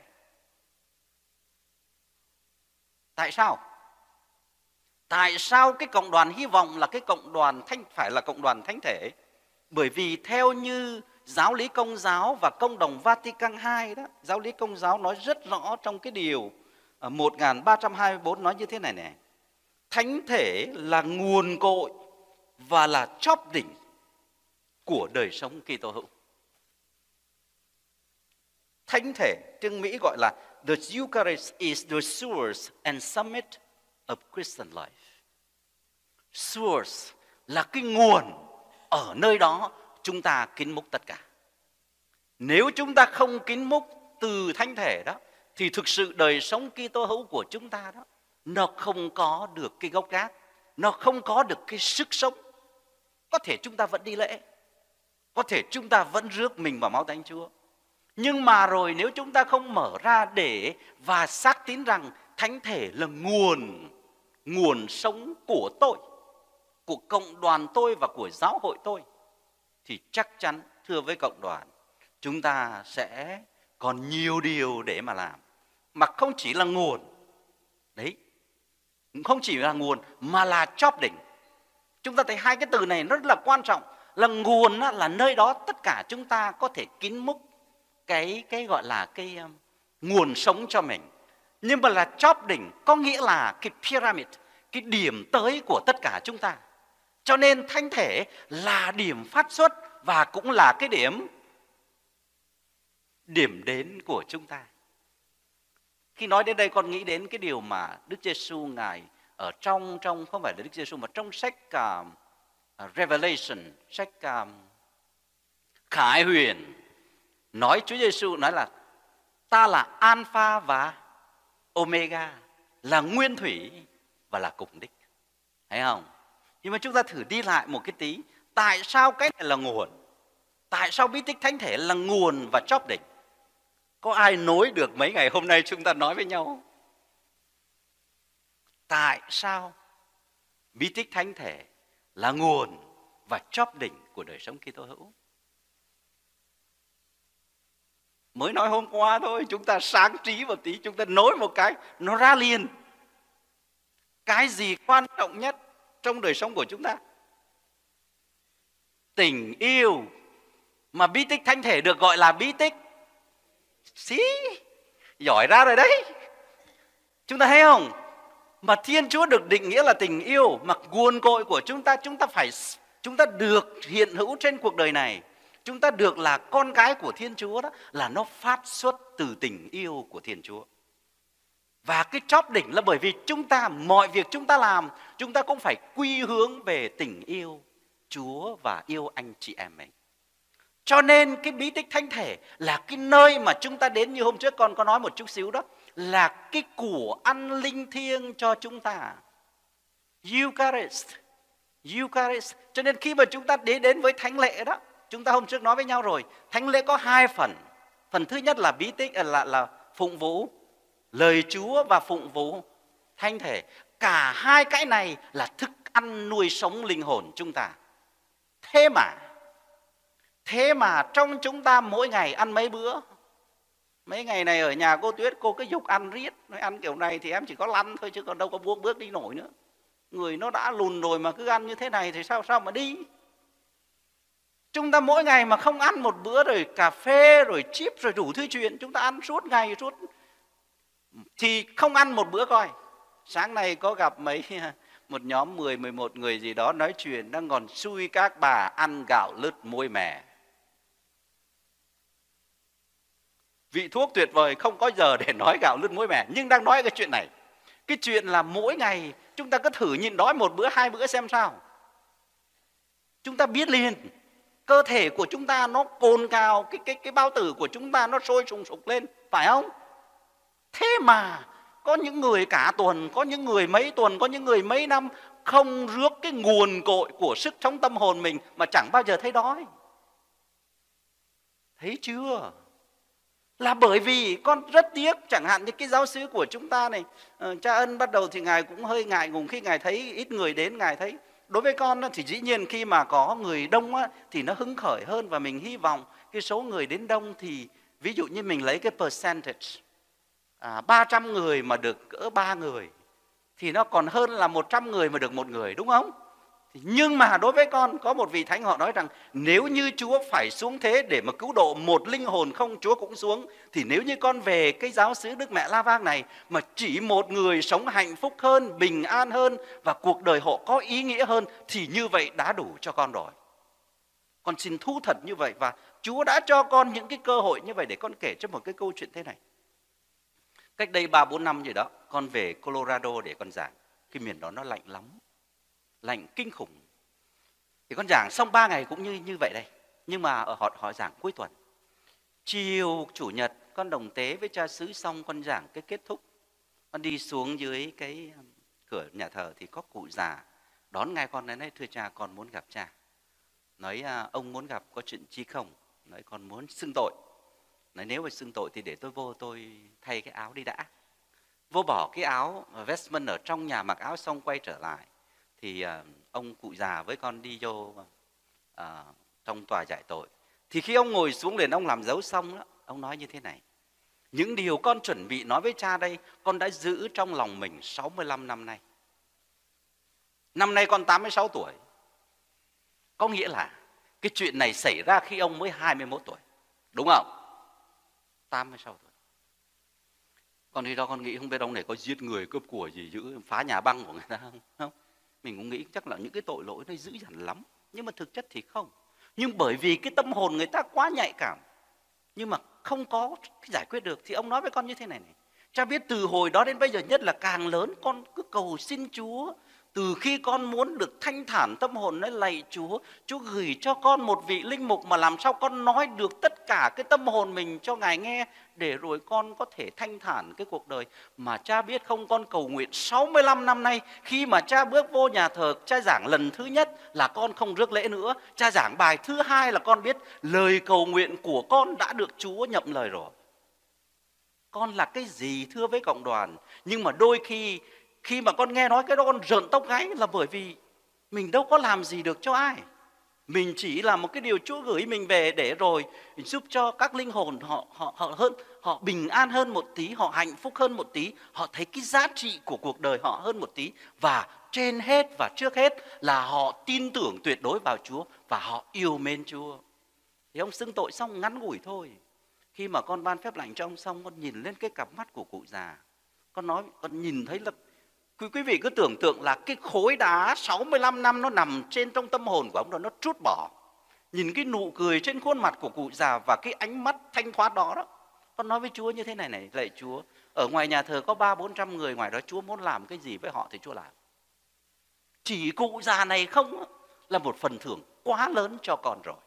Tại sao? Tại sao cái cộng đoàn hy vọng là cái cộng đoàn thánh phải là cộng đoàn thánh thể? Bởi vì theo như giáo lý Công giáo và Công đồng Vatican hai đó, giáo lý Công giáo nói rất rõ trong cái điều một nghìn ba trăm hai mươi tư nói như thế này này. Thánh thể là nguồn cội và là chóp đỉnh của đời sống Kitô hữu. Thánh thể tiếng Mỹ gọi là the Eucharist is the source and summit of Christian life. Source là cái nguồn, ở nơi đó chúng ta kính múc tất cả. Nếu chúng ta không kính múc từ thánh thể đó thì thực sự đời sống Kitô hữu của chúng ta đó nó không có được cái gốc gác, nó không có được cái sức sống. Có thể chúng ta vẫn đi lễ, có thể chúng ta vẫn rước mình vào máu Thánh Chúa, nhưng mà rồi nếu chúng ta không mở ra để và xác tín rằng thánh thể là nguồn nguồn sống của tôi, của cộng đoàn tôi và của giáo hội tôi, thì chắc chắn thưa với cộng đoàn, chúng ta sẽ còn nhiều điều để mà làm. Mà không chỉ là nguồn, đấy, không chỉ là nguồn mà là chóp đỉnh. Chúng ta thấy hai cái từ này rất là quan trọng. Là nguồn là nơi đó tất cả chúng ta có thể kính múc cái, cái gọi là cái um, nguồn sống cho mình. Nhưng mà là chóp đỉnh có nghĩa là cái pyramid, cái điểm tới của tất cả chúng ta. Cho nên thánh thể là điểm phát xuất và cũng là cái điểm điểm đến của chúng ta. Khi nói đến đây con nghĩ đến cái điều mà Đức Giêsu ngài ở trong trong không phải là Đức Giêsu mà trong sách uh, uh, Revelation, sách uh, Khải Huyền, nói Chúa Giêsu nói là ta là Alpha và Omega, là nguyên thủy và là cùng đích. Thấy không? Nhưng mà chúng ta thử đi lại một cái tí. Tại sao cái này là nguồn? Tại sao bí tích thánh thể là nguồn và chóp đỉnh? Có ai nối được mấy ngày hôm nay chúng ta nói với nhau? Tại sao bí tích thánh thể là nguồn và chóp đỉnh của đời sống Kitô hữu? Mới nói hôm qua thôi, chúng ta sáng trí một tí, chúng ta nối một cái, nó ra liền. Cái gì quan trọng nhất trong đời sống của chúng ta? Tình yêu. Mà bí tích thánh thể được gọi là bí tích xí, giỏi ra rồi đấy. Chúng ta thấy không? Mà Thiên Chúa được định nghĩa là tình yêu, mà nguồn cội của chúng ta, chúng ta phải chúng ta được hiện hữu trên cuộc đời này, chúng ta được là con cái của Thiên Chúa, đó là nó phát xuất từ tình yêu của Thiên Chúa. Và cái chóp đỉnh là bởi vì chúng ta, mọi việc chúng ta làm, chúng ta cũng phải quy hướng về tình yêu Chúa và yêu anh chị em mình. Cho nên cái bí tích thánh thể là cái nơi mà chúng ta đến, như hôm trước con có nói một chút xíu đó, là cái của ăn linh thiêng cho chúng ta. Eucharist. Eucharist. Cho nên khi mà chúng ta đến đến với thánh lễ đó, chúng ta hôm trước nói với nhau rồi, thánh lễ có hai phần. Phần thứ nhất là bí tích là là phụng vụ lời Chúa và phụng vụ thánh thể. Cả hai cái này là thức ăn nuôi sống linh hồn chúng ta. Thế mà Thế mà trong chúng ta mỗi ngày ăn mấy bữa? Mấy ngày này ở nhà cô Tuyết, cô cứ dục ăn riết. Nói ăn kiểu này thì em chỉ có lăn thôi chứ còn đâu có buông bước đi nổi nữa. Người nó đã lùn rồi mà cứ ăn như thế này thì sao sao mà đi? Chúng ta mỗi ngày mà không ăn một bữa rồi cà phê rồi chip rồi đủ thứ chuyện, chúng ta ăn suốt ngày suốt thì không ăn một bữa coi. Sáng nay có gặp mấy một nhóm mười mười một người gì đó nói chuyện, đang còn xui các bà ăn gạo lứt muối mè. Vị thuốc tuyệt vời, không có giờ để nói gạo lứt muối mè, nhưng đang nói cái chuyện này. Cái chuyện là mỗi ngày chúng ta cứ thử nhịn đói một bữa hai bữa xem sao. Chúng ta biết liền cơ thể của chúng ta nó cồn cào, cái cái cái bao tử của chúng ta nó sôi sùng sục lên, phải không? Thế mà có những người cả tuần, có những người mấy tuần, có những người mấy năm không rước cái nguồn cội của sức sống tâm hồn mình mà chẳng bao giờ thấy đói. Thấy chưa? Là bởi vì con rất tiếc, chẳng hạn như cái giáo xứ của chúng ta này, uh, cha Ân bắt đầu thì Ngài cũng hơi ngại ngùng khi Ngài thấy ít người đến, Ngài thấy đối với con thì dĩ nhiên khi mà có người đông á, thì nó hứng khởi hơn, và mình hy vọng cái số người đến đông thì ví dụ như mình lấy cái percentage à, ba trăm người mà được cỡ ba người thì nó còn hơn là một trăm người mà được một người, đúng không? Nhưng mà đối với con có một vị thánh họ nói rằng nếu như Chúa phải xuống thế để mà cứu độ một linh hồn không, Chúa cũng xuống, thì nếu như con về cái giáo xứ Đức Mẹ La Vang này mà chỉ một người sống hạnh phúc hơn, bình an hơn và cuộc đời họ có ý nghĩa hơn thì như vậy đã đủ cho con rồi. Con xin thú thật như vậy, và Chúa đã cho con những cái cơ hội như vậy để con kể cho một cái câu chuyện thế này. Cách đây ba bốn năm gì đó, con về Colorado để con giảng. Cái miền đó nó lạnh lắm, lạnh kinh khủng. Thì con giảng xong ba ngày cũng như như vậy đây. Nhưng mà ở họ họ giảng cuối tuần. Chiều chủ nhật con đồng tế với cha xứ xong, con giảng cái kết thúc. Con đi xuống dưới cái cửa nhà thờ thì có cụ già đón ngay con, nói thưa cha, con muốn gặp cha. Nói ông muốn gặp có chuyện chi không? Nói con muốn xưng tội. Nói nếu mà xưng tội thì để tôi vô tôi thay cái áo đi đã. Vô bỏ cái áo vestment ở trong nhà, mặc áo xong quay trở lại. Thì uh, ông cụ già với con đi vô uh, trong tòa giải tội. Thì khi ông ngồi xuống để ông làm dấu xong đó, ông nói như thế này: những điều con chuẩn bị nói với cha đây, con đã giữ trong lòng mình sáu mươi lăm năm nay. Năm nay con tám mươi sáu tuổi. Có nghĩa là cái chuyện này xảy ra khi ông mới hai mươi mốt tuổi, đúng không? tám mươi sáu tuổi. Còn khi đó con nghĩ không biết ông này có giết người, cướp của gì, giữ phá nhà băng của người ta không? Không. Mình cũng nghĩ chắc là những cái tội lỗi nó dữ dằn lắm. Nhưng mà thực chất thì không. Nhưng bởi vì cái tâm hồn người ta quá nhạy cảm, nhưng mà không có giải quyết được, thì ông nói với con như thế này này: cha biết từ hồi đó đến bây giờ, nhất là càng lớn, con cứ cầu xin Chúa. Từ khi con muốn được thanh thản tâm hồn, nói lạy Chúa, Chúa gửi cho con một vị linh mục mà làm sao con nói được tất cả cái tâm hồn mình cho Ngài nghe, để rồi con có thể thanh thản cái cuộc đời. Mà cha biết không, con cầu nguyện sáu mươi lăm năm nay, khi mà cha bước vô nhà thờ, cha giảng lần thứ nhất là con không rước lễ nữa. Cha giảng bài thứ hai là con biết lời cầu nguyện của con đã được Chúa nhậm lời rồi. Con là cái gì thưa với cộng đoàn? Nhưng mà đôi khi Khi mà con nghe nói cái đó con rợn tóc gáy, là bởi vì mình đâu có làm gì được cho ai. Mình chỉ là một cái điều Chúa gửi mình về để rồi giúp cho các linh hồn họ họ họ hơn, họ bình an hơn một tí, họ hạnh phúc hơn một tí, họ thấy cái giá trị của cuộc đời họ hơn một tí, và trên hết và trước hết là họ tin tưởng tuyệt đối vào Chúa và họ yêu mến Chúa. Thì ông xưng tội xong ngắn ngủi thôi. Khi mà con ban phép lành cho ông xong, con nhìn lên cái cặp mắt của cụ già, con nói, con nhìn thấy là Quý, quý vị cứ tưởng tượng là cái khối đá sáu mươi lăm năm nó nằm trên trong tâm hồn của ông rồi nó trút bỏ. Nhìn cái nụ cười trên khuôn mặt của cụ già và cái ánh mắt thanh thoát đó đó. Con nói với Chúa như thế này này, lạy Chúa, ở ngoài nhà thờ có ba bốn trăm người, ngoài đó Chúa muốn làm cái gì với họ thì Chúa làm. Chỉ cụ già này không là một phần thưởng quá lớn cho con rồi.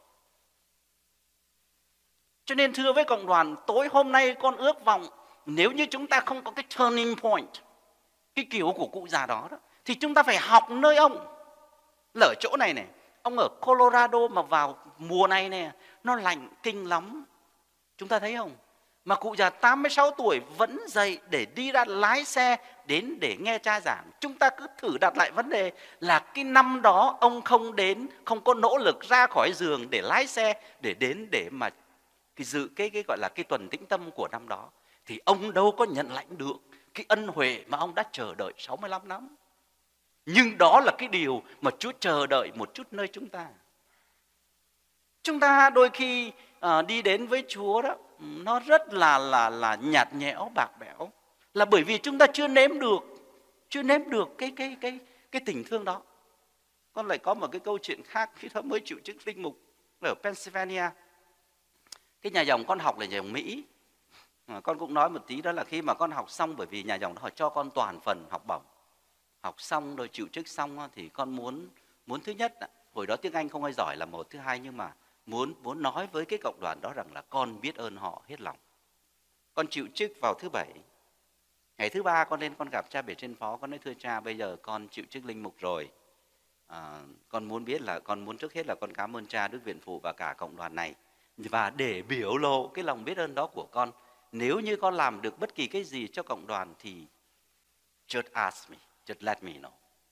Cho nên thưa với cộng đoàn, tối hôm nay con ước vọng nếu như chúng ta không có cái turning point, cái kiểu của cụ già đó, đó thì chúng ta phải học nơi ông. Lỡ chỗ này này, ông ở Colorado mà vào mùa này này, nó lạnh kinh lắm. Chúng ta thấy không? Mà cụ già tám mươi sáu tuổi vẫn dậy để đi ra lái xe đến để nghe cha giảng. Chúng ta cứ thử đặt lại vấn đề là cái năm đó ông không đến, không có nỗ lực ra khỏi giường để lái xe để đến để mà cái dự cái cái gọi là cái tuần tĩnh tâm của năm đó, thì ông đâu có nhận lãnh được cái ân huệ mà ông đã chờ đợi sáu mươi lăm năm. Nhưng đó là cái điều mà Chúa chờ đợi một chút nơi chúng ta. Chúng ta đôi khi uh, đi đến với Chúa đó, nó rất là là là nhạt nhẽo, bạc bẽo, là bởi vì chúng ta chưa nếm được, chưa nếm được cái cái cái cái tình thương đó. Con lại có một cái câu chuyện khác khi tôi mới chịu chức linh mục ở Pennsylvania. Cái nhà dòng con học là nhà dòng Mỹ. À, con cũng nói một tí đó là khi mà con học xong, bởi vì nhà dòng họ cho con toàn phần học bổng. Học xong rồi chịu chức xong thì con muốn muốn thứ nhất, hồi đó tiếng Anh không ai giỏi là một, thứ hai nhưng mà muốn muốn nói với cái cộng đoàn đó rằng là con biết ơn họ hết lòng. Con chịu chức vào thứ bảy. Ngày thứ ba con lên con gặp cha bề trên phó, con nói thưa cha, bây giờ con chịu chức linh mục rồi. À, con muốn biết là con muốn trước hết là con cảm ơn cha, Đức Viện Phụ và cả cộng đoàn này. Và để biểu lộ cái lòng biết ơn đó của con, nếu như con làm được bất kỳ cái gì cho cộng đoàn thì just ask me, just let me know.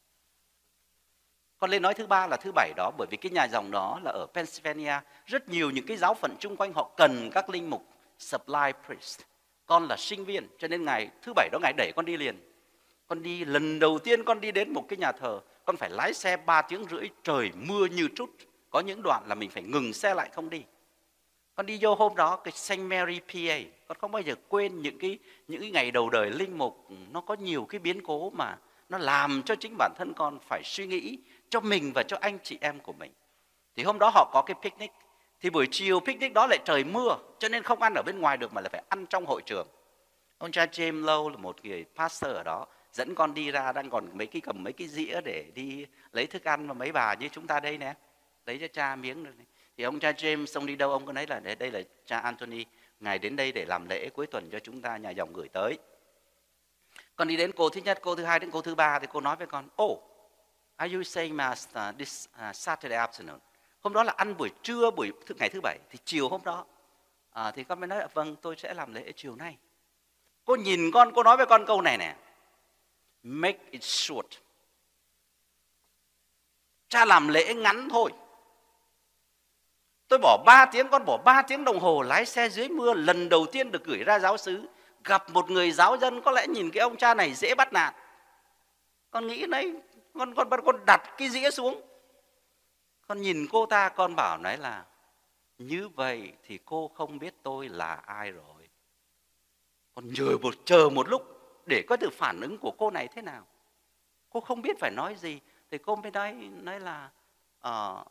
Con lên nói thứ ba là thứ bảy đó, bởi vì cái nhà dòng đó là ở Pennsylvania, rất nhiều những cái giáo phận chung quanh họ cần các linh mục supply priest. Con là sinh viên, cho nên ngày thứ bảy đó ngày đẩy con đi liền. Con đi lần đầu tiên con đi đến một cái nhà thờ, con phải lái xe ba tiếng rưỡi, trời mưa như trút. Có những đoạn là mình phải ngừng xe lại không đi. Con đi vô hôm đó cái Saint Mary pê a, con không bao giờ quên những cái những cái ngày đầu đời linh mục, nó có nhiều cái biến cố mà nó làm cho chính bản thân con phải suy nghĩ cho mình và cho anh chị em của mình. Thì hôm đó họ có cái picnic, thì buổi chiều picnic đó lại trời mưa, cho nên không ăn ở bên ngoài được mà là phải ăn trong hội trường. Ông cha James Lowe là một người pastor ở đó, dẫn con đi ra, đang còn mấy cái cầm mấy cái dĩa để đi lấy thức ăn, mà mấy bà như chúng ta đây nè, lấy cho cha miếng rồi. Thì ông cha James ông đi đâu ông có nói là đây là cha Anthony, ngài đến đây để làm lễ cuối tuần cho chúng ta, nhà dòng gửi tới. Con đi đến cô thứ nhất, cô thứ hai đến cô thứ ba thì cô nói với con, oh, are you saying mass uh, this uh, Saturday afternoon? Hôm đó là ăn buổi trưa, buổi ngày thứ bảy, thì chiều hôm đó à, thì con mới nói vâng, tôi sẽ làm lễ chiều nay. Cô nhìn con, cô nói với con câu này nè, make it short. Cha làm lễ ngắn thôi. Tôi bỏ ba tiếng, con bỏ ba tiếng đồng hồ lái xe dưới mưa, lần đầu tiên được gửi ra giáo xứ, gặp một người giáo dân, có lẽ nhìn cái ông cha này dễ bắt nạt. Con nghĩ đấy, con con con đặt cái dĩa xuống. Con nhìn cô ta, con bảo nói là như vậy thì cô không biết tôi là ai rồi. Con chờ một chờ một lúc để có được phản ứng của cô này thế nào. Cô không biết phải nói gì, thì cô mới nói nói là uh,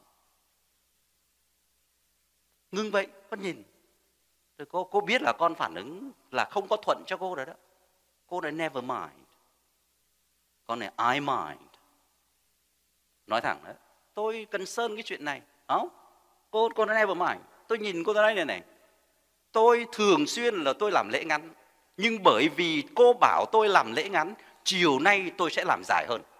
ngưng vậy. Con nhìn, rồi cô cô biết là con phản ứng là không có thuận cho cô rồi đó. Cô nói never mind. Con này I mind. Nói thẳng đó, tôi concern cái chuyện này. Không, cô cô nói never mind. Tôi nhìn cô ta nói này này, tôi thường xuyên là tôi làm lễ ngắn, nhưng bởi vì cô bảo tôi làm lễ ngắn, chiều nay tôi sẽ làm dài hơn.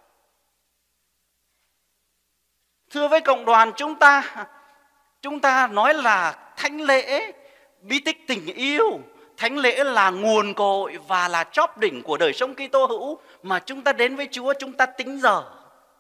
Thưa với cộng đoàn, chúng ta chúng ta nói là thánh lễ, bí tích tình yêu. Thánh lễ là nguồn cội và là chóp đỉnh của đời sống Kitô hữu, mà chúng ta đến với Chúa chúng ta tính giờ.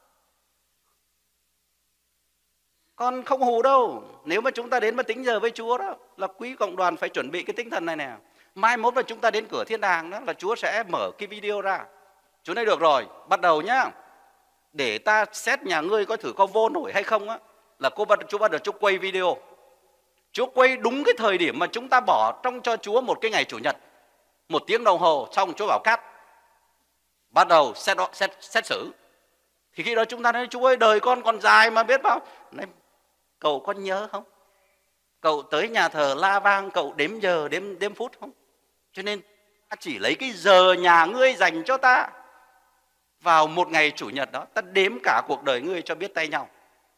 Con không hù đâu. Nếu mà chúng ta đến mà tính giờ với Chúa đó, là quý cộng đoàn phải chuẩn bị cái tinh thần này nè. Mai mốt là chúng ta đến cửa thiên đàng đó, là Chúa sẽ mở cái video ra. Chúa nói được rồi, bắt đầu nhá. Để ta xét nhà ngươi coi thử có vô nổi hay không á, là cô bắt Chúa bắt đầu Chúa quay video. Chúa quay đúng cái thời điểm mà chúng ta bỏ trong cho Chúa một cái ngày chủ nhật, một tiếng đồng hồ, xong Chúa bảo cắt. bắt đầu xét, xét, xét xử. Thì khi đó chúng ta nói Chúa ơi, đời con còn dài mà biết bao. Nói, cậu có nhớ không? Cậu tới nhà thờ la vang, cậu đếm giờ, đếm, đếm phút không? Cho nên ta chỉ lấy cái giờ nhà ngươi dành cho ta vào một ngày chủ nhật đó, ta đếm cả cuộc đời ngươi cho biết tay nhau.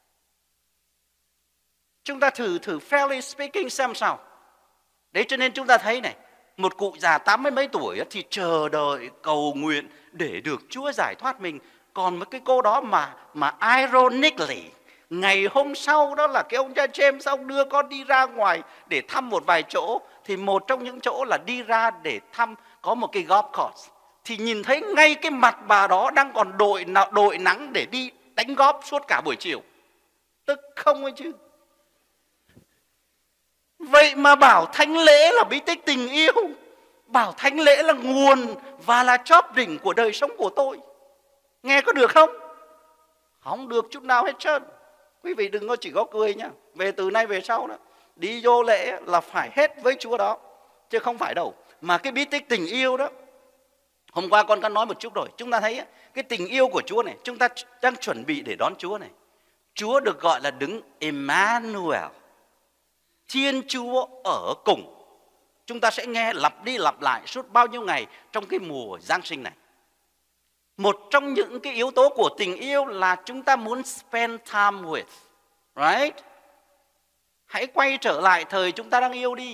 Chúng ta thử thử fairly speaking xem sao. Đấy, cho nên chúng ta thấy này, một cụ già tám mươi mấy tuổi thì chờ đợi cầu nguyện để được Chúa giải thoát mình. Còn một cái cô đó mà mà ironically, ngày hôm sau đó là cái ông cha James ông đưa con đi ra ngoài để thăm một vài chỗ. Thì một trong những chỗ là đi ra để thăm có một cái golf course. Thì nhìn thấy ngay cái mặt bà đó đang còn đội, đội nắng để đi đánh golf suốt cả buổi chiều. Tức không ấy chứ. Vậy mà bảo thánh lễ là bí tích tình yêu, bảo thánh lễ là nguồn và là chóp đỉnh của đời sống của tôi. Nghe có được không? Không được chút nào hết trơn. Quý vị đừng có chỉ có cười nhá. Về từ nay về sau đó, đi vô lễ là phải hết với Chúa đó, chứ không phải đâu. Mà cái bí tích tình yêu đó, hôm qua con có nói một chút rồi. Chúng ta thấy cái tình yêu của Chúa này, chúng ta đang chuẩn bị để đón Chúa này. Chúa được gọi là đứng Emmanuel, Thiên Chúa ở cùng. Chúng ta sẽ nghe lặp đi lặp lại suốt bao nhiêu ngày trong cái mùa Giáng sinh này. Một trong những cái yếu tố của tình yêu là chúng ta muốn spend time with, right? Hãy quay trở lại thời chúng ta đang yêu đi.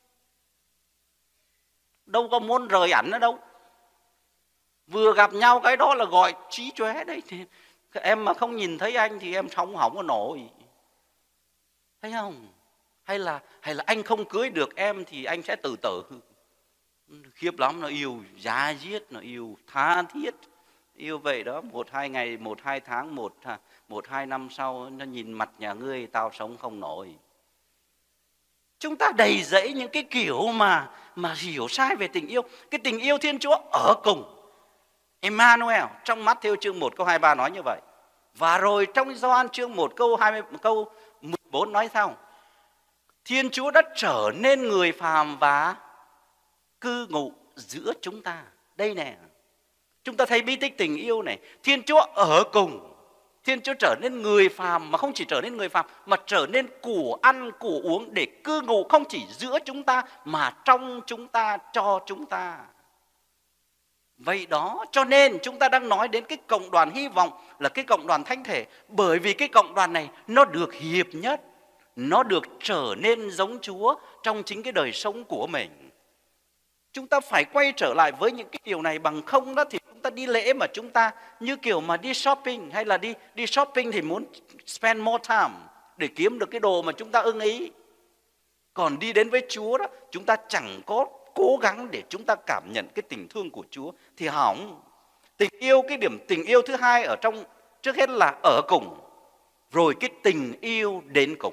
Đâu có muốn rời ảnh nữa đâu. Vừa gặp nhau cái đó là gọi trí chóe đấy. Em mà không nhìn thấy anh thì em sống không có nổi. Thấy không? Hay là, hay là anh không cưới được em thì anh sẽ tự tử. Khiếp lắm, nó yêu giá diết, nó yêu tha thiết. Yêu vậy đó, một hai ngày, một hai tháng, một, một hai năm sau nó nhìn mặt nhà ngươi tao sống không nổi. Chúng ta đầy dẫy những cái kiểu mà, mà hiểu sai về tình yêu. Cái tình yêu Thiên Chúa ở cùng. Emmanuel trong Matthew chương một câu hai mươi ba nói như vậy. Và rồi trong Gioan chương một câu hai mươi, câu mười bốn nói sao? Thiên Chúa đã trở nên người phàm và cư ngụ giữa chúng ta. Đây nè, chúng ta thấy bí tích tình yêu này. Thiên Chúa ở cùng. Thiên Chúa trở nên người phàm, mà không chỉ trở nên người phàm, mà trở nên của ăn, của uống để cư ngụ không chỉ giữa chúng ta, mà trong chúng ta, cho chúng ta. Vậy đó, cho nên chúng ta đang nói đến cái cộng đoàn hy vọng là cái cộng đoàn thánh thể. Bởi vì cái cộng đoàn này nó được hiệp nhất, nó được trở nên giống Chúa trong chính cái đời sống của mình. Chúng ta phải quay trở lại với những cái điều này, bằng không đó thì chúng ta đi lễ mà chúng ta như kiểu mà đi shopping, hay là đi đi shopping thì muốn spend more time để kiếm được cái đồ mà chúng ta ưng ý. Còn đi đến với Chúa đó, chúng ta chẳng có cố gắng để chúng ta cảm nhận cái tình thương của Chúa thì hỏng. Tình yêu, cái điểm tình yêu thứ hai ở trong, trước hết là ở cùng, rồi cái tình yêu đến cùng.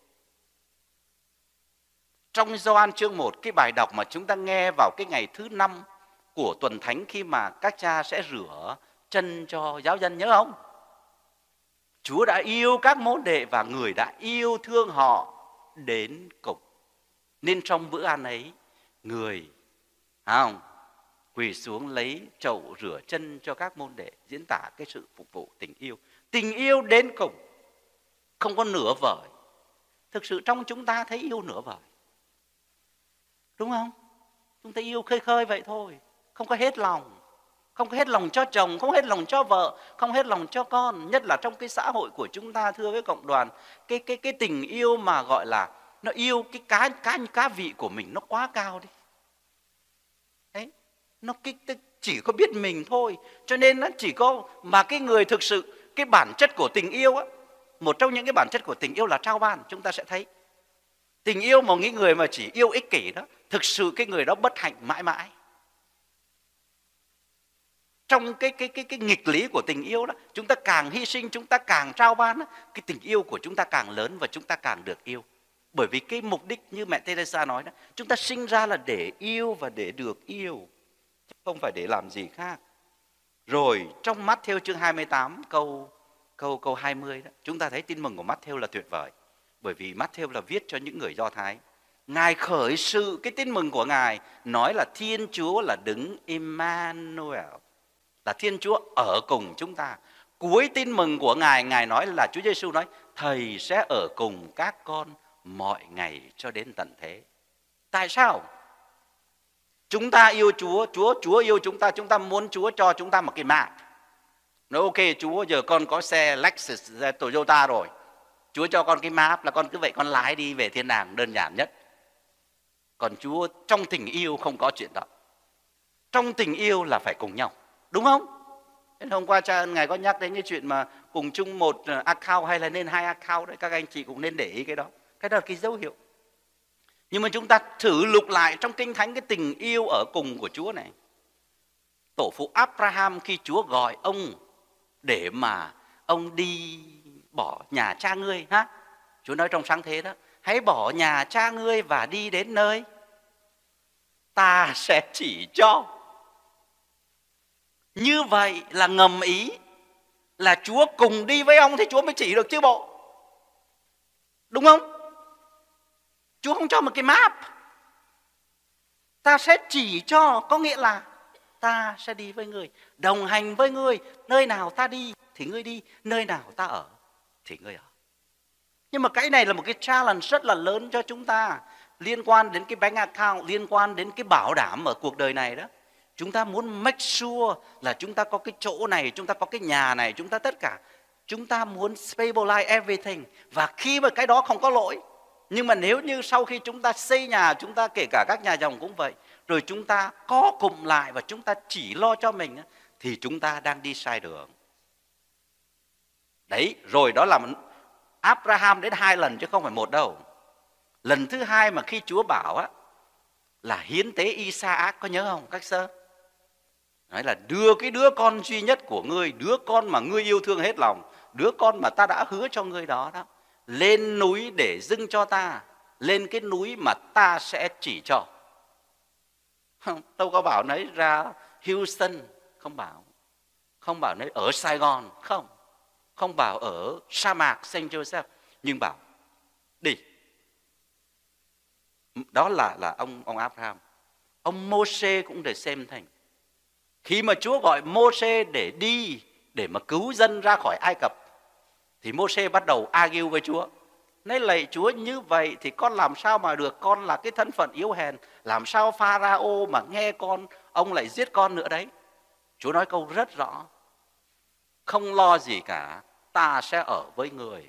Trong Gioan chương một, cái bài đọc mà chúng ta nghe vào cái ngày thứ năm của tuần thánh, khi mà các cha sẽ rửa chân cho giáo dân, nhớ không? Chúa đã yêu các môn đệ và người đã yêu thương họ đến cùng. Nên trong bữa ăn ấy, người không quỳ xuống lấy chậu rửa chân cho các môn đệ, diễn tả cái sự phục vụ tình yêu. Tình yêu đến cùng, không có nửa vời. Thực sự trong chúng ta thấy yêu nửa vời, đúng không? Chúng ta yêu khơi khơi vậy thôi, không có hết lòng. Không có hết lòng cho chồng, không hết lòng cho vợ, không hết lòng cho con. Nhất là trong cái xã hội của chúng ta, thưa với cộng đoàn, cái, cái, cái tình yêu mà gọi là nó yêu cái cá, cá, cá vị của mình nó quá cao đi. Đấy, nó cái, chỉ có biết mình thôi. Cho nên nó chỉ có, mà cái người thực sự, cái bản chất của tình yêu á, một trong những cái bản chất của tình yêu là trao ban. Chúng ta sẽ thấy tình yêu một cái người mà chỉ yêu ích kỷ đó, thực sự cái người đó bất hạnh mãi mãi. Trong cái, cái, cái, cái nghịch lý của tình yêu đó, chúng ta càng hy sinh, chúng ta càng trao ban đó, cái tình yêu của chúng ta càng lớn và chúng ta càng được yêu. Bởi vì cái mục đích như mẹ Teresa nói đó, chúng ta sinh ra là để yêu và để được yêu, chứ không phải để làm gì khác. Rồi trong Matthew chương hai mươi tám câu, câu, câu hai mươi đó, chúng ta thấy tin mừng của Matthew là tuyệt vời. Bởi vì Matthew là viết cho những người Do Thái. Ngài khởi sự cái tin mừng của Ngài nói là Thiên Chúa là đứng Emmanuel, là Thiên Chúa ở cùng chúng ta. Cuối tin mừng của Ngài, Ngài nói là Chúa Giêsu nói Thầy sẽ ở cùng các con mọi ngày cho đến tận thế. Tại sao? Chúng ta yêu Chúa, Chúa Chúa yêu chúng ta, chúng ta muốn Chúa cho chúng ta một cái map. Nói ok, Chúa giờ con có xe Lexus, Toyota rồi, Chúa cho con cái map là con cứ vậy con lái đi về thiên đàng, đơn giản nhất. Còn Chúa trong tình yêu không có chuyện đó. Trong tình yêu là phải cùng nhau, đúng không? Hôm qua cha Ngài có nhắc đến cái chuyện mà cùng chung một account hay là nên hai account đấy, các anh chị cũng nên để ý cái đó. Cái đó là cái dấu hiệu. Nhưng mà chúng ta thử lục lại trong Kinh Thánh cái tình yêu ở cùng của Chúa này. Tổ phụ Abraham khi Chúa gọi ông để mà ông đi bỏ nhà cha ngươi, ha? Chúa nói trong Sáng Thế đó, hãy bỏ nhà cha ngươi và đi đến nơi ta sẽ chỉ cho. Như vậy là ngầm ý là Chúa cùng đi với ông thì Chúa mới chỉ được chứ bộ. Đúng không? Chúa không cho một cái map. Ta sẽ chỉ cho, có nghĩa là ta sẽ đi với ngươi, đồng hành với ngươi. Nơi nào ta đi thì ngươi đi, nơi nào ta ở thì ngươi ở. Nhưng mà cái này là một cái challenge rất là lớn cho chúng ta, liên quan đến cái bank account, liên quan đến cái bảo đảm ở cuộc đời này đó. Chúng ta muốn make sure là chúng ta có cái chỗ này, chúng ta có cái nhà này, chúng ta tất cả. Chúng ta muốn stabilize everything. Và khi mà cái đó không có lỗi. Nhưng mà nếu như sau khi chúng ta xây nhà, chúng ta kể cả các nhà chồng cũng vậy, rồi chúng ta có cụm lại và chúng ta chỉ lo cho mình, thì chúng ta đang đi sai đường. Đấy, rồi đó là Abraham đến hai lần chứ không phải một đâu. Lần thứ hai mà khi Chúa bảo á, là hiến tế Isaac, có nhớ không các sơ? Nói là đưa cái đứa con duy nhất của ngươi, đứa con mà ngươi yêu thương hết lòng, đứa con mà ta đã hứa cho ngươi đó đó, lên núi để dâng cho ta, lên cái núi mà ta sẽ chỉ cho. Không, đâu có bảo nấy ra Houston, không bảo. Không bảo nấy ở Sài Gòn, không. Không bảo ở sa mạc Saint Joseph, nhưng bảo đi. Đó là là ông ông Abraham. Ông Mô-sê cũng để xem thành. Khi mà Chúa gọi Mô-sê để đi, để mà cứu dân ra khỏi Ai Cập, thì Mô-sê bắt đầu argue với Chúa. Nói lạy Chúa, như vậy thì con làm sao mà được, con là cái thân phận yếu hèn, làm sao Pharaoh mà nghe con, ông lại giết con nữa đấy. Chúa nói câu rất rõ, không lo gì cả, ta sẽ ở với người.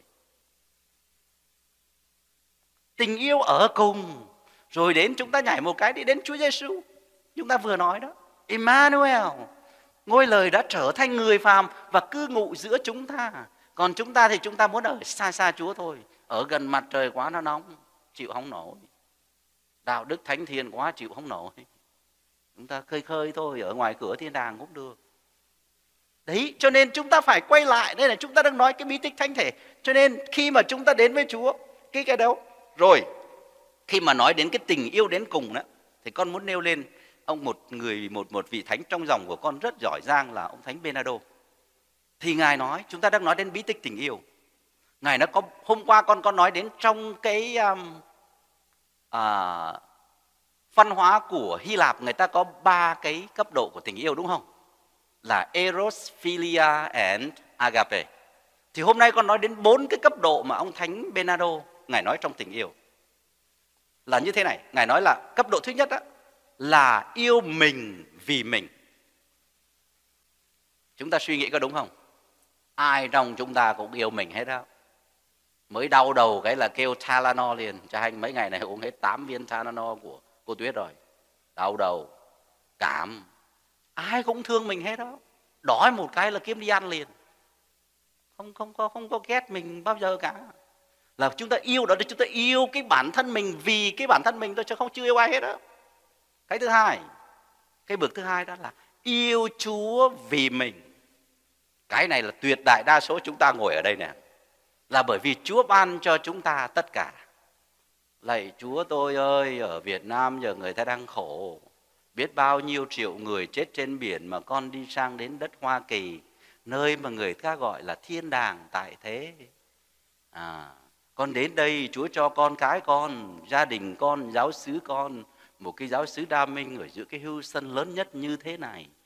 Tình yêu ở cùng. Rồi đến chúng ta nhảy một cái đi đến Chúa Giêsu. Chúng ta vừa nói đó, Emmanuel, ngôi lời đã trở thành người phàm và cư ngụ giữa chúng ta. Còn chúng ta thì chúng ta muốn ở xa xa Chúa thôi. Ở gần mặt trời quá nó nóng, chịu không nổi. Đạo đức thánh thiện quá, chịu không nổi. Chúng ta khơi khơi thôi, ở ngoài cửa thiên đàng cũng được. Đấy, cho nên chúng ta phải quay lại. Đây là chúng ta đang nói cái bí tích thánh thể. Cho nên khi mà chúng ta đến với Chúa, cái cái đâu? Rồi, khi mà nói đến cái tình yêu đến cùng đó, thì con muốn nêu lên ông một người một một vị thánh trong dòng của con rất giỏi giang là ông Thánh Bernardo. Thì Ngài nói, chúng ta đang nói đến bí tích tình yêu. Ngài nó có, hôm qua con có nói đến trong cái um, à, văn hóa của Hy Lạp, người ta có ba cái cấp độ của tình yêu, đúng không? Là Eros, Philia and Agape. Thì hôm nay con nói đến bốn cái cấp độ mà ông Thánh Bernardo Ngài nói trong tình yêu. Là như thế này, Ngài nói là cấp độ thứ nhất đó, là yêu mình vì mình. Chúng ta suy nghĩ có đúng không? Ai trong chúng ta cũng yêu mình hết đó. Mới đau đầu cái là kêu Tylenol liền. Cha Hành mấy ngày này uống hết tám viên Tylenol của cô Tuyết rồi. Đau đầu, cảm. Ai cũng thương mình hết đó. Đói một cái là kiếm đi ăn liền. Không, không, không, không có ghét mình bao giờ cả. Là chúng ta yêu đó, để chúng ta yêu cái bản thân mình vì cái bản thân mình thôi, chứ không chưa yêu ai hết đó. Cái thứ hai, cái bước thứ hai đó là yêu Chúa vì mình. Cái này là tuyệt đại đa số chúng ta ngồi ở đây nè, là bởi vì Chúa ban cho chúng ta tất cả. Lạy Chúa tôi ơi, ở Việt Nam giờ người ta đang khổ. Biết bao nhiêu triệu người chết trên biển mà con đi sang đến đất Hoa Kỳ, nơi mà người ta gọi là thiên đàng tại thế. À, con đến đây Chúa cho con cái con, gia đình con, giáo xứ con, một cái giáo xứ Đa Minh ở giữa cái Houston lớn nhất như thế này.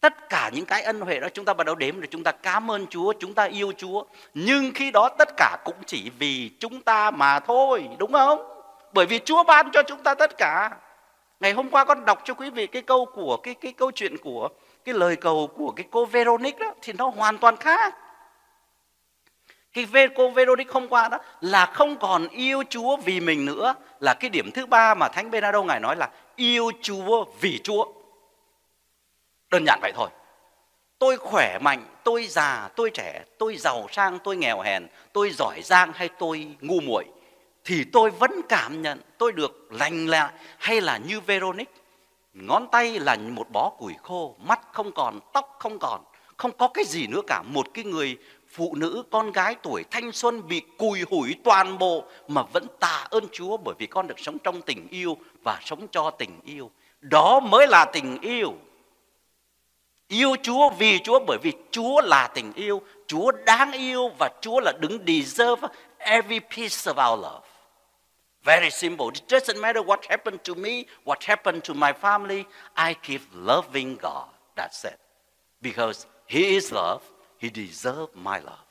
Tất cả những cái ân huệ đó chúng ta bắt đầu đếm rồi, chúng ta cảm ơn Chúa, chúng ta yêu Chúa. Nhưng khi đó tất cả cũng chỉ vì chúng ta mà thôi, đúng không? Bởi vì Chúa ban cho chúng ta tất cả. Ngày hôm qua con đọc cho quý vị cái câu của cái cái câu chuyện của cái lời cầu của cái cô Veronic đó, thì nó hoàn toàn khác. Cái cô Veronic hôm qua đó là không còn yêu Chúa vì mình nữa, là cái điểm thứ ba mà Thánh Bernardo ngài nói là yêu Chúa vì Chúa. Đơn giản vậy thôi. Tôi khỏe mạnh, tôi già, tôi trẻ, tôi giàu sang, tôi nghèo hèn, tôi giỏi giang hay tôi ngu muội, thì tôi vẫn cảm nhận tôi được lành lẹ. Hay là như Veronic, ngón tay là một bó củi khô, mắt không còn, tóc không còn, không có cái gì nữa cả. Một cái người phụ nữ, con gái tuổi thanh xuân bị cùi hủi toàn bộ mà vẫn tạ ơn Chúa bởi vì con được sống trong tình yêu và sống cho tình yêu. Đó mới là tình yêu. Yêu Chúa vì Chúa, bởi vì Chúa là tình yêu, Chúa đáng yêu và Chúa là đứng deserve every piece of our love. Very simple. It doesn't matter what happened to me, what happened to my family. I keep loving God. That's it. Because He is love, He deserves my love.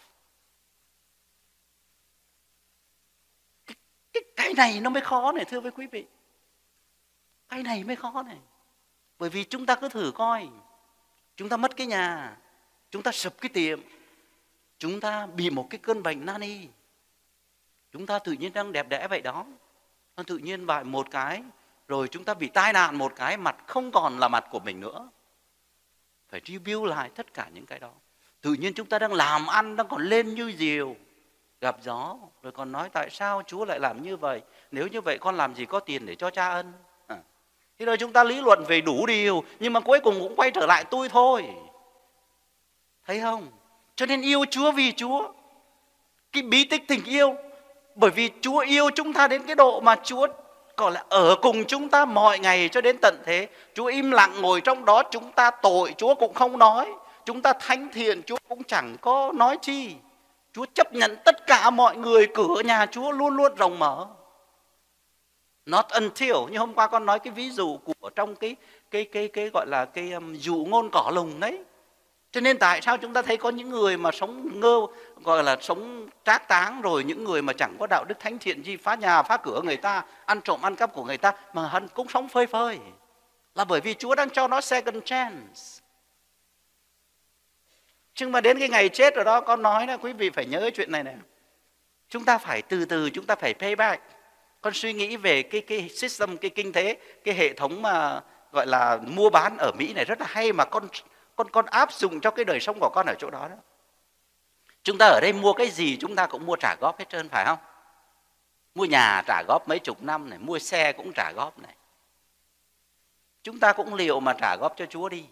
Cái, cái, cái này nó mới khó này thưa với quý vị. Cái này mới khó này. Bởi vì chúng ta cứ thử coi. Chúng ta mất cái nhà, chúng ta sập cái tiệm, chúng ta bị một cái cơn bệnh nan y, chúng ta tự nhiên đang đẹp đẽ vậy đó, tự nhiên vài một cái, rồi chúng ta bị tai nạn một cái, mặt không còn là mặt của mình nữa. Phải review lại tất cả những cái đó. Tự nhiên chúng ta đang làm ăn, đang còn lên như diều, gặp gió, rồi còn nói tại sao Chúa lại làm như vậy? Nếu như vậy con làm gì có tiền để cho cha ân? Thế rồi chúng ta lý luận về đủ điều, nhưng mà cuối cùng cũng quay trở lại tôi thôi. Thấy không? Cho nên yêu Chúa vì Chúa. Cái bí tích tình yêu, bởi vì Chúa yêu chúng ta đến cái độ mà Chúa còn là ở cùng chúng ta mọi ngày cho đến tận thế. Chúa im lặng ngồi trong đó, chúng ta tội Chúa cũng không nói, chúng ta thánh thiện Chúa cũng chẳng có nói chi. Chúa chấp nhận tất cả mọi người, cửa nhà Chúa luôn luôn rộng mở. Not until, như hôm qua con nói cái ví dụ của trong cái cái cái cái gọi là cái um, dụ ngôn cỏ lùng đấy. Cho nên tại sao chúng ta thấy có những người mà sống ngơ, gọi là sống trác táng, rồi những người mà chẳng có đạo đức thánh thiện gì, phá nhà phá cửa người ta, ăn trộm ăn cắp của người ta, mà hắn cũng sống phơi phới, là bởi vì Chúa đang cho nó second chance. Chứ mà đến cái ngày chết rồi đó, con nói là quý vị phải nhớ cái chuyện này này. Chúng ta phải từ từ, chúng ta phải pay back. Con suy nghĩ về cái cái system, cái kinh tế, cái hệ thống mà gọi là mua bán ở Mỹ này rất là hay, mà con con con áp dụng cho cái đời sống của con ở chỗ đó đó. Chúng ta ở đây mua cái gì chúng ta cũng mua trả góp hết trơn, phải không? Mua nhà trả góp mấy chục năm này, mua xe cũng trả góp này. Chúng ta cũng liệu mà trả góp cho Chúa đi.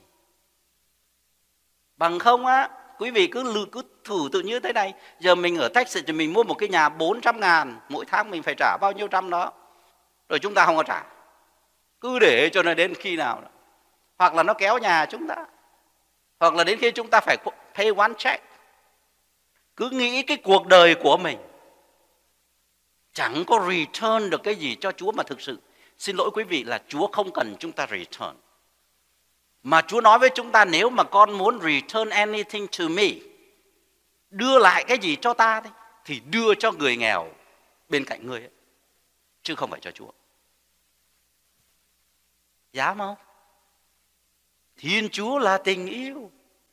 Bằng không á, quý vị cứ lư cứ thử tự như thế này. Giờ mình ở Texas thì mình mua một cái nhà bốn trăm ngàn, mỗi tháng mình phải trả bao nhiêu trăm đó, rồi chúng ta không có trả, cứ để cho nó đến khi nào đó. Hoặc là nó kéo nhà chúng ta, hoặc là đến khi chúng ta phải pay one check. Cứ nghĩ cái cuộc đời của mình chẳng có return được cái gì cho Chúa. Mà thực sự xin lỗi quý vị là Chúa không cần chúng ta return. Mà Chúa nói với chúng ta, nếu mà con muốn return anything to me, đưa lại cái gì cho ta đấy, thì đưa cho người nghèo bên cạnh ngươi ấy, chứ không phải cho Chúa. Dám không? Thiên Chúa là tình yêu.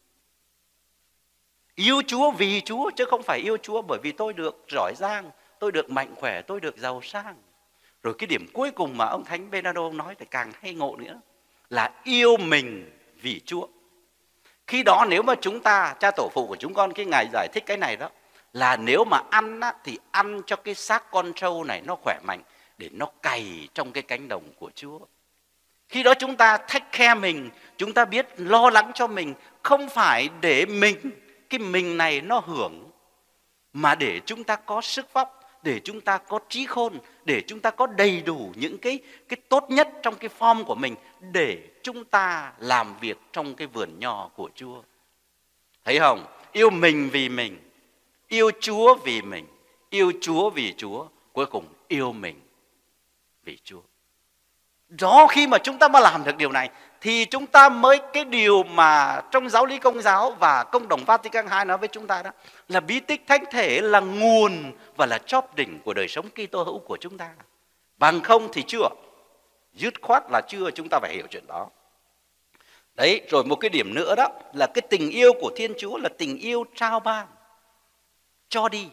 Yêu Chúa vì Chúa, chứ không phải yêu Chúa bởi vì tôi được giỏi giang, tôi được mạnh khỏe, tôi được giàu sang. Rồi cái điểm cuối cùng mà ông Thánh Bernardo nói thì càng hay ngộ nữa, là yêu mình vì Chúa. Khi đó nếu mà chúng ta, cha tổ phụ của chúng con cái ngài giải thích cái này đó, là nếu mà ăn á, thì ăn cho cái xác con trâu này nó khỏe mạnh, để nó cày trong cái cánh đồng của Chúa. Khi đó chúng ta take care mình, chúng ta biết lo lắng cho mình, không phải để mình, cái mình này nó hưởng, mà để chúng ta có sức vóc, để chúng ta có trí khôn, để chúng ta có đầy đủ những cái, cái tốt nhất trong cái form của mình, để chúng ta làm việc trong cái vườn nho của Chúa. Thấy không? Yêu mình vì mình, yêu Chúa vì mình, yêu Chúa vì Chúa, cuối cùng yêu mình vì Chúa. Đó, khi mà chúng ta mà làm được điều này thì chúng ta mới, cái điều mà trong giáo lý Công giáo và Công đồng Vatican hai nói với chúng ta đó là bí tích thánh thể là nguồn và là chóp đỉnh của đời sống Kitô hữu của chúng ta. Bằng không thì chưa, dứt khoát là chưa, chúng ta phải hiểu chuyện đó. Đấy, rồi một cái điểm nữa đó là cái tình yêu của Thiên Chúa là tình yêu trao ban, cho đi.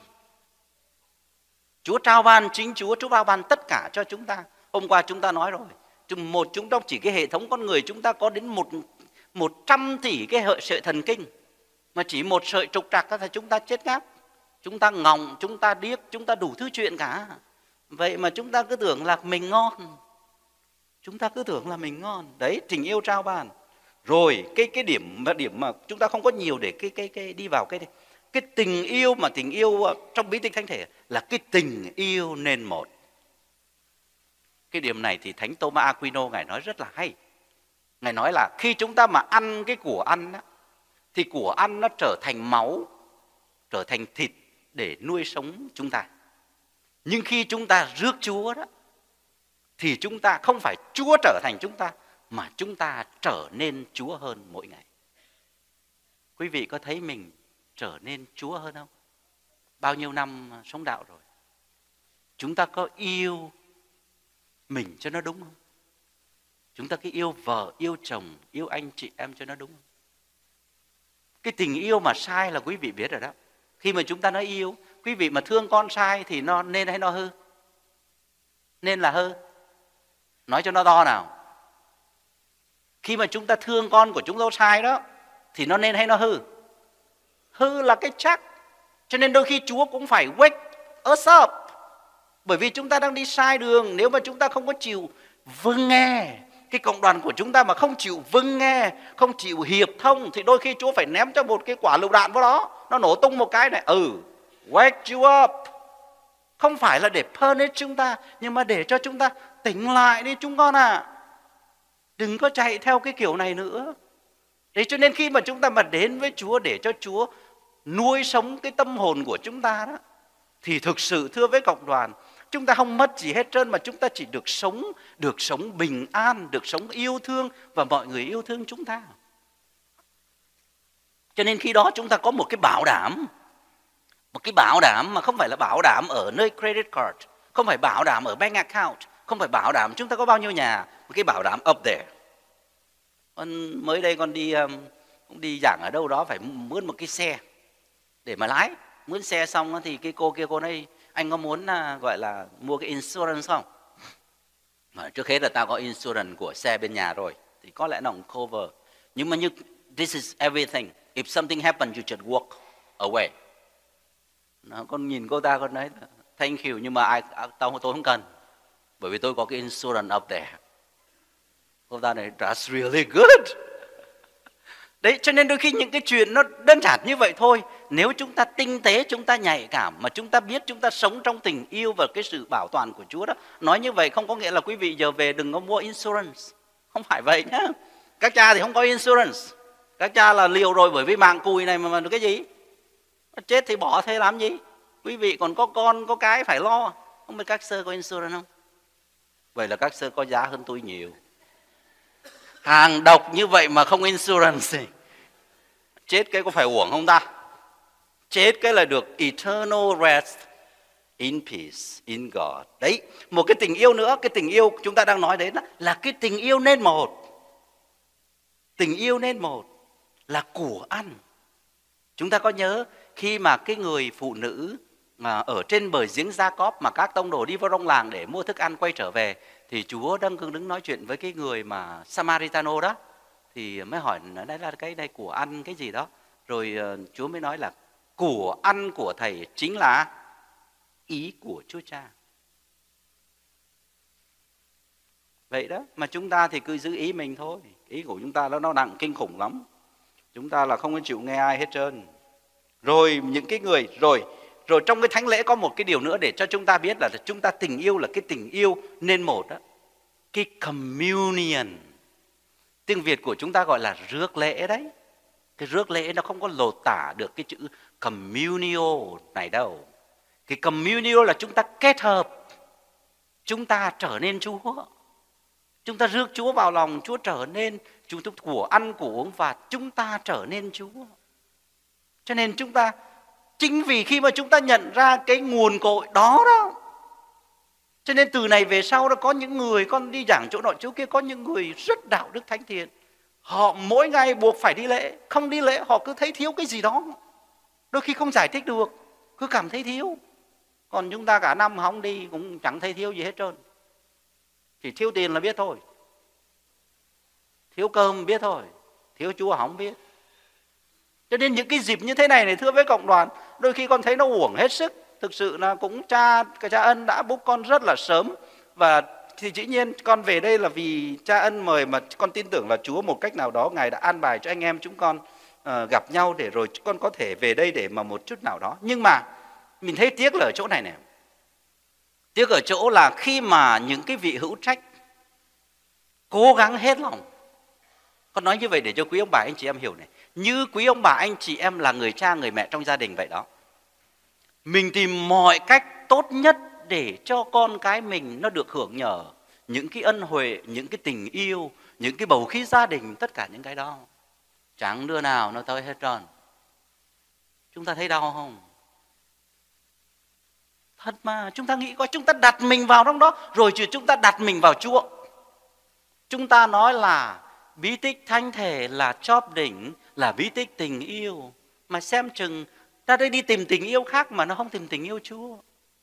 Chúa trao ban chính Chúa, Chúa trao ban tất cả cho chúng ta. Hôm qua chúng ta nói rồi, một chúng ta chỉ cái hệ thống con người chúng ta có đến một một trăm tỷ cái hệ sợi thần kinh, mà chỉ một sợi trục trặc thì chúng ta chết ngáp, chúng ta ngọng, chúng ta điếc, chúng ta đủ thứ chuyện cả. Vậy mà chúng ta cứ tưởng là mình ngon, chúng ta cứ tưởng là mình ngon. Đấy, tình yêu trao ban. Rồi cái cái điểm mà điểm mà chúng ta không có nhiều để cái cái cái đi vào cái cái tình yêu mà tình yêu trong bí tích thánh thể là cái tình yêu nên một. Cái điểm này thì Thánh Thomas Aquino ngài nói rất là hay. Ngài nói là khi chúng ta mà ăn cái của ăn đó, thì của ăn nó trở thành máu, trở thành thịt để nuôi sống chúng ta. Nhưng khi chúng ta rước Chúa đó, thì chúng ta không phải Chúa trở thành chúng ta, mà chúng ta trở nên Chúa hơn mỗi ngày. Quý vị có thấy mình trở nên Chúa hơn không? Bao nhiêu năm sống đạo rồi, chúng ta có yêu mình cho nó đúng không? Chúng ta cứ yêu vợ, yêu chồng, yêu anh chị em cho nó đúng không? Cái tình yêu mà sai là quý vị biết rồi đó. Khi mà chúng ta nói yêu, quý vị mà thương con sai thì nó nên hay nó hư? Nên là hư. Nói cho nó to nào. Khi mà chúng ta thương con của chúng ta sai đó, thì nó nên hay nó hư? Hư là cái chắc. Cho nên đôi khi Chúa cũng phải wake us up. Bởi vì chúng ta đang đi sai đường. Nếu mà chúng ta không có chịu vâng nghe, cái cộng đoàn của chúng ta mà không chịu vâng nghe, không chịu hiệp thông, thì đôi khi Chúa phải ném cho một cái quả lựu đạn vào đó, nó nổ tung một cái này. Ừ, wake you up. Không phải là để punish chúng ta, nhưng mà để cho chúng ta tỉnh lại đi chúng con ạ. À. Đừng có chạy theo cái kiểu này nữa. Đấy, cho nên khi mà chúng ta mà đến với Chúa để cho Chúa nuôi sống cái tâm hồn của chúng ta đó, thì thực sự thưa với cộng đoàn, chúng ta không mất gì hết trơn, mà chúng ta chỉ được sống, được sống bình an, được sống yêu thương và mọi người yêu thương chúng ta. Cho nên khi đó chúng ta có một cái bảo đảm, một cái bảo đảm mà không phải là bảo đảm ở nơi credit card, không phải bảo đảm ở bank account, không phải bảo đảm chúng ta có bao nhiêu nhà, một cái bảo đảm up there. Con mới đây con đi cũng đi giảng ở đâu đó, phải mướn một cái xe để mà lái. Mướn xe xong thì cái cô kia cô nói, anh có muốn gọi là mua cái insurance không? Mà trước hết là tao có insurance của xe bên nhà rồi, thì có lẽ nó cũng cover. Nhưng mà như this is everything, if something happens you just walk away. Nó, con nhìn cô ta con nói thank you, nhưng mà ai tao tôi không cần, bởi vì tôi có cái insurance up there. Cô ta nói that's really good. Đấy, cho nên đôi khi những cái chuyện nó đơn giản như vậy thôi. Nếu chúng ta tinh tế, chúng ta nhạy cảm, mà chúng ta biết chúng ta sống trong tình yêu và cái sự bảo toàn của Chúa đó. Nói như vậy không có nghĩa là quý vị giờ về đừng có mua insurance. Không phải vậy nhá. Các cha thì không có insurance. Các cha là liều rồi, bởi vì mạng cùi này mà, mà cái gì? Chết thì bỏ thế làm gì? Quý vị còn có con, có cái phải lo. Không biết các sơ có insurance không? Vậy là các sơ có giá hơn tôi nhiều. Hàng độc như vậy mà không insurance thì chết cái có phải uổng không ta? Chết cái là được eternal rest in peace in God. Đấy, một cái tình yêu nữa, cái tình yêu chúng ta đang nói đến đó, là cái tình yêu nên một. Tình yêu nên một là của ăn. Chúng ta có nhớ khi mà cái người phụ nữ mà ở trên bờ giếng Gia-cóp mà các tông đồ đi vào trong làng để mua thức ăn quay trở về, thì Chúa đang cưng đứng nói chuyện với cái người mà Samaritano đó, thì mới hỏi đấy là cái này của ăn cái gì đó, rồi Chúa mới nói là của ăn của thầy chính là ý của Chúa Cha. Vậy đó, mà chúng ta thì cứ giữ ý mình thôi. Ý của chúng ta nó nó nặng kinh khủng lắm. Chúng ta là không có chịu nghe ai hết trơn. Rồi những cái người rồi rồi trong cái thánh lễ có một cái điều nữa để cho chúng ta biết là chúng ta tình yêu là cái tình yêu nên một đó. Cái communion. Tiếng Việt của chúng ta gọi là rước lễ đấy. Cái rước lễ nó không có lột tả được cái chữ communio này đâu. Cái communio là chúng ta kết hợp, chúng ta trở nên Chúa. Chúng ta rước Chúa vào lòng, Chúa trở nên chúng ta của ăn của uống và chúng ta trở nên Chúa. Cho nên chúng ta chính vì khi mà chúng ta nhận ra cái nguồn cội đó đó, cho nên từ này về sau đó có những người con đi giảng chỗ nọ chỗ kia, có những người rất đạo đức thánh thiện, họ mỗi ngày buộc phải đi lễ, không đi lễ họ cứ thấy thiếu cái gì đó, đôi khi không giải thích được, cứ cảm thấy thiếu. Còn chúng ta cả năm không đi cũng chẳng thấy thiếu gì hết trơn, chỉ thiếu tiền là biết thôi, thiếu cơm biết thôi, thiếu Chúa không biết. Cho nên những cái dịp như thế này này thưa với cộng đoàn, đôi khi con thấy nó uổng hết sức. Thực sự là cũng cha cái cha Ân đã book con rất là sớm, và thì dĩ nhiên con về đây là vì cha Ân mời, mà con tin tưởng là Chúa một cách nào đó Ngài đã an bài cho anh em chúng con uh, gặp nhau để rồi con có thể về đây để mà một chút nào đó. Nhưng mà mình thấy tiếc là ở chỗ này này, tiếc ở chỗ là khi mà những cái vị hữu trách cố gắng hết lòng. Con nói như vậy để cho quý ông bà anh chị em hiểu này, như quý ông bà anh chị em là người cha người mẹ trong gia đình vậy đó, mình tìm mọi cách tốt nhất để cho con cái mình nó được hưởng nhờ những cái ân huệ, những cái tình yêu, những cái bầu khí gia đình, tất cả những cái đó. Chẳng đứa nào nó tới hết trơn. Chúng ta thấy đau không? Thật mà, chúng ta nghĩ coi, chúng ta đặt mình vào trong đó, rồi chứ chúng ta đặt mình vào Chúa. Chúng ta nói là bí tích thánh thể là chóp đỉnh, là bí tích tình yêu. Mà xem chừng ta đây đi tìm tình yêu khác mà nó không tìm tình yêu Chúa.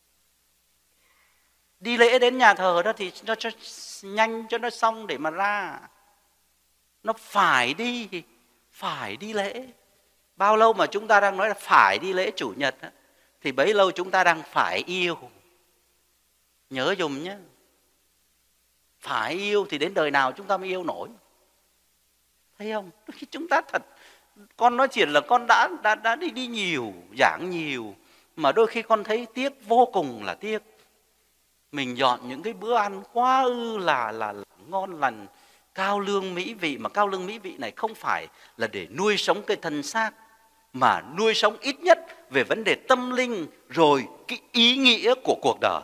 Đi lễ đến nhà thờ đó thì nó cho nhanh cho nó xong để mà ra. Nó phải đi, phải đi lễ. Bao lâu mà chúng ta đang nói là phải đi lễ chủ nhật đó, thì bấy lâu chúng ta đang phải yêu. Nhớ dùm nhé. Phải yêu thì đến đời nào chúng ta mới yêu nổi. Thấy không? Đôi khi chúng ta thật, con nói chuyện là con đã, đã, đã đi, đi nhiều, giảng nhiều, mà đôi khi con thấy tiếc, vô cùng là tiếc. Mình dọn những cái bữa ăn quá ư là, là, là ngon lành, cao lương mỹ vị, mà cao lương mỹ vị này không phải là để nuôi sống cái thân xác, mà nuôi sống ít nhất về vấn đề tâm linh, rồi cái ý nghĩa của cuộc đời.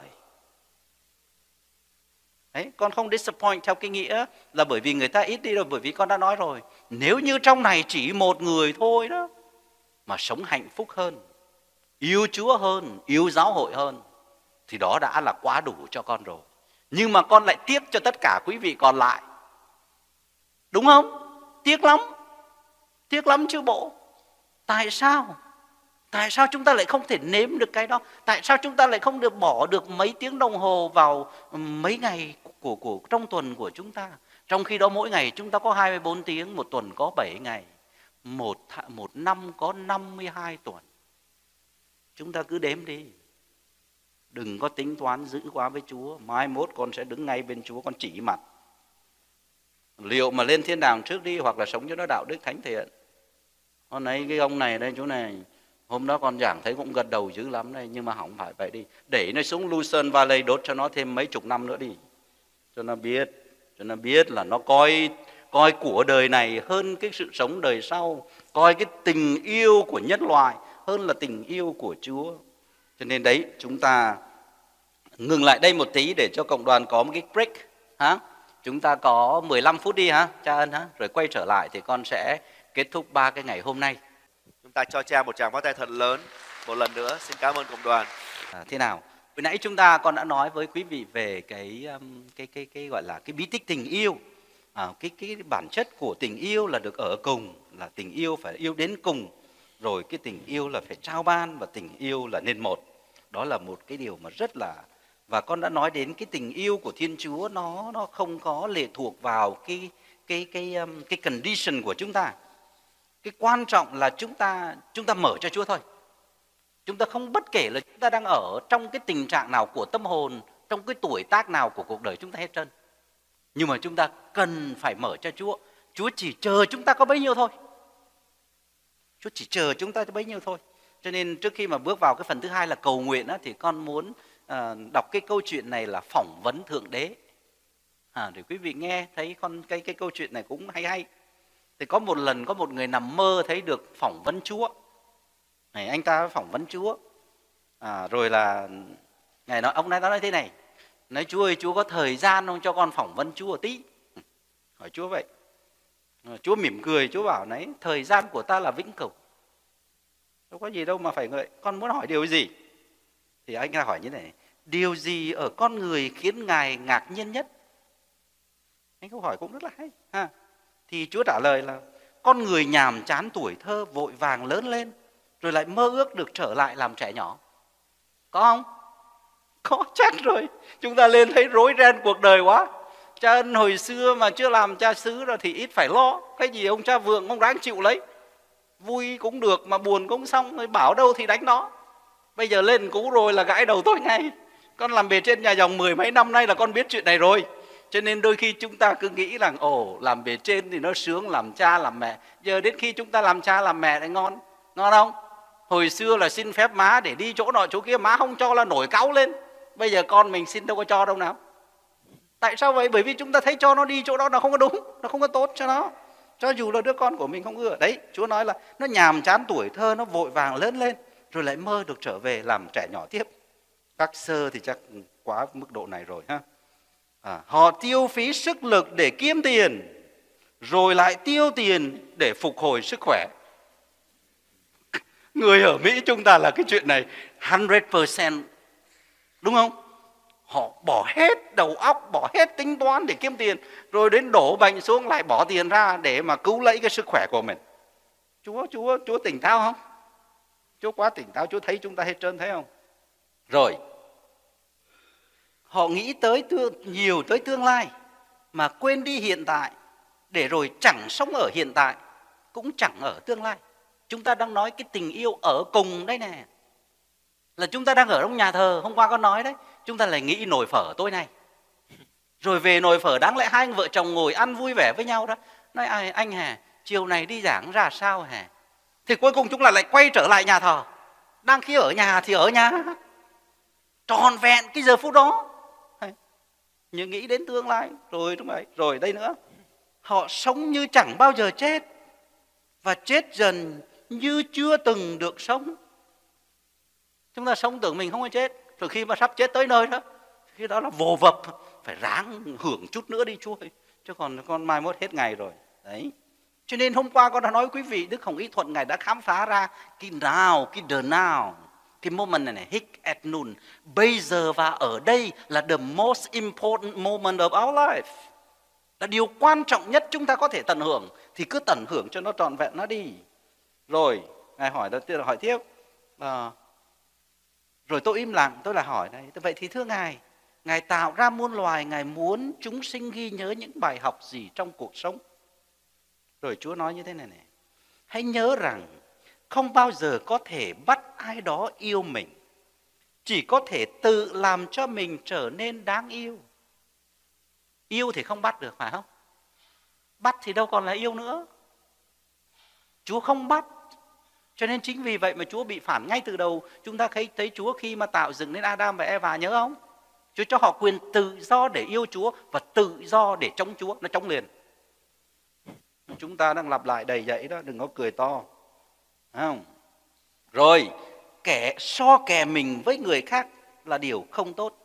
Đấy, con không disappoint theo cái nghĩa là bởi vì người ta ít đi rồi, bởi vì con đã nói rồi, nếu như trong này chỉ một người thôi đó mà sống hạnh phúc hơn, yêu Chúa hơn, yêu giáo hội hơn, thì đó đã là quá đủ cho con rồi. Nhưng mà con lại tiếc cho tất cả quý vị còn lại. Đúng không? Tiếc lắm. Tiếc lắm chứ bộ. Tại sao? Tại sao chúng ta lại không thể nếm được cái đó? Tại sao chúng ta lại không được bỏ được mấy tiếng đồng hồ vào mấy ngày của, của trong tuần của chúng ta? Trong khi đó mỗi ngày chúng ta có hai mươi bốn tiếng, một tuần có bảy ngày, một, một năm có năm mươi hai tuần. Chúng ta cứ đếm đi. Đừng có tính toán dữ quá với Chúa. Mai mốt con sẽ đứng ngay bên Chúa, con chỉ mặt. Liệu mà lên thiên đàng trước đi, hoặc là sống cho nó đạo đức thánh thiện. Con thấy cái ông này đây, chỗ này, hôm đó con giảng thấy cũng gật đầu dữ lắm đây, nhưng mà không phải vậy đi. Để nó xuống Lucerne Valley đốt cho nó thêm mấy chục năm nữa đi. Cho nó biết, cho nó biết là nó coi, coi của đời này hơn cái sự sống đời sau. Coi cái tình yêu của nhân loại hơn là tình yêu của Chúa. Cho nên đấy, chúng ta ngừng lại đây một tí để cho cộng đoàn có một cái break. Hả? Chúng ta có mười lăm phút đi hả, cha Ân hả? Rồi quay trở lại thì con sẽ kết thúc ba cái ngày hôm nay. Chúng ta cho cha một tràng pháo tay thật lớn. Một lần nữa xin cảm ơn cộng đoàn. À, thế nào? Vừa nãy chúng ta con đã nói với quý vị về cái cái cái cái gọi là cái bí tích tình yêu. À, cái cái bản chất của tình yêu là được ở cùng, là tình yêu phải yêu đến cùng. Rồi cái tình yêu là phải trao ban, và tình yêu là nên một. Đó là một cái điều mà rất là, và con đã nói đến cái tình yêu của Thiên Chúa nó nó không có lệ thuộc vào cái cái cái cái, cái condition của chúng ta. Cái quan trọng là chúng ta chúng ta mở cho Chúa thôi. Chúng ta không bất kể là chúng ta đang ở trong cái tình trạng nào của tâm hồn, trong cái tuổi tác nào của cuộc đời chúng ta hết trơn. Nhưng mà chúng ta cần phải mở cho Chúa. Chúa chỉ chờ chúng ta có bấy nhiêu thôi. Chúa chỉ chờ chúng ta có bấy nhiêu thôi. Cho nên trước khi mà bước vào cái phần thứ hai là cầu nguyện á, thì con muốn uh, đọc cái câu chuyện này là phỏng vấn Thượng Đế. À, để quý vị nghe thấy con cái cái câu chuyện này cũng hay hay. Thì có một lần có một người nằm mơ thấy được phỏng vấn Chúa. Này, anh ta phỏng vấn Chúa. À, rồi là Ngài nói, ông này nói thế này: Nói Chúa ơi, Chúa có thời gian không cho con phỏng vấn Chúa một tí? Hỏi Chúa vậy. Chúa mỉm cười, Chúa bảo đấy, thời gian của ta là vĩnh cửu. Đâu có gì đâu mà phải ngợi. Con muốn hỏi điều gì? Thì anh ta hỏi như này, điều gì ở con người khiến Ngài ngạc nhiên nhất? Anh câu hỏi cũng rất là hay ha. Thì Chúa trả lời là con người nhàm chán tuổi thơ vội vàng lớn lên, rồi lại mơ ước được trở lại làm trẻ nhỏ. Có không? Có chắc rồi. Chúng ta lên thấy rối ren cuộc đời quá. Cha Ân hồi xưa mà chưa làm cha xứ rồi thì ít phải lo. Cái gì ông cha Vượng ông ráng chịu lấy. Vui cũng được mà buồn cũng xong, rồi bảo đâu thì đánh đó. Bây giờ lên cũ rồi là gãi đầu tôi ngay. Con làm bề trên nhà dòng mười mấy năm nay là con biết chuyện này rồi. Cho nên đôi khi chúng ta cứ nghĩ rằng ồ, làm bề trên thì nó sướng, làm cha làm mẹ. Giờ đến khi chúng ta làm cha làm mẹ lại ngon. Ngon không? Hồi xưa là xin phép má để đi chỗ nọ chỗ kia, má không cho là nổi cáu lên. Bây giờ con mình xin đâu có cho đâu nào. Tại sao vậy? Bởi vì chúng ta thấy cho nó đi chỗ đó nó không có đúng, nó không có tốt cho nó. Cho dù là đứa con của mình không ưa. Đấy, Chúa nói là nó nhàm chán tuổi thơ, nó vội vàng lớn lên, rồi lại mơ được trở về làm trẻ nhỏ tiếp. Các sơ thì chắc quá mức độ này rồi ha. À, họ tiêu phí sức lực để kiếm tiền, rồi lại tiêu tiền để phục hồi sức khỏe. Người ở Mỹ chúng ta là cái chuyện này một trăm phần trăm, đúng không? Họ bỏ hết đầu óc, bỏ hết tính toán để kiếm tiền, rồi đến đổ bệnh xuống lại bỏ tiền ra để mà cứu lấy cái sức khỏe của mình. Chúa, Chúa, Chúa tỉnh táo không? Chúa quá tỉnh táo, Chúa thấy chúng ta hết trơn thấy không? Rồi, họ nghĩ tới tương, nhiều tới tương lai mà quên đi hiện tại, để rồi chẳng sống ở hiện tại, cũng chẳng ở tương lai. Chúng ta đang nói cái tình yêu ở cùng đây nè. Là chúng ta đang ở trong nhà thờ, hôm qua con nói đấy, chúng ta lại nghĩ nồi phở tối nay. Rồi về nồi phở đáng lẽ hai vợ chồng ngồi ăn vui vẻ với nhau đó. Nói ai anh hà, chiều này đi giảng ra sao hả? Thì cuối cùng chúng ta lại quay trở lại nhà thờ. Đang khi ở nhà thì ở nhà. Tròn vẹn cái giờ phút đó. Nhưng nghĩ đến tương lai. Rồi đúng vậy. Rồi đây nữa. Họ sống như chẳng bao giờ chết. Và chết dần như chưa từng được sống. Chúng ta sống tưởng mình không có chết. Rồi khi mà sắp chết tới nơi đó, khi đó là vô vập. Phải ráng hưởng chút nữa đi Chúa ơi. Chứ còn con mai mốt hết ngày rồi. Đấy. Cho nên hôm qua con đã nói quý vị, Đức Hồng Y Thuận Ngài đã khám phá ra cái now, cái the now, cái moment này này, hic et nun. Bây giờ và ở đây là the most important moment of our life. Là điều quan trọng nhất chúng ta có thể tận hưởng. Thì cứ tận hưởng cho nó trọn vẹn nó đi. Rồi, Ngài hỏi đầu tiên là hỏi tiếp. À, rồi tôi im lặng, tôi là hỏi này. Vậy thì thưa Ngài, Ngài tạo ra muôn loài, Ngài muốn chúng sinh ghi nhớ những bài học gì trong cuộc sống? Rồi Chúa nói như thế này này. Hãy nhớ rằng không bao giờ có thể bắt ai đó yêu mình. Chỉ có thể tự làm cho mình trở nên đáng yêu. Yêu thì không bắt được phải không? Bắt thì đâu còn là yêu nữa. Chúa không bắt. Cho nên chính vì vậy mà Chúa bị phản ngay từ đầu. Chúng ta thấy, thấy Chúa khi mà tạo dựng nên Adam và Eva, nhớ không? Chúa cho họ quyền tự do để yêu Chúa và tự do để chống Chúa. Nó chống liền. Chúng ta đang lặp lại đầy dẫy đó, đừng có cười to. Không? Rồi, kẻ so kè mình với người khác là điều không tốt.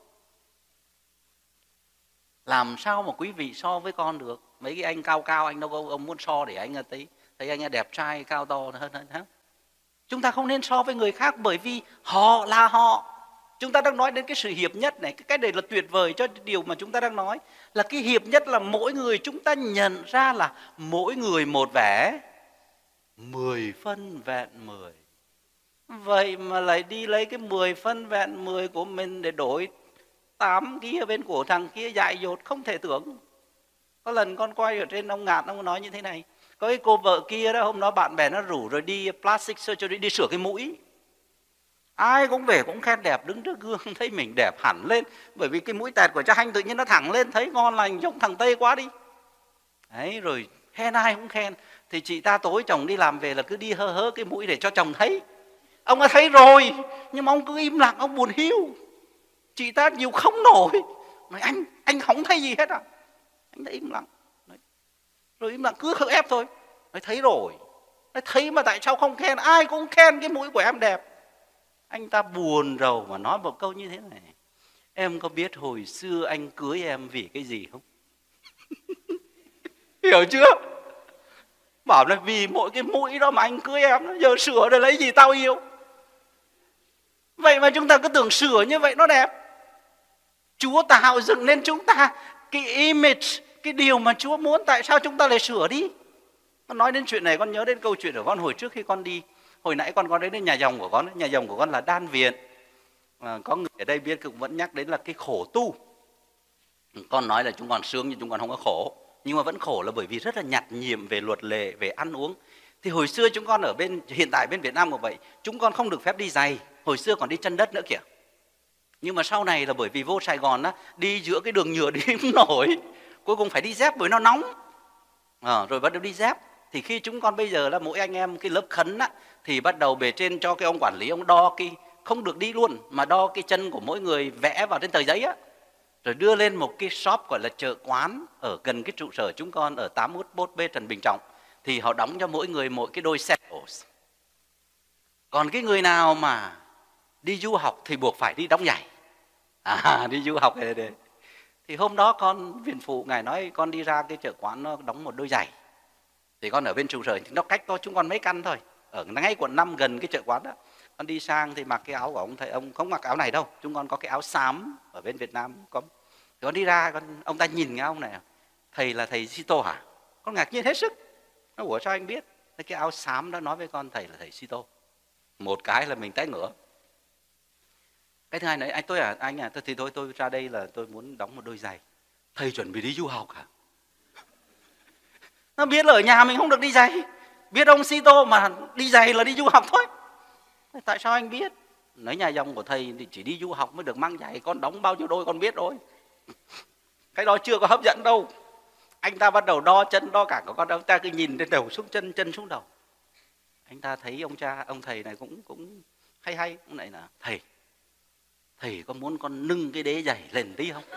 Làm sao mà quý vị so với con được? Mấy cái anh cao cao anh đâu có ông muốn so để anh thấy thấy anh đẹp trai cao to hơn hơn hả? Chúng ta không nên so với người khác bởi vì họ là họ. Chúng ta đang nói đến cái sự hiệp nhất này, cái này là tuyệt vời cho điều mà chúng ta đang nói. Là cái hiệp nhất là mỗi người chúng ta nhận ra là mỗi người một vẻ, mười phân vẹn mười. Vậy mà lại đi lấy cái mười phân vẹn mười của mình để đổi tám kia bên của thằng kia dại dột không thể tưởng. Có lần con quay ở trên ông Ngạn, ông nói như thế này. Có cái cô vợ kia đó, hôm đó bạn bè nó rủ rồi đi plastic surgery, đi sửa cái mũi. Ai cũng về cũng khen đẹp, đứng trước gương thấy mình đẹp hẳn lên. Bởi vì cái mũi tẹt của cha Hanh tự nhiên nó thẳng lên, thấy ngon lành giống thằng Tây quá đi. Đấy, rồi khen ai cũng khen. Thì chị ta tối chồng đi làm về là cứ đi hơ hớ cái mũi để cho chồng thấy. Ông đã thấy rồi, nhưng mà ông cứ im lặng, ông buồn hiu. Chị ta nhiều không nổi. Mà anh, anh không thấy gì hết à? Anh đã im lặng. Đấy. Rồi im lặng cứ khờ ép thôi. Nói thấy rồi. Nói thấy mà tại sao không khen? Ai cũng khen cái mũi của em đẹp. Anh ta buồn rầu mà nói một câu như thế này. Em có biết hồi xưa anh cưới em vì cái gì không? Hiểu chưa? Bảo là vì mỗi cái mũi đó mà anh cưới em, giờ sửa để lấy gì tao yêu. Vậy mà chúng ta cứ tưởng sửa như vậy nó đẹp. Chúa tạo dựng nên chúng ta cái image, cái điều mà Chúa muốn, tại sao chúng ta lại sửa đi? Con nói đến chuyện này con nhớ đến câu chuyện của con hồi trước khi con đi. Hồi nãy con có đến nhà dòng của con, nhà dòng của con là đan viện. À, có người ở đây biết cũng vẫn nhắc đến là cái khổ tu. Con nói là chúng con sướng nhưng chúng con không có khổ. Nhưng mà vẫn khổ là bởi vì rất là nhạt nhẽm về luật lệ, về ăn uống. Thì hồi xưa chúng con ở bên, hiện tại bên Việt Nam cũng vậy, chúng con không được phép đi giày. Hồi xưa còn đi chân đất nữa kìa. Nhưng mà sau này là bởi vì vô Sài Gòn á, đi giữa cái đường nhựa đi không nổi, cuối cùng phải đi dép bởi nó nóng. À, rồi bắt đầu đi dép. Thì khi chúng con bây giờ là mỗi anh em cái lớp khấn á, thì bắt đầu bề trên cho cái ông quản lý, ông đo cái, không được đi luôn, mà đo cái chân của mỗi người vẽ vào trên tờ giấy á. Rồi đưa lên một cái shop gọi là chợ quán ở gần cái trụ sở chúng con ở tám mươi mốt B Trần Bình Trọng. Thì họ đóng cho mỗi người mỗi cái đôi sandals. Còn cái người nào mà đi du học thì buộc phải đi đóng giày. À, đi du học này đây. Thì hôm đó con viện phụ ngài nói con đi ra cái chợ quán nó đóng một đôi giày. Thì con ở bên trụ sở nó cách to chúng con mấy căn thôi, ở ngay quận năm gần cái chợ quán đó. Con đi sang thì mặc cái áo của ông thầy, ông không mặc áo này đâu, chúng con có cái áo xám ở bên Việt Nam có. Thì con đi ra, con, ông ta nhìn cái ông này, thầy là thầy Sito hả? Con ngạc nhiên hết sức. Nó ủa sao anh biết? Cái áo xám đó nói với con thầy là thầy Sito. Một cái là mình té ngửa. Cái thứ hai này, anh tôi à, anh à, thì tôi tôi ra đây là tôi muốn đóng một đôi giày. Thầy chuẩn bị đi du học hả? Nó biết là ở nhà mình không được đi giày, biết ông Sito mà đi giày là đi du học thôi. Tại sao anh biết? Nói nhà dòng của thầy thì chỉ đi du học mới được mang giày, con đóng bao nhiêu đôi con biết rồi. Cái đó chưa có hấp dẫn đâu. Anh ta bắt đầu đo chân, đo cả của con, ông ta cứ nhìn đến đầu xuống chân, chân xuống đầu. Anh ta thấy ông cha, ông thầy này cũng cũng hay hay, ông này là thầy, thầy có muốn con nâng cái đế giày lên tí không?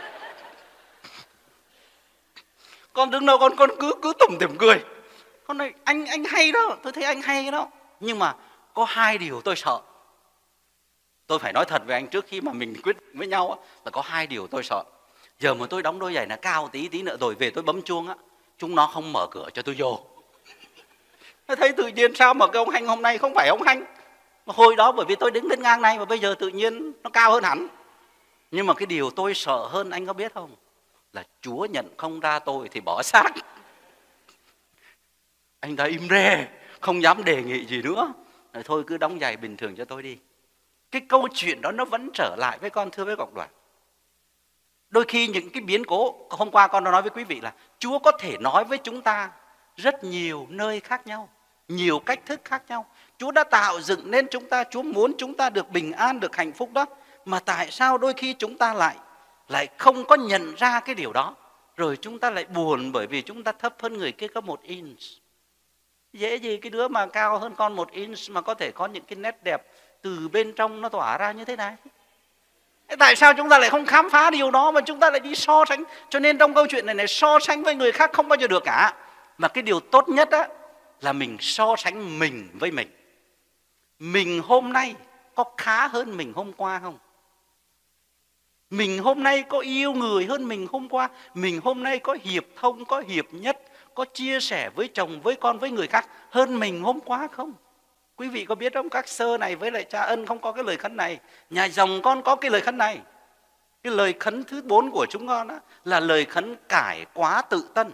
Con đứng đâu con con cứ cứ tủm tỉm cười. Con nói anh anh hay đó, tôi thấy anh hay đó. Nhưng mà có hai điều tôi sợ. Tôi phải nói thật với anh trước khi mà mình quyết với nhau là có hai điều tôi sợ. Giờ mà tôi đóng đôi giày là cao tí tí nữa rồi về tôi bấm chuông á, chúng nó không mở cửa cho tôi vô. Tôi thấy tự nhiên sao mà cái ông Hanh hôm nay không phải ông Hanh. Mà hồi đó bởi vì tôi đứng đến ngang này mà bây giờ tự nhiên nó cao hơn hẳn. Nhưng mà cái điều tôi sợ hơn anh có biết không? Là Chúa nhận không ra tôi thì bỏ xác. Anh ta im re, không dám đề nghị gì nữa. Rồi thôi cứ đóng giày bình thường cho tôi đi. Cái câu chuyện đó nó vẫn trở lại với con, thưa với cộng đoàn. Đôi khi những cái biến cố, hôm qua con đã nói với quý vị là Chúa có thể nói với chúng ta rất nhiều nơi khác nhau, nhiều cách thức khác nhau. Chúa đã tạo dựng nên chúng ta, Chúa muốn chúng ta được bình an, được hạnh phúc đó. Mà tại sao đôi khi chúng ta lại lại không có nhận ra cái điều đó. Rồi chúng ta lại buồn bởi vì chúng ta thấp hơn người kia có một inch. Dễ gì cái đứa mà cao hơn con một inch mà có thể có những cái nét đẹp từ bên trong nó tỏa ra như thế này. Tại sao chúng ta lại không khám phá điều đó mà chúng ta lại đi so sánh? Cho nên trong câu chuyện này này, so sánh với người khác không bao giờ được cả. Mà cái điều tốt nhất á, là mình so sánh mình với mình. Mình hôm nay có khá hơn mình hôm qua không? Mình hôm nay có yêu người hơn mình hôm qua? Mình hôm nay có hiệp thông, có hiệp nhất, có chia sẻ với chồng, với con, với người khác hơn mình hôm qua không? Quý vị có biết không, các sơ này với lại cha Ân không có cái lời khấn này. Nhà dòng con có cái lời khấn này. Cái lời khấn thứ bốn của chúng con đó, là lời khấn cải quá tự tân.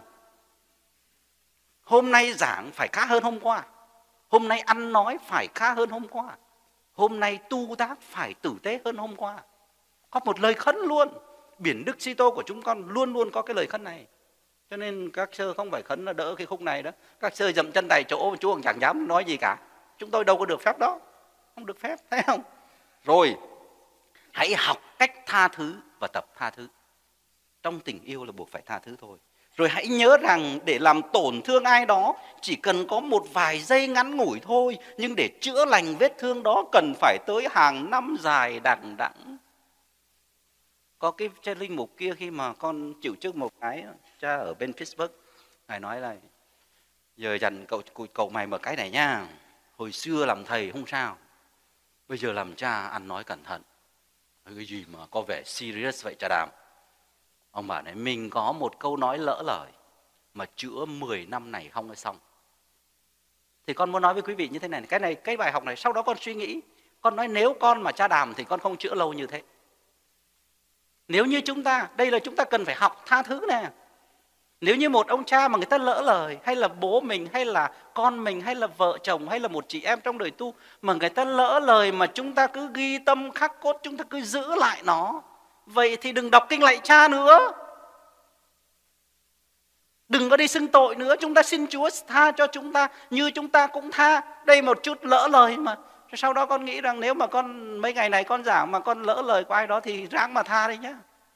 Hôm nay giảng phải khá hơn hôm qua. Hôm nay ăn nói phải khá hơn hôm qua. Hôm nay tu tác phải tử tế hơn hôm qua. Có một lời khấn luôn. Biển Đức Sito của chúng con luôn luôn có cái lời khấn này. Cho nên các sơ không phải khấn là đỡ cái khúc này đó. Các sơ dậm chân tại chỗ, Chúa chẳng dám nói gì cả. Chúng tôi đâu có được phép đó. Không được phép, thấy không? Rồi, hãy học cách tha thứ và tập tha thứ. Trong tình yêu là buộc phải tha thứ thôi. Rồi hãy nhớ rằng để làm tổn thương ai đó chỉ cần có một vài giây ngắn ngủi thôi. Nhưng để chữa lành vết thương đó cần phải tới hàng năm dài đằng đẵng. Có cái cha linh mục kia khi mà con chịu chức một cái, cha ở bên Pittsburgh, ngài nói là giờ dành cậu, cậu mày một cái này nha. Hồi xưa làm thầy không sao, bây giờ làm cha ăn nói cẩn thận. Cái gì mà có vẻ serious vậy cha Đàm? Ông bảo này, mình có một câu nói lỡ lời mà chữa mười năm này không hay xong. Thì con muốn nói với quý vị như thế này, cái này cái bài học này sau đó con suy nghĩ, con nói nếu con mà cha Đàm thì con không chữa lâu như thế. Nếu như chúng ta, đây là chúng ta cần phải học tha thứ nè. Nếu như một ông cha mà người ta lỡ lời, hay là bố mình, hay là con mình, hay là vợ chồng, hay là một chị em trong đời tu, mà người ta lỡ lời mà chúng ta cứ ghi tâm khắc cốt, chúng ta cứ giữ lại nó, vậy thì đừng đọc kinh lạy cha nữa. Đừng có đi xưng tội nữa, chúng ta xin Chúa tha cho chúng ta như chúng ta cũng tha. Đây một chút lỡ lời mà. Sau đó con nghĩ rằng nếu mà con mấy ngày này con giảng mà con lỡ lời của ai đó thì ráng mà tha đi nhá.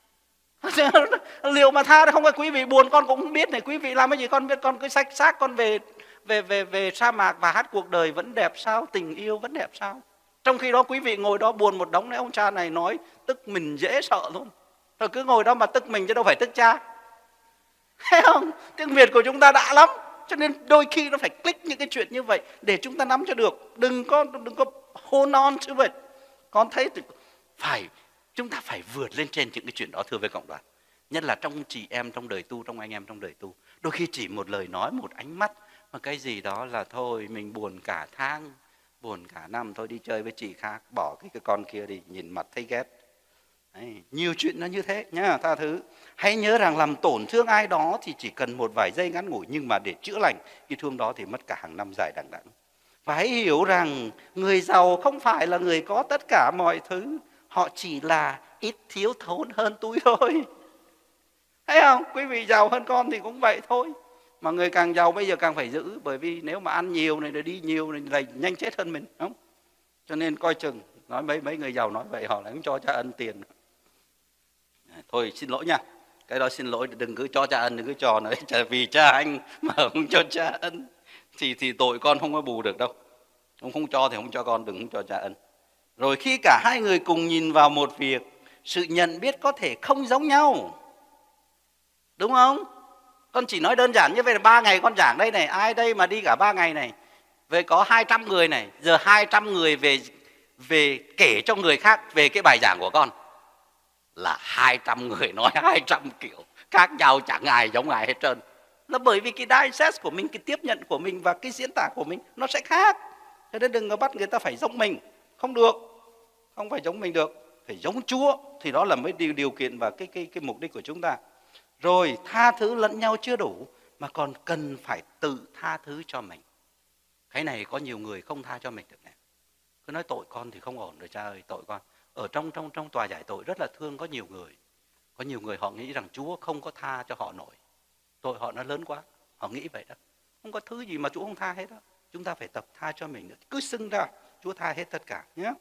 Liệu mà tha không phải quý vị buồn con cũng không biết này, quý vị làm cái gì con biết, con cứ xách xác con về về về về sa mạc và hát cuộc đời vẫn đẹp sao, tình yêu vẫn đẹp sao. Trong khi đó quý vị ngồi đó buồn một đống, này ông cha này nói tức mình dễ sợ luôn. Rồi cứ ngồi đó mà tức mình chứ đâu phải tức cha. Thấy không? Tiếng Việt của chúng ta đã lắm. Cho nên đôi khi nó phải click những cái chuyện như vậy để chúng ta nắm cho được. Đừng có đừng có hold on to it. Con thấy thì phải, chúng ta phải vượt lên trên những cái chuyện đó, thưa với cộng đoàn. Nhất là trong chị em trong đời tu, trong anh em trong đời tu. Đôi khi chỉ một lời nói, một ánh mắt, mà cái gì đó là thôi mình buồn cả tháng, buồn cả năm, thôi đi chơi với chị khác, bỏ cái, cái con kia đi, nhìn mặt thấy ghét. Đấy, nhiều chuyện nó như thế nhá, tha thứ. Hãy nhớ rằng làm tổn thương ai đó thì chỉ cần một vài giây ngắn ngủi, nhưng mà để chữa lành cái thương đó thì mất cả hàng năm dài đằng đẵng. Và hãy hiểu rằng người giàu không phải là người có tất cả mọi thứ, họ chỉ là ít thiếu thốn hơn tôi thôi. Thấy không? Quý vị giàu hơn con thì cũng vậy thôi. Mà người càng giàu bây giờ càng phải giữ, bởi vì nếu mà ăn nhiều này, rồi đi nhiều này là nhanh chết hơn mình, không? Cho nên coi chừng. Nói mấy mấy người giàu nói vậy họ lại không cho cha ân tiền. Thôi xin lỗi nha, cái đó xin lỗi, đừng cứ cho cha ân, đừng cứ cho nữa. Vì cha anh mà không cho cha ân thì thì tội con không có bù được đâu. Ông không cho thì không cho con, đừng không cho cha ân. Rồi khi cả hai người cùng nhìn vào một việc, sự nhận biết có thể không giống nhau, đúng không? Con chỉ nói đơn giản như vậy là ba ngày con giảng đây này, ai đây mà đi cả ba ngày này, về có hai trăm người này, giờ hai trăm người về về kể cho người khác về cái bài giảng của con, là hai trăm người nói hai trăm kiểu khác nhau, chẳng ai giống ai hết trơn. Là bởi vì cái digest của mình, cái tiếp nhận của mình và cái diễn tả của mình nó sẽ khác. Cho nên đừng có bắt người ta phải giống mình, không được, không phải giống mình được, phải giống Chúa, thì đó là mấy điều điều kiện và cái cái cái mục đích của chúng ta. Rồi tha thứ lẫn nhau chưa đủ mà còn cần phải tự tha thứ cho mình. Cái này có nhiều người không tha cho mình được nè. Cứ nói tội con thì không ổn rồi cha ơi, tội con. Ở trong trong trong tòa giải tội rất là thương có nhiều người. Có nhiều người họ nghĩ rằng Chúa không có tha cho họ nổi. Tội họ nó lớn quá. Họ nghĩ vậy đó. Không có thứ gì mà Chúa không tha hết đó. Chúng ta phải tập tha cho mình nữa. Cứ xưng ra Chúa tha hết tất cả nhé.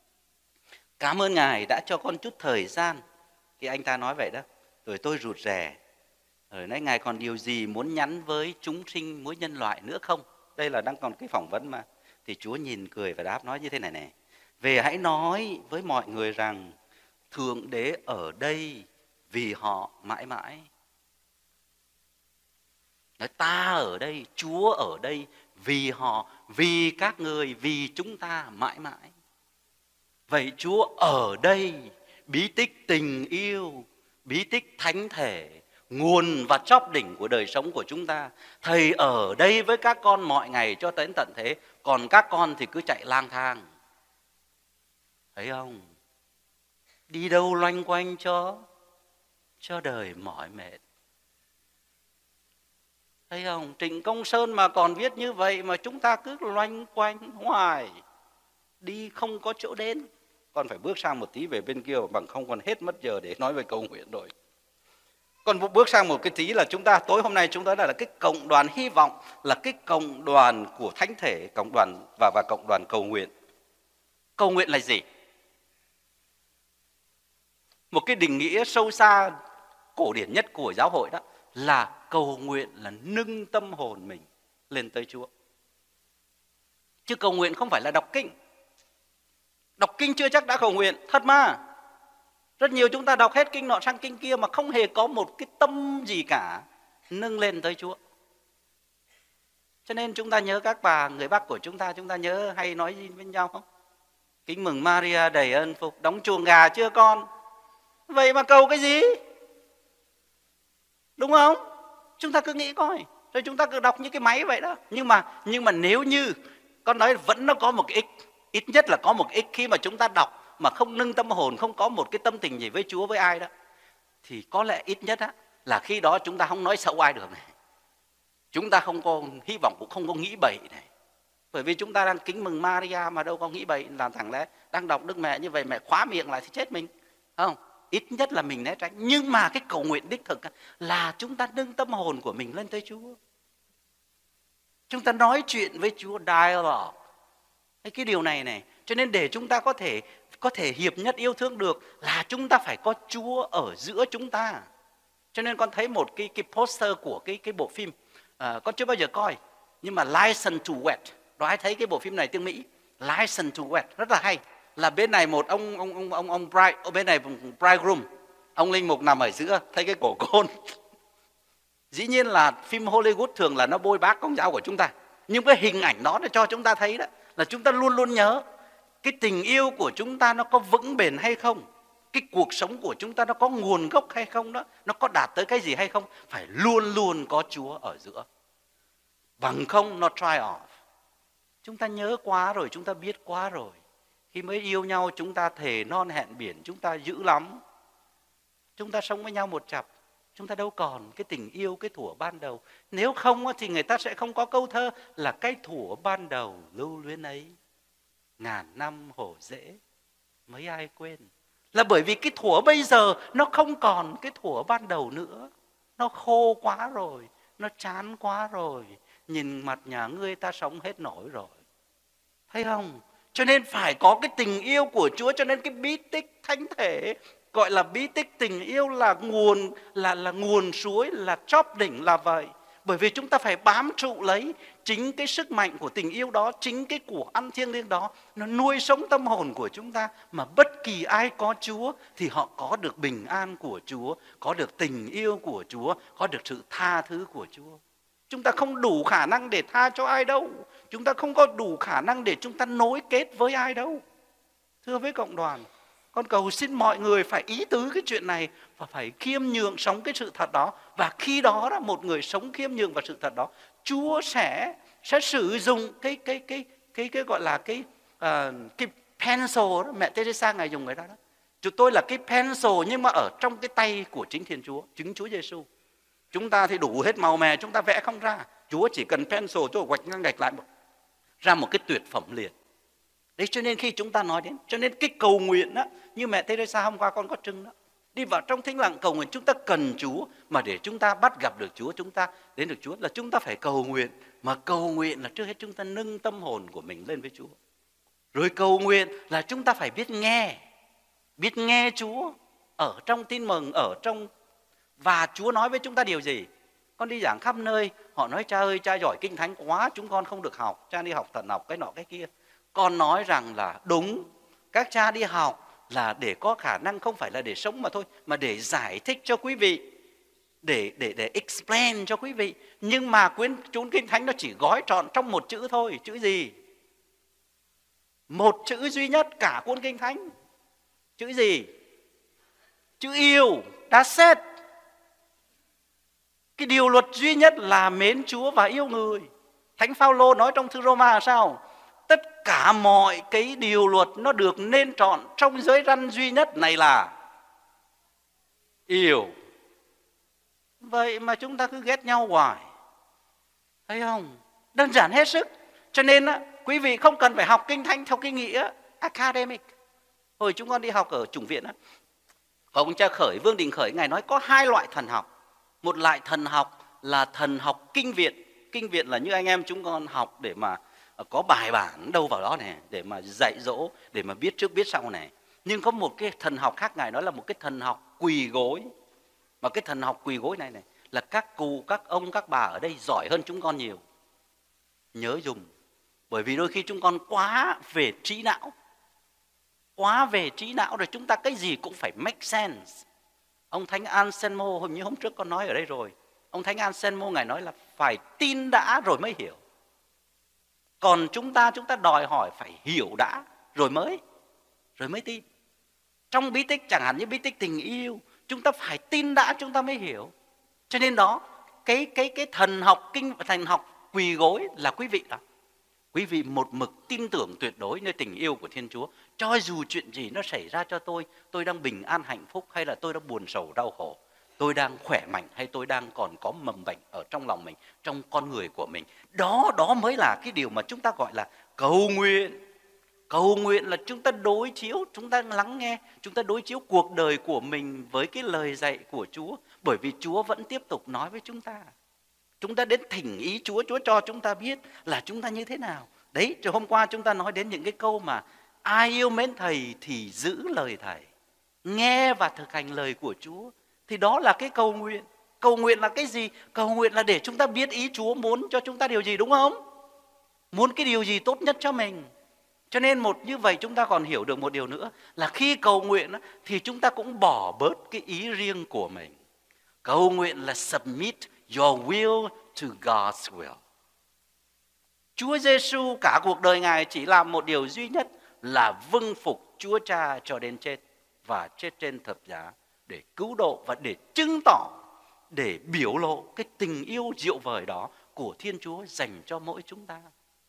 Cảm ơn Ngài đã cho con chút thời gian. Thì anh ta nói vậy đó. Rồi tôi rụt rè. Rồi nói Ngài còn điều gì muốn nhắn với chúng sinh, với nhân loại nữa không? Đây là đang còn cái phỏng vấn mà. Thì Chúa nhìn cười và đáp nói như thế này này. Về hãy nói với mọi người rằng Thượng Đế ở đây vì họ mãi mãi. Nói ta ở đây, Chúa ở đây vì họ, vì các người, vì chúng ta mãi mãi. Vậy Chúa ở đây, bí tích tình yêu, bí tích thánh thể, nguồn và chóp đỉnh của đời sống của chúng ta. Thầy ở đây với các con mọi ngày cho đến tận thế, còn các con thì cứ chạy lang thang. Thấy không? Đi đâu loanh quanh cho cho đời mỏi mệt. Thấy không? Trịnh Công Sơn mà còn viết như vậy mà chúng ta cứ loanh quanh hoài, đi không có chỗ đến. Con phải bước sang một tí về bên kia, bằng không còn hết mất giờ để nói về cầu nguyện rồi. Còn bước sang một cái tí là chúng ta, tối hôm nay chúng ta là cái cộng đoàn hy vọng, là cái cộng đoàn của thánh thể, cộng đoàn và, và cộng đoàn cầu nguyện. Cầu nguyện là gì? Một cái định nghĩa sâu xa, cổ điển nhất của giáo hội đó là cầu nguyện là nâng tâm hồn mình lên tới Chúa. Chứ cầu nguyện không phải là đọc kinh. Đọc kinh chưa chắc đã cầu nguyện, thật mà. Rất nhiều chúng ta đọc hết kinh nọ sang kinh kia mà không hề có một cái tâm gì cả nâng lên tới Chúa. Cho nên chúng ta nhớ các bà người Bắc của chúng ta, chúng ta nhớ hay nói gì với nhau không? Kính mừng Maria đầy ơn phúc, đóng chuồng gà chưa con? Vậy mà cầu cái gì? Đúng không? Chúng ta cứ nghĩ coi, rồi chúng ta cứ đọc như cái máy vậy đó. Nhưng mà nhưng mà nếu như con nói vẫn nó có một cái ích, ít nhất là có một cái ích khi mà chúng ta đọc mà không nâng tâm hồn, không có một cái tâm tình gì với Chúa với ai đó, thì có lẽ ít nhất á, là khi đó chúng ta không nói xấu ai được này. Chúng ta không có hy vọng cũng không có nghĩ bậy này. Bởi vì chúng ta đang kính mừng Maria mà đâu có nghĩ bậy, là thằng lẽ đang đọc Đức Mẹ như vậy mẹ khóa miệng lại thì chết mình, không? Ít nhất là mình né tránh. Nhưng mà cái cầu nguyện đích thực là chúng ta nâng tâm hồn của mình lên tới Chúa. Chúng ta nói chuyện với Chúa, dialogue. Cái điều này này, cho nên để chúng ta có thể có thể hiệp nhất yêu thương được là chúng ta phải có Chúa ở giữa chúng ta. Cho nên con thấy một cái cái poster của cái cái bộ phim, à, con chưa bao giờ coi, nhưng mà License to Wed. Đó, ai thấy cái bộ phim này tiếng Mỹ, License to Wed, rất là hay. Là bên này một ông ông ông ông ông bride, ở bên này bridegroom, ông linh mục nằm ở giữa, thấy cái cổ côn. Dĩ nhiên là phim Hollywood thường là nó bôi bác công giáo của chúng ta, nhưng cái hình ảnh đó nó cho chúng ta thấy đó là chúng ta luôn luôn nhớ cái tình yêu của chúng ta nó có vững bền hay không, cái cuộc sống của chúng ta nó có nguồn gốc hay không đó, nó có đạt tới cái gì hay không, phải luôn luôn có Chúa ở giữa. Bằng không nó try off. Chúng ta nhớ quá rồi, chúng ta biết quá rồi. Khi mới yêu nhau chúng ta thề non hẹn biển, chúng ta dữ lắm. Chúng ta sống với nhau một chặp, chúng ta đâu còn cái tình yêu cái thuở ban đầu. Nếu không thì người ta sẽ không có câu thơ là cái thuở ban đầu lưu luyến ấy, ngàn năm hổ rễ mấy ai quên. Là bởi vì cái thuở bây giờ nó không còn cái thuở ban đầu nữa. Nó khô quá rồi, nó chán quá rồi, nhìn mặt nhà ngươi ta sống hết nổi rồi. Thấy không? Cho nên phải có cái tình yêu của Chúa. Cho nên cái bí tích thánh thể gọi là bí tích tình yêu, là nguồn là là nguồn suối, là chóp đỉnh là vậy. Bởi vì chúng ta phải bám trụ lấy chính cái sức mạnh của tình yêu đó, chính cái của ăn thiêng liêng đó, nó nuôi sống tâm hồn của chúng ta. Mà bất kỳ ai có Chúa thì họ có được bình an của Chúa, có được tình yêu của Chúa, có được sự tha thứ của Chúa. Chúng ta không đủ khả năng để tha cho ai đâu. Chúng ta không có đủ khả năng để chúng ta nối kết với ai đâu. Thưa với cộng đoàn, con cầu xin mọi người phải ý tứ cái chuyện này và phải khiêm nhường sống cái sự thật đó. Và khi đó, đó một người sống khiêm nhường vào sự thật đó, Chúa sẽ sẽ sử dụng cái cái cái cái cái gọi là cái uh, cái pencil đó, mẹ Teresa ngài dùng người đó đó. Chúng tôi là cái pencil nhưng mà ở trong cái tay của chính Thiên Chúa, chính Chúa Giêsu. Chúng ta thì đủ hết màu mè, chúng ta vẽ không ra. Chúa chỉ cần pencil cho gạch ngang gạch lại một, ra một cái tuyệt phẩm liền. Đấy, cho nên khi chúng ta nói đến, cho nên cái cầu nguyện đó, như mẹ Teresa hôm qua con có trưng đó, đi vào trong thinh lặng cầu nguyện, chúng ta cần Chúa, mà để chúng ta bắt gặp được Chúa, chúng ta đến được Chúa là chúng ta phải cầu nguyện. Mà cầu nguyện là trước hết chúng ta nâng tâm hồn của mình lên với Chúa. Rồi cầu nguyện là chúng ta phải biết nghe, biết nghe Chúa ở trong tin mừng, ở trong, và Chúa nói với chúng ta điều gì. Con đi giảng khắp nơi, họ nói cha ơi cha giỏi kinh thánh quá, chúng con không được học, cha đi học thần học cái nọ cái kia. Con nói rằng là đúng, các cha đi học là để có khả năng, không phải là để sống mà thôi, mà để giải thích cho quý vị, để để để explain cho quý vị. Nhưng mà quyển cuốn kinh thánh nó chỉ gói trọn trong một chữ thôi. Chữ gì? Một chữ duy nhất cả cuốn kinh thánh. Chữ gì? Chữ yêu. That's it. Cái điều luật duy nhất là mến Chúa và yêu người. Thánh Phaolô nói trong thư Roma là sao? Tất cả mọi cái điều luật nó được nên trọn trong giới răn duy nhất này là yêu. Vậy mà chúng ta cứ ghét nhau hoài. Thấy không? Đơn giản hết sức. Cho nên á, quý vị không cần phải học kinh thánh theo cái nghĩa academic. Hồi chúng con đi học ở chủng viện á, ông cha Khởi, Vương Đình Khởi, ngài nói có hai loại thần học. Một loại thần học là thần học kinh viện. Kinh viện là như anh em chúng con học để mà có bài bản đâu vào đó này, để mà dạy dỗ, để mà biết trước biết sau này. Nhưng có một cái thần học khác, ngài nói là một cái thần học quỳ gối. Mà cái thần học quỳ gối này này là các cụ, các ông, các bà ở đây giỏi hơn chúng con nhiều. Nhớ dùng. Bởi vì đôi khi chúng con quá về trí não. Quá về trí não rồi, chúng ta cái gì cũng phải make sense. Ông Thánh Anselmo, hôm như hôm trước con nói ở đây rồi, ông Thánh Anselmo ngài nói là phải tin đã rồi mới hiểu. Còn chúng ta, chúng ta đòi hỏi phải hiểu đã rồi mới rồi mới tin. Trong bí tích chẳng hạn như bí tích tình yêu, chúng ta phải tin đã chúng ta mới hiểu. Cho nên đó, cái cái cái thần học kinh thần học quỳ gối là quý vị đó. Quý vị một mực tin tưởng tuyệt đối nơi tình yêu của Thiên Chúa. Cho dù chuyện gì nó xảy ra cho tôi, tôi đang bình an hạnh phúc hay là tôi đang buồn sầu đau khổ, tôi đang khỏe mạnh hay tôi đang còn có mầm bệnh ở trong lòng mình, trong con người của mình. Đó, đó mới là cái điều mà chúng ta gọi là cầu nguyện. Cầu nguyện là chúng ta đối chiếu, chúng ta lắng nghe, chúng ta đối chiếu cuộc đời của mình với cái lời dạy của Chúa. Bởi vì Chúa vẫn tiếp tục nói với chúng ta. Chúng ta đến thỉnh ý Chúa, Chúa cho chúng ta biết là chúng ta như thế nào. Đấy, rồi hôm qua chúng ta nói đến những cái câu mà ai yêu mến Thầy thì giữ lời Thầy, nghe và thực hành lời của Chúa. Thì đó là cái cầu nguyện. Cầu nguyện là cái gì? Cầu nguyện là để chúng ta biết ý Chúa muốn cho chúng ta điều gì, đúng không? Muốn cái điều gì tốt nhất cho mình. Cho nên một như vậy chúng ta còn hiểu được một điều nữa là khi cầu nguyện thì chúng ta cũng bỏ bớt cái ý riêng của mình. Cầu nguyện là submit your will to God's will. Chúa Giêsu cả cuộc đời Ngài chỉ làm một điều duy nhất là vâng phục Chúa Cha cho đến chết và chết trên thập giá để cứu độ và để chứng tỏ, để biểu lộ cái tình yêu diệu vời đó của Thiên Chúa dành cho mỗi chúng ta.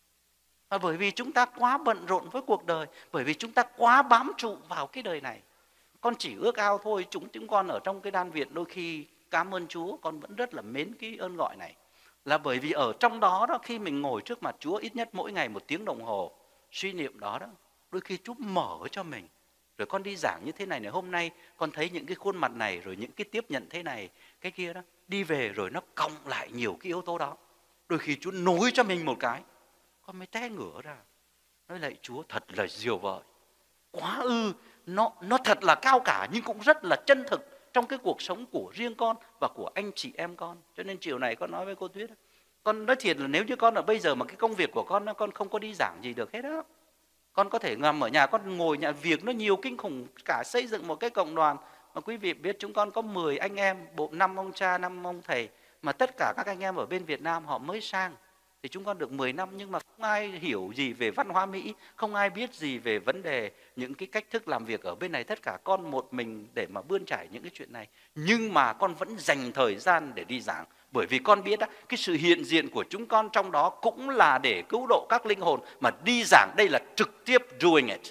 Và bởi vì chúng ta quá bận rộn với cuộc đời, bởi vì chúng ta quá bám trụ vào cái đời này. Con chỉ ước ao thôi, chúng chúng con ở trong cái đan viện đôi khi cảm ơn Chúa, con vẫn rất là mến cái ơn gọi này. Là bởi vì ở trong đó, đó khi mình ngồi trước mặt Chúa ít nhất mỗi ngày một tiếng đồng hồ suy niệm đó, đó đôi khi Chúa mở cho mình. Rồi con đi giảng như thế này này, hôm nay con thấy những cái khuôn mặt này, rồi những cái tiếp nhận thế này, cái kia đó, đi về rồi nó cộng lại nhiều cái yếu tố đó. Đôi khi Chúa nối cho mình một cái, con mới té ngửa ra, nói lạy Chúa thật là diệu vời, quá ư, nó, nó thật là cao cả nhưng cũng rất là chân thực trong cái cuộc sống của riêng con và của anh chị em con. Cho nên chiều này con nói với cô Tuyết, con nói thiệt là nếu như con ở bây giờ mà cái công việc của con, con không có đi giảng gì được hết đó. Con có thể nằm ở nhà, con ngồi nhà, việc nó nhiều kinh khủng, cả xây dựng một cái cộng đoàn. Mà quý vị biết chúng con có mười anh em, bộ năm ông cha, năm ông thầy. Mà tất cả các anh em ở bên Việt Nam họ mới sang. Thì chúng con được mười năm nhưng mà không ai hiểu gì về văn hóa Mỹ, không ai biết gì về vấn đề những cái cách thức làm việc ở bên này. Tất cả con một mình để mà bươn trải những cái chuyện này. Nhưng mà con vẫn dành thời gian để đi giảng. Bởi vì con biết đó, cái sự hiện diện của chúng con trong đó cũng là để cứu độ các linh hồn. Mà đi giảng đây là trực tiếp doing it.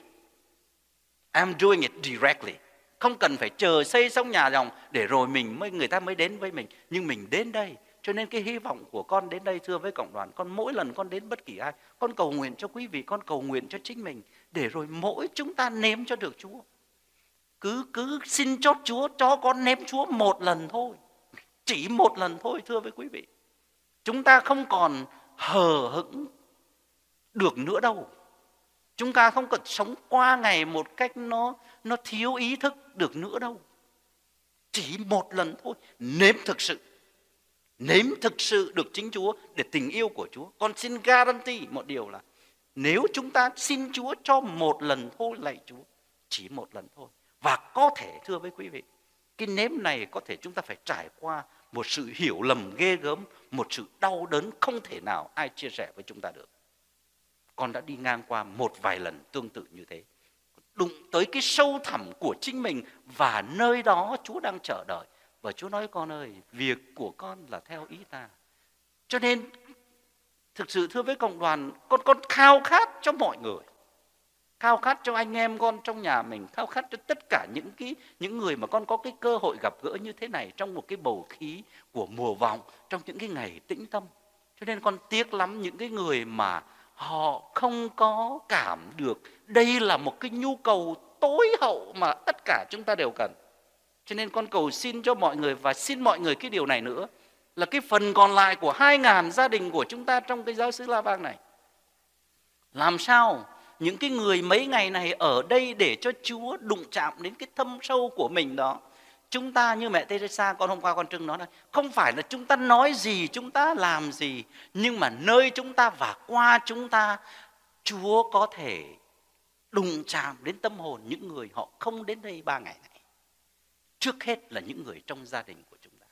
I'm doing it directly. Không cần phải chờ xây xong nhà dòng để rồi mình mới người ta mới đến với mình. Nhưng mình đến đây. Cho nên cái hy vọng của con đến đây thưa với cộng đoàn, con mỗi lần con đến bất kỳ ai, con cầu nguyện cho quý vị, con cầu nguyện cho chính mình, để rồi mỗi chúng ta nếm cho được Chúa. Cứ cứ xin chót Chúa cho con nếm Chúa một lần thôi, chỉ một lần thôi thưa với quý vị. Chúng ta không còn hờ hững được nữa đâu. Chúng ta không cần sống qua ngày một cách nó, nó thiếu ý thức được nữa đâu. Chỉ một lần thôi, nếm thực sự. Nếm thực sự được chính Chúa để tình yêu của Chúa. Con xin guarantee một điều là nếu chúng ta xin Chúa cho một lần thôi, lạy Chúa, chỉ một lần thôi. Và có thể thưa với quý vị, cái nếm này có thể chúng ta phải trải qua một sự hiểu lầm ghê gớm, một sự đau đớn không thể nào ai chia sẻ với chúng ta được. Con đã đi ngang qua một vài lần tương tự như thế, đụng tới cái sâu thẳm của chính mình, và nơi đó Chúa đang chờ đợi. Và Chúa nói con ơi, việc của con là theo ý ta. Cho nên thực sự thưa với cộng đoàn, con con khao khát cho mọi người, khao khát cho anh em con trong nhà mình, khao khát cho tất cả những cái những người mà con có cái cơ hội gặp gỡ như thế này trong một cái bầu khí của mùa vọng, trong những cái ngày tĩnh tâm. Cho nên con tiếc lắm những cái người mà họ không có cảm được đây là một cái nhu cầu tối hậu mà tất cả chúng ta đều cần. Cho nên con cầu xin cho mọi người, và xin mọi người cái điều này nữa, là cái phần còn lại của hai ngàn gia đình của chúng ta trong cái giáo xứ La Vang này, làm sao những cái người mấy ngày này ở đây để cho Chúa đụng chạm đến cái thâm sâu của mình đó. Chúng ta như mẹ Teresa, con hôm qua con Trưng nói là không phải là chúng ta nói gì, chúng ta làm gì, nhưng mà nơi chúng ta và qua chúng ta, Chúa có thể đụng chạm đến tâm hồn những người họ không đến đây ba ngày này. Trước hết là những người trong gia đình của chúng ta.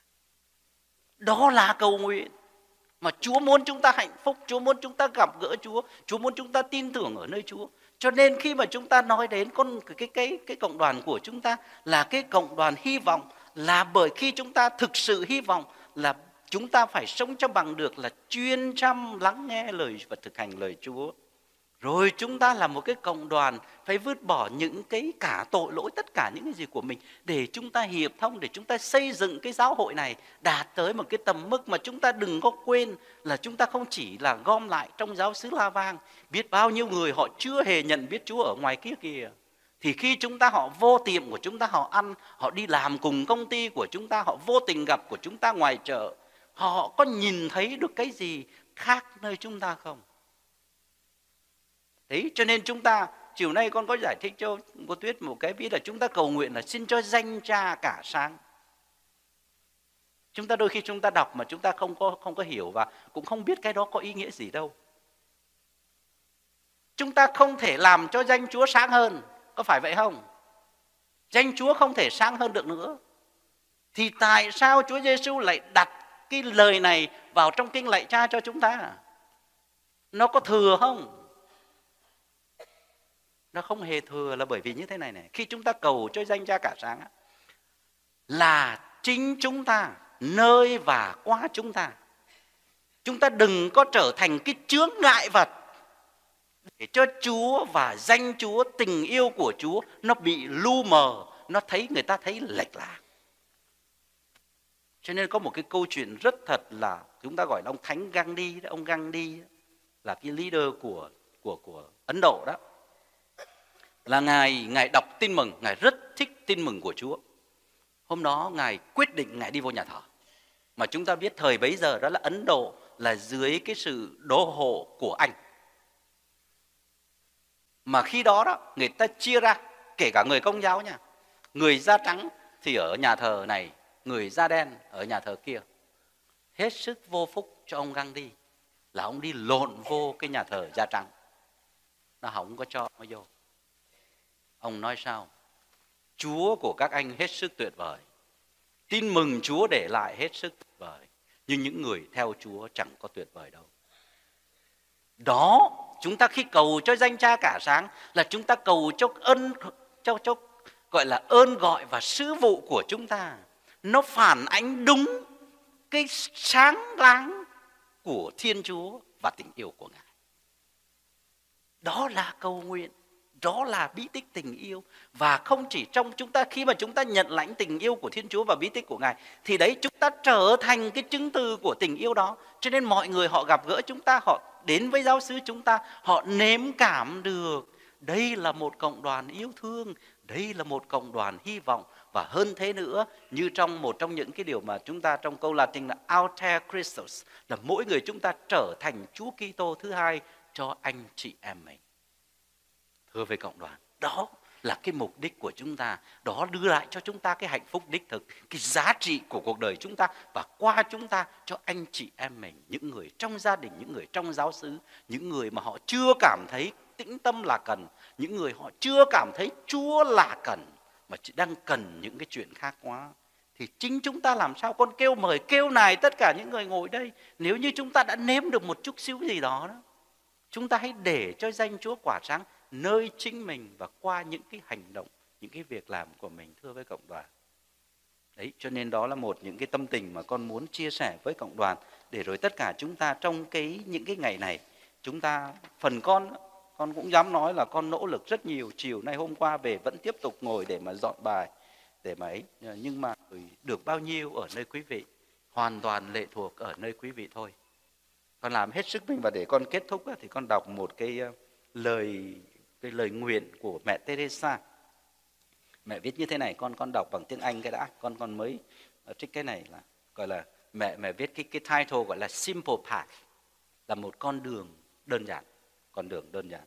Đó là cầu nguyện mà Chúa muốn chúng ta hạnh phúc, Chúa muốn chúng ta gặp gỡ Chúa, Chúa muốn chúng ta tin tưởng ở nơi Chúa. Cho nên khi mà chúng ta nói đến con cái cái cái cái cộng đoàn của chúng ta là cái cộng đoàn hy vọng, là bởi khi chúng ta thực sự hy vọng là chúng ta phải sống cho bằng được là chuyên chăm lắng nghe lời và thực hành lời Chúa. Rồi chúng ta là một cái cộng đoàn phải vứt bỏ những cái cả tội lỗi, tất cả những cái gì của mình để chúng ta hiệp thông, để chúng ta xây dựng cái giáo hội này đạt tới một cái tầm mức mà chúng ta đừng có quên là chúng ta không chỉ là gom lại trong giáo xứ La Vang. Biết bao nhiêu người họ chưa hề nhận biết Chúa ở ngoài kia kìa. Thì khi chúng ta họ vô tiệm của chúng ta họ ăn, họ đi làm cùng công ty của chúng ta, họ vô tình gặp của chúng ta ngoài chợ, họ có nhìn thấy được cái gì khác nơi chúng ta không? Đấy, cho nên chúng ta, chiều nay con có giải thích cho cô Tuyết một cái biết là chúng ta cầu nguyện là xin cho danh Cha cả sáng. Chúng ta đôi khi chúng ta đọc mà chúng ta không có, không có hiểu và cũng không biết cái đó có ý nghĩa gì đâu. Chúng ta không thể làm cho danh Chúa sáng hơn, có phải vậy không? Danh Chúa không thể sáng hơn được nữa. Thì tại sao Chúa Giêsu lại đặt cái lời này vào trong kinh lạy Cha cho chúng ta? Nó có thừa không? Nó không hề thừa, là bởi vì như thế này này. Khi chúng ta cầu cho danh Cha cả sáng là chính chúng ta, nơi và qua chúng ta. Chúng ta đừng có trở thành cái chướng ngại vật để cho Chúa và danh Chúa, tình yêu của Chúa nó bị lu mờ, nó thấy người ta thấy lệch lạc. Cho nên có một cái câu chuyện rất thật là chúng ta gọi là ông Thánh Gandhi, ông Gandhi là cái leader của của của Ấn Độ đó. Là ngài ngài đọc tin mừng, ngài rất thích tin mừng của Chúa. Hôm đó ngài quyết định ngài đi vô nhà thờ. Mà chúng ta biết thời bấy giờ đó là Ấn Độ là dưới cái sự đô hộ của Anh. Mà khi đó đó người ta chia ra, kể cả người Công giáo nha, người da trắng thì ở nhà thờ này, người da đen ở nhà thờ kia. Hết sức vô phúc cho ông Gandhi là ông đi lộn vô cái nhà thờ da trắng, nó không có cho nó vô. Ông nói sao? Chúa của các anh hết sức tuyệt vời, tin mừng Chúa để lại hết sức tuyệt vời, nhưng những người theo Chúa chẳng có tuyệt vời đâu. Đó, chúng ta khi cầu cho danh Cha cả sáng là chúng ta cầu cho ơn, cho, cho gọi là ơn gọi và sứ vụ của chúng ta. Nó phản ánh đúng cái sáng láng của Thiên Chúa và tình yêu của Ngài. Đó là cầu nguyện, đó là bí tích tình yêu. Và không chỉ trong chúng ta, khi mà chúng ta nhận lãnh tình yêu của Thiên Chúa và bí tích của Ngài, thì đấy chúng ta trở thành cái chứng từ của tình yêu đó. Cho nên mọi người họ gặp gỡ chúng ta, họ đến với giáo xứ chúng ta, họ nếm cảm được đây là một cộng đoàn yêu thương, đây là một cộng đoàn hy vọng. Và hơn thế nữa, như trong một trong những cái điều mà chúng ta trong câu Latin là Alter Christus, là mỗi người chúng ta trở thành Chúa Kitô thứ hai cho anh chị em mình. Thưa với cộng đoàn, đó là cái mục đích của chúng ta, đó đưa lại cho chúng ta cái hạnh phúc đích thực, cái giá trị của cuộc đời chúng ta và qua chúng ta cho anh chị em mình, những người trong gia đình, những người trong giáo xứ, những người mà họ chưa cảm thấy tĩnh tâm là cần, những người họ chưa cảm thấy Chúa là cần, mà chỉ đang cần những cái chuyện khác quá. Thì chính chúng ta làm sao? Con kêu mời, kêu này tất cả những người ngồi đây, nếu như chúng ta đã nếm được một chút xíu gì đó, đó chúng ta hãy để cho danh Chúa tỏa sáng nơi chính mình và qua những cái hành động, những cái việc làm của mình, thưa với cộng đoàn. Đấy, cho nên đó là một những cái tâm tình mà con muốn chia sẻ với cộng đoàn, để rồi tất cả chúng ta trong cái những cái ngày này, chúng ta, phần con, con cũng dám nói là con nỗ lực rất nhiều. Chiều nay hôm qua về vẫn tiếp tục ngồi để mà dọn bài, để mà ấy, nhưng mà được bao nhiêu ở nơi quý vị, hoàn toàn lệ thuộc ở nơi quý vị thôi. Con làm hết sức mình. Và để con kết thúc thì con đọc một cái lời cái lời nguyện của mẹ Teresa. Mẹ viết như thế này, con con đọc bằng tiếng Anh cái đã, con con mới trích cái này, là gọi là mẹ mẹ viết cái cái title gọi là Simple Path, là một con đường đơn giản, con đường đơn giản.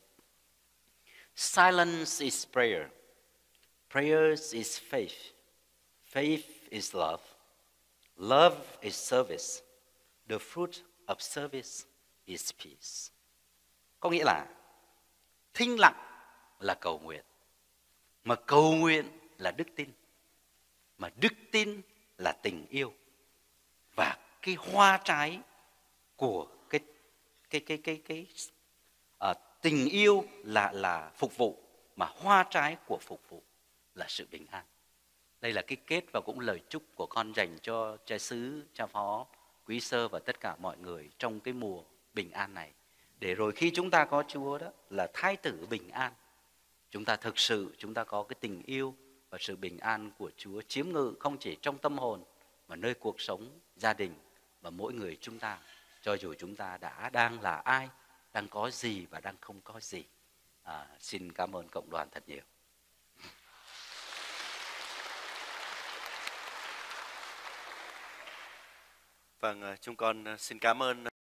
Silence is prayer, prayer is faith, faith is love, love is service, the fruit of service is peace. Có nghĩa là thinh lặng là cầu nguyện, mà cầu nguyện là đức tin, mà đức tin là tình yêu, và cái hoa trái của cái cái cái cái cái, cái uh, tình yêu là là phục vụ, mà hoa trái của phục vụ là sự bình an. Đây là cái kết và cũng lời chúc của con dành cho cha xứ, cha phó, quý sơ và tất cả mọi người trong cái mùa bình an này. Để rồi khi chúng ta có Chúa đó là thái tử bình an, chúng ta thực sự chúng ta có cái tình yêu và sự bình an của Chúa chiếm ngự không chỉ trong tâm hồn mà nơi cuộc sống, gia đình và mỗi người chúng ta, cho dù chúng ta đã đang là ai, đang có gì và đang không có gì. À, xin cảm ơn cộng đoàn thật nhiều. Vâng, chúng con xin cảm ơn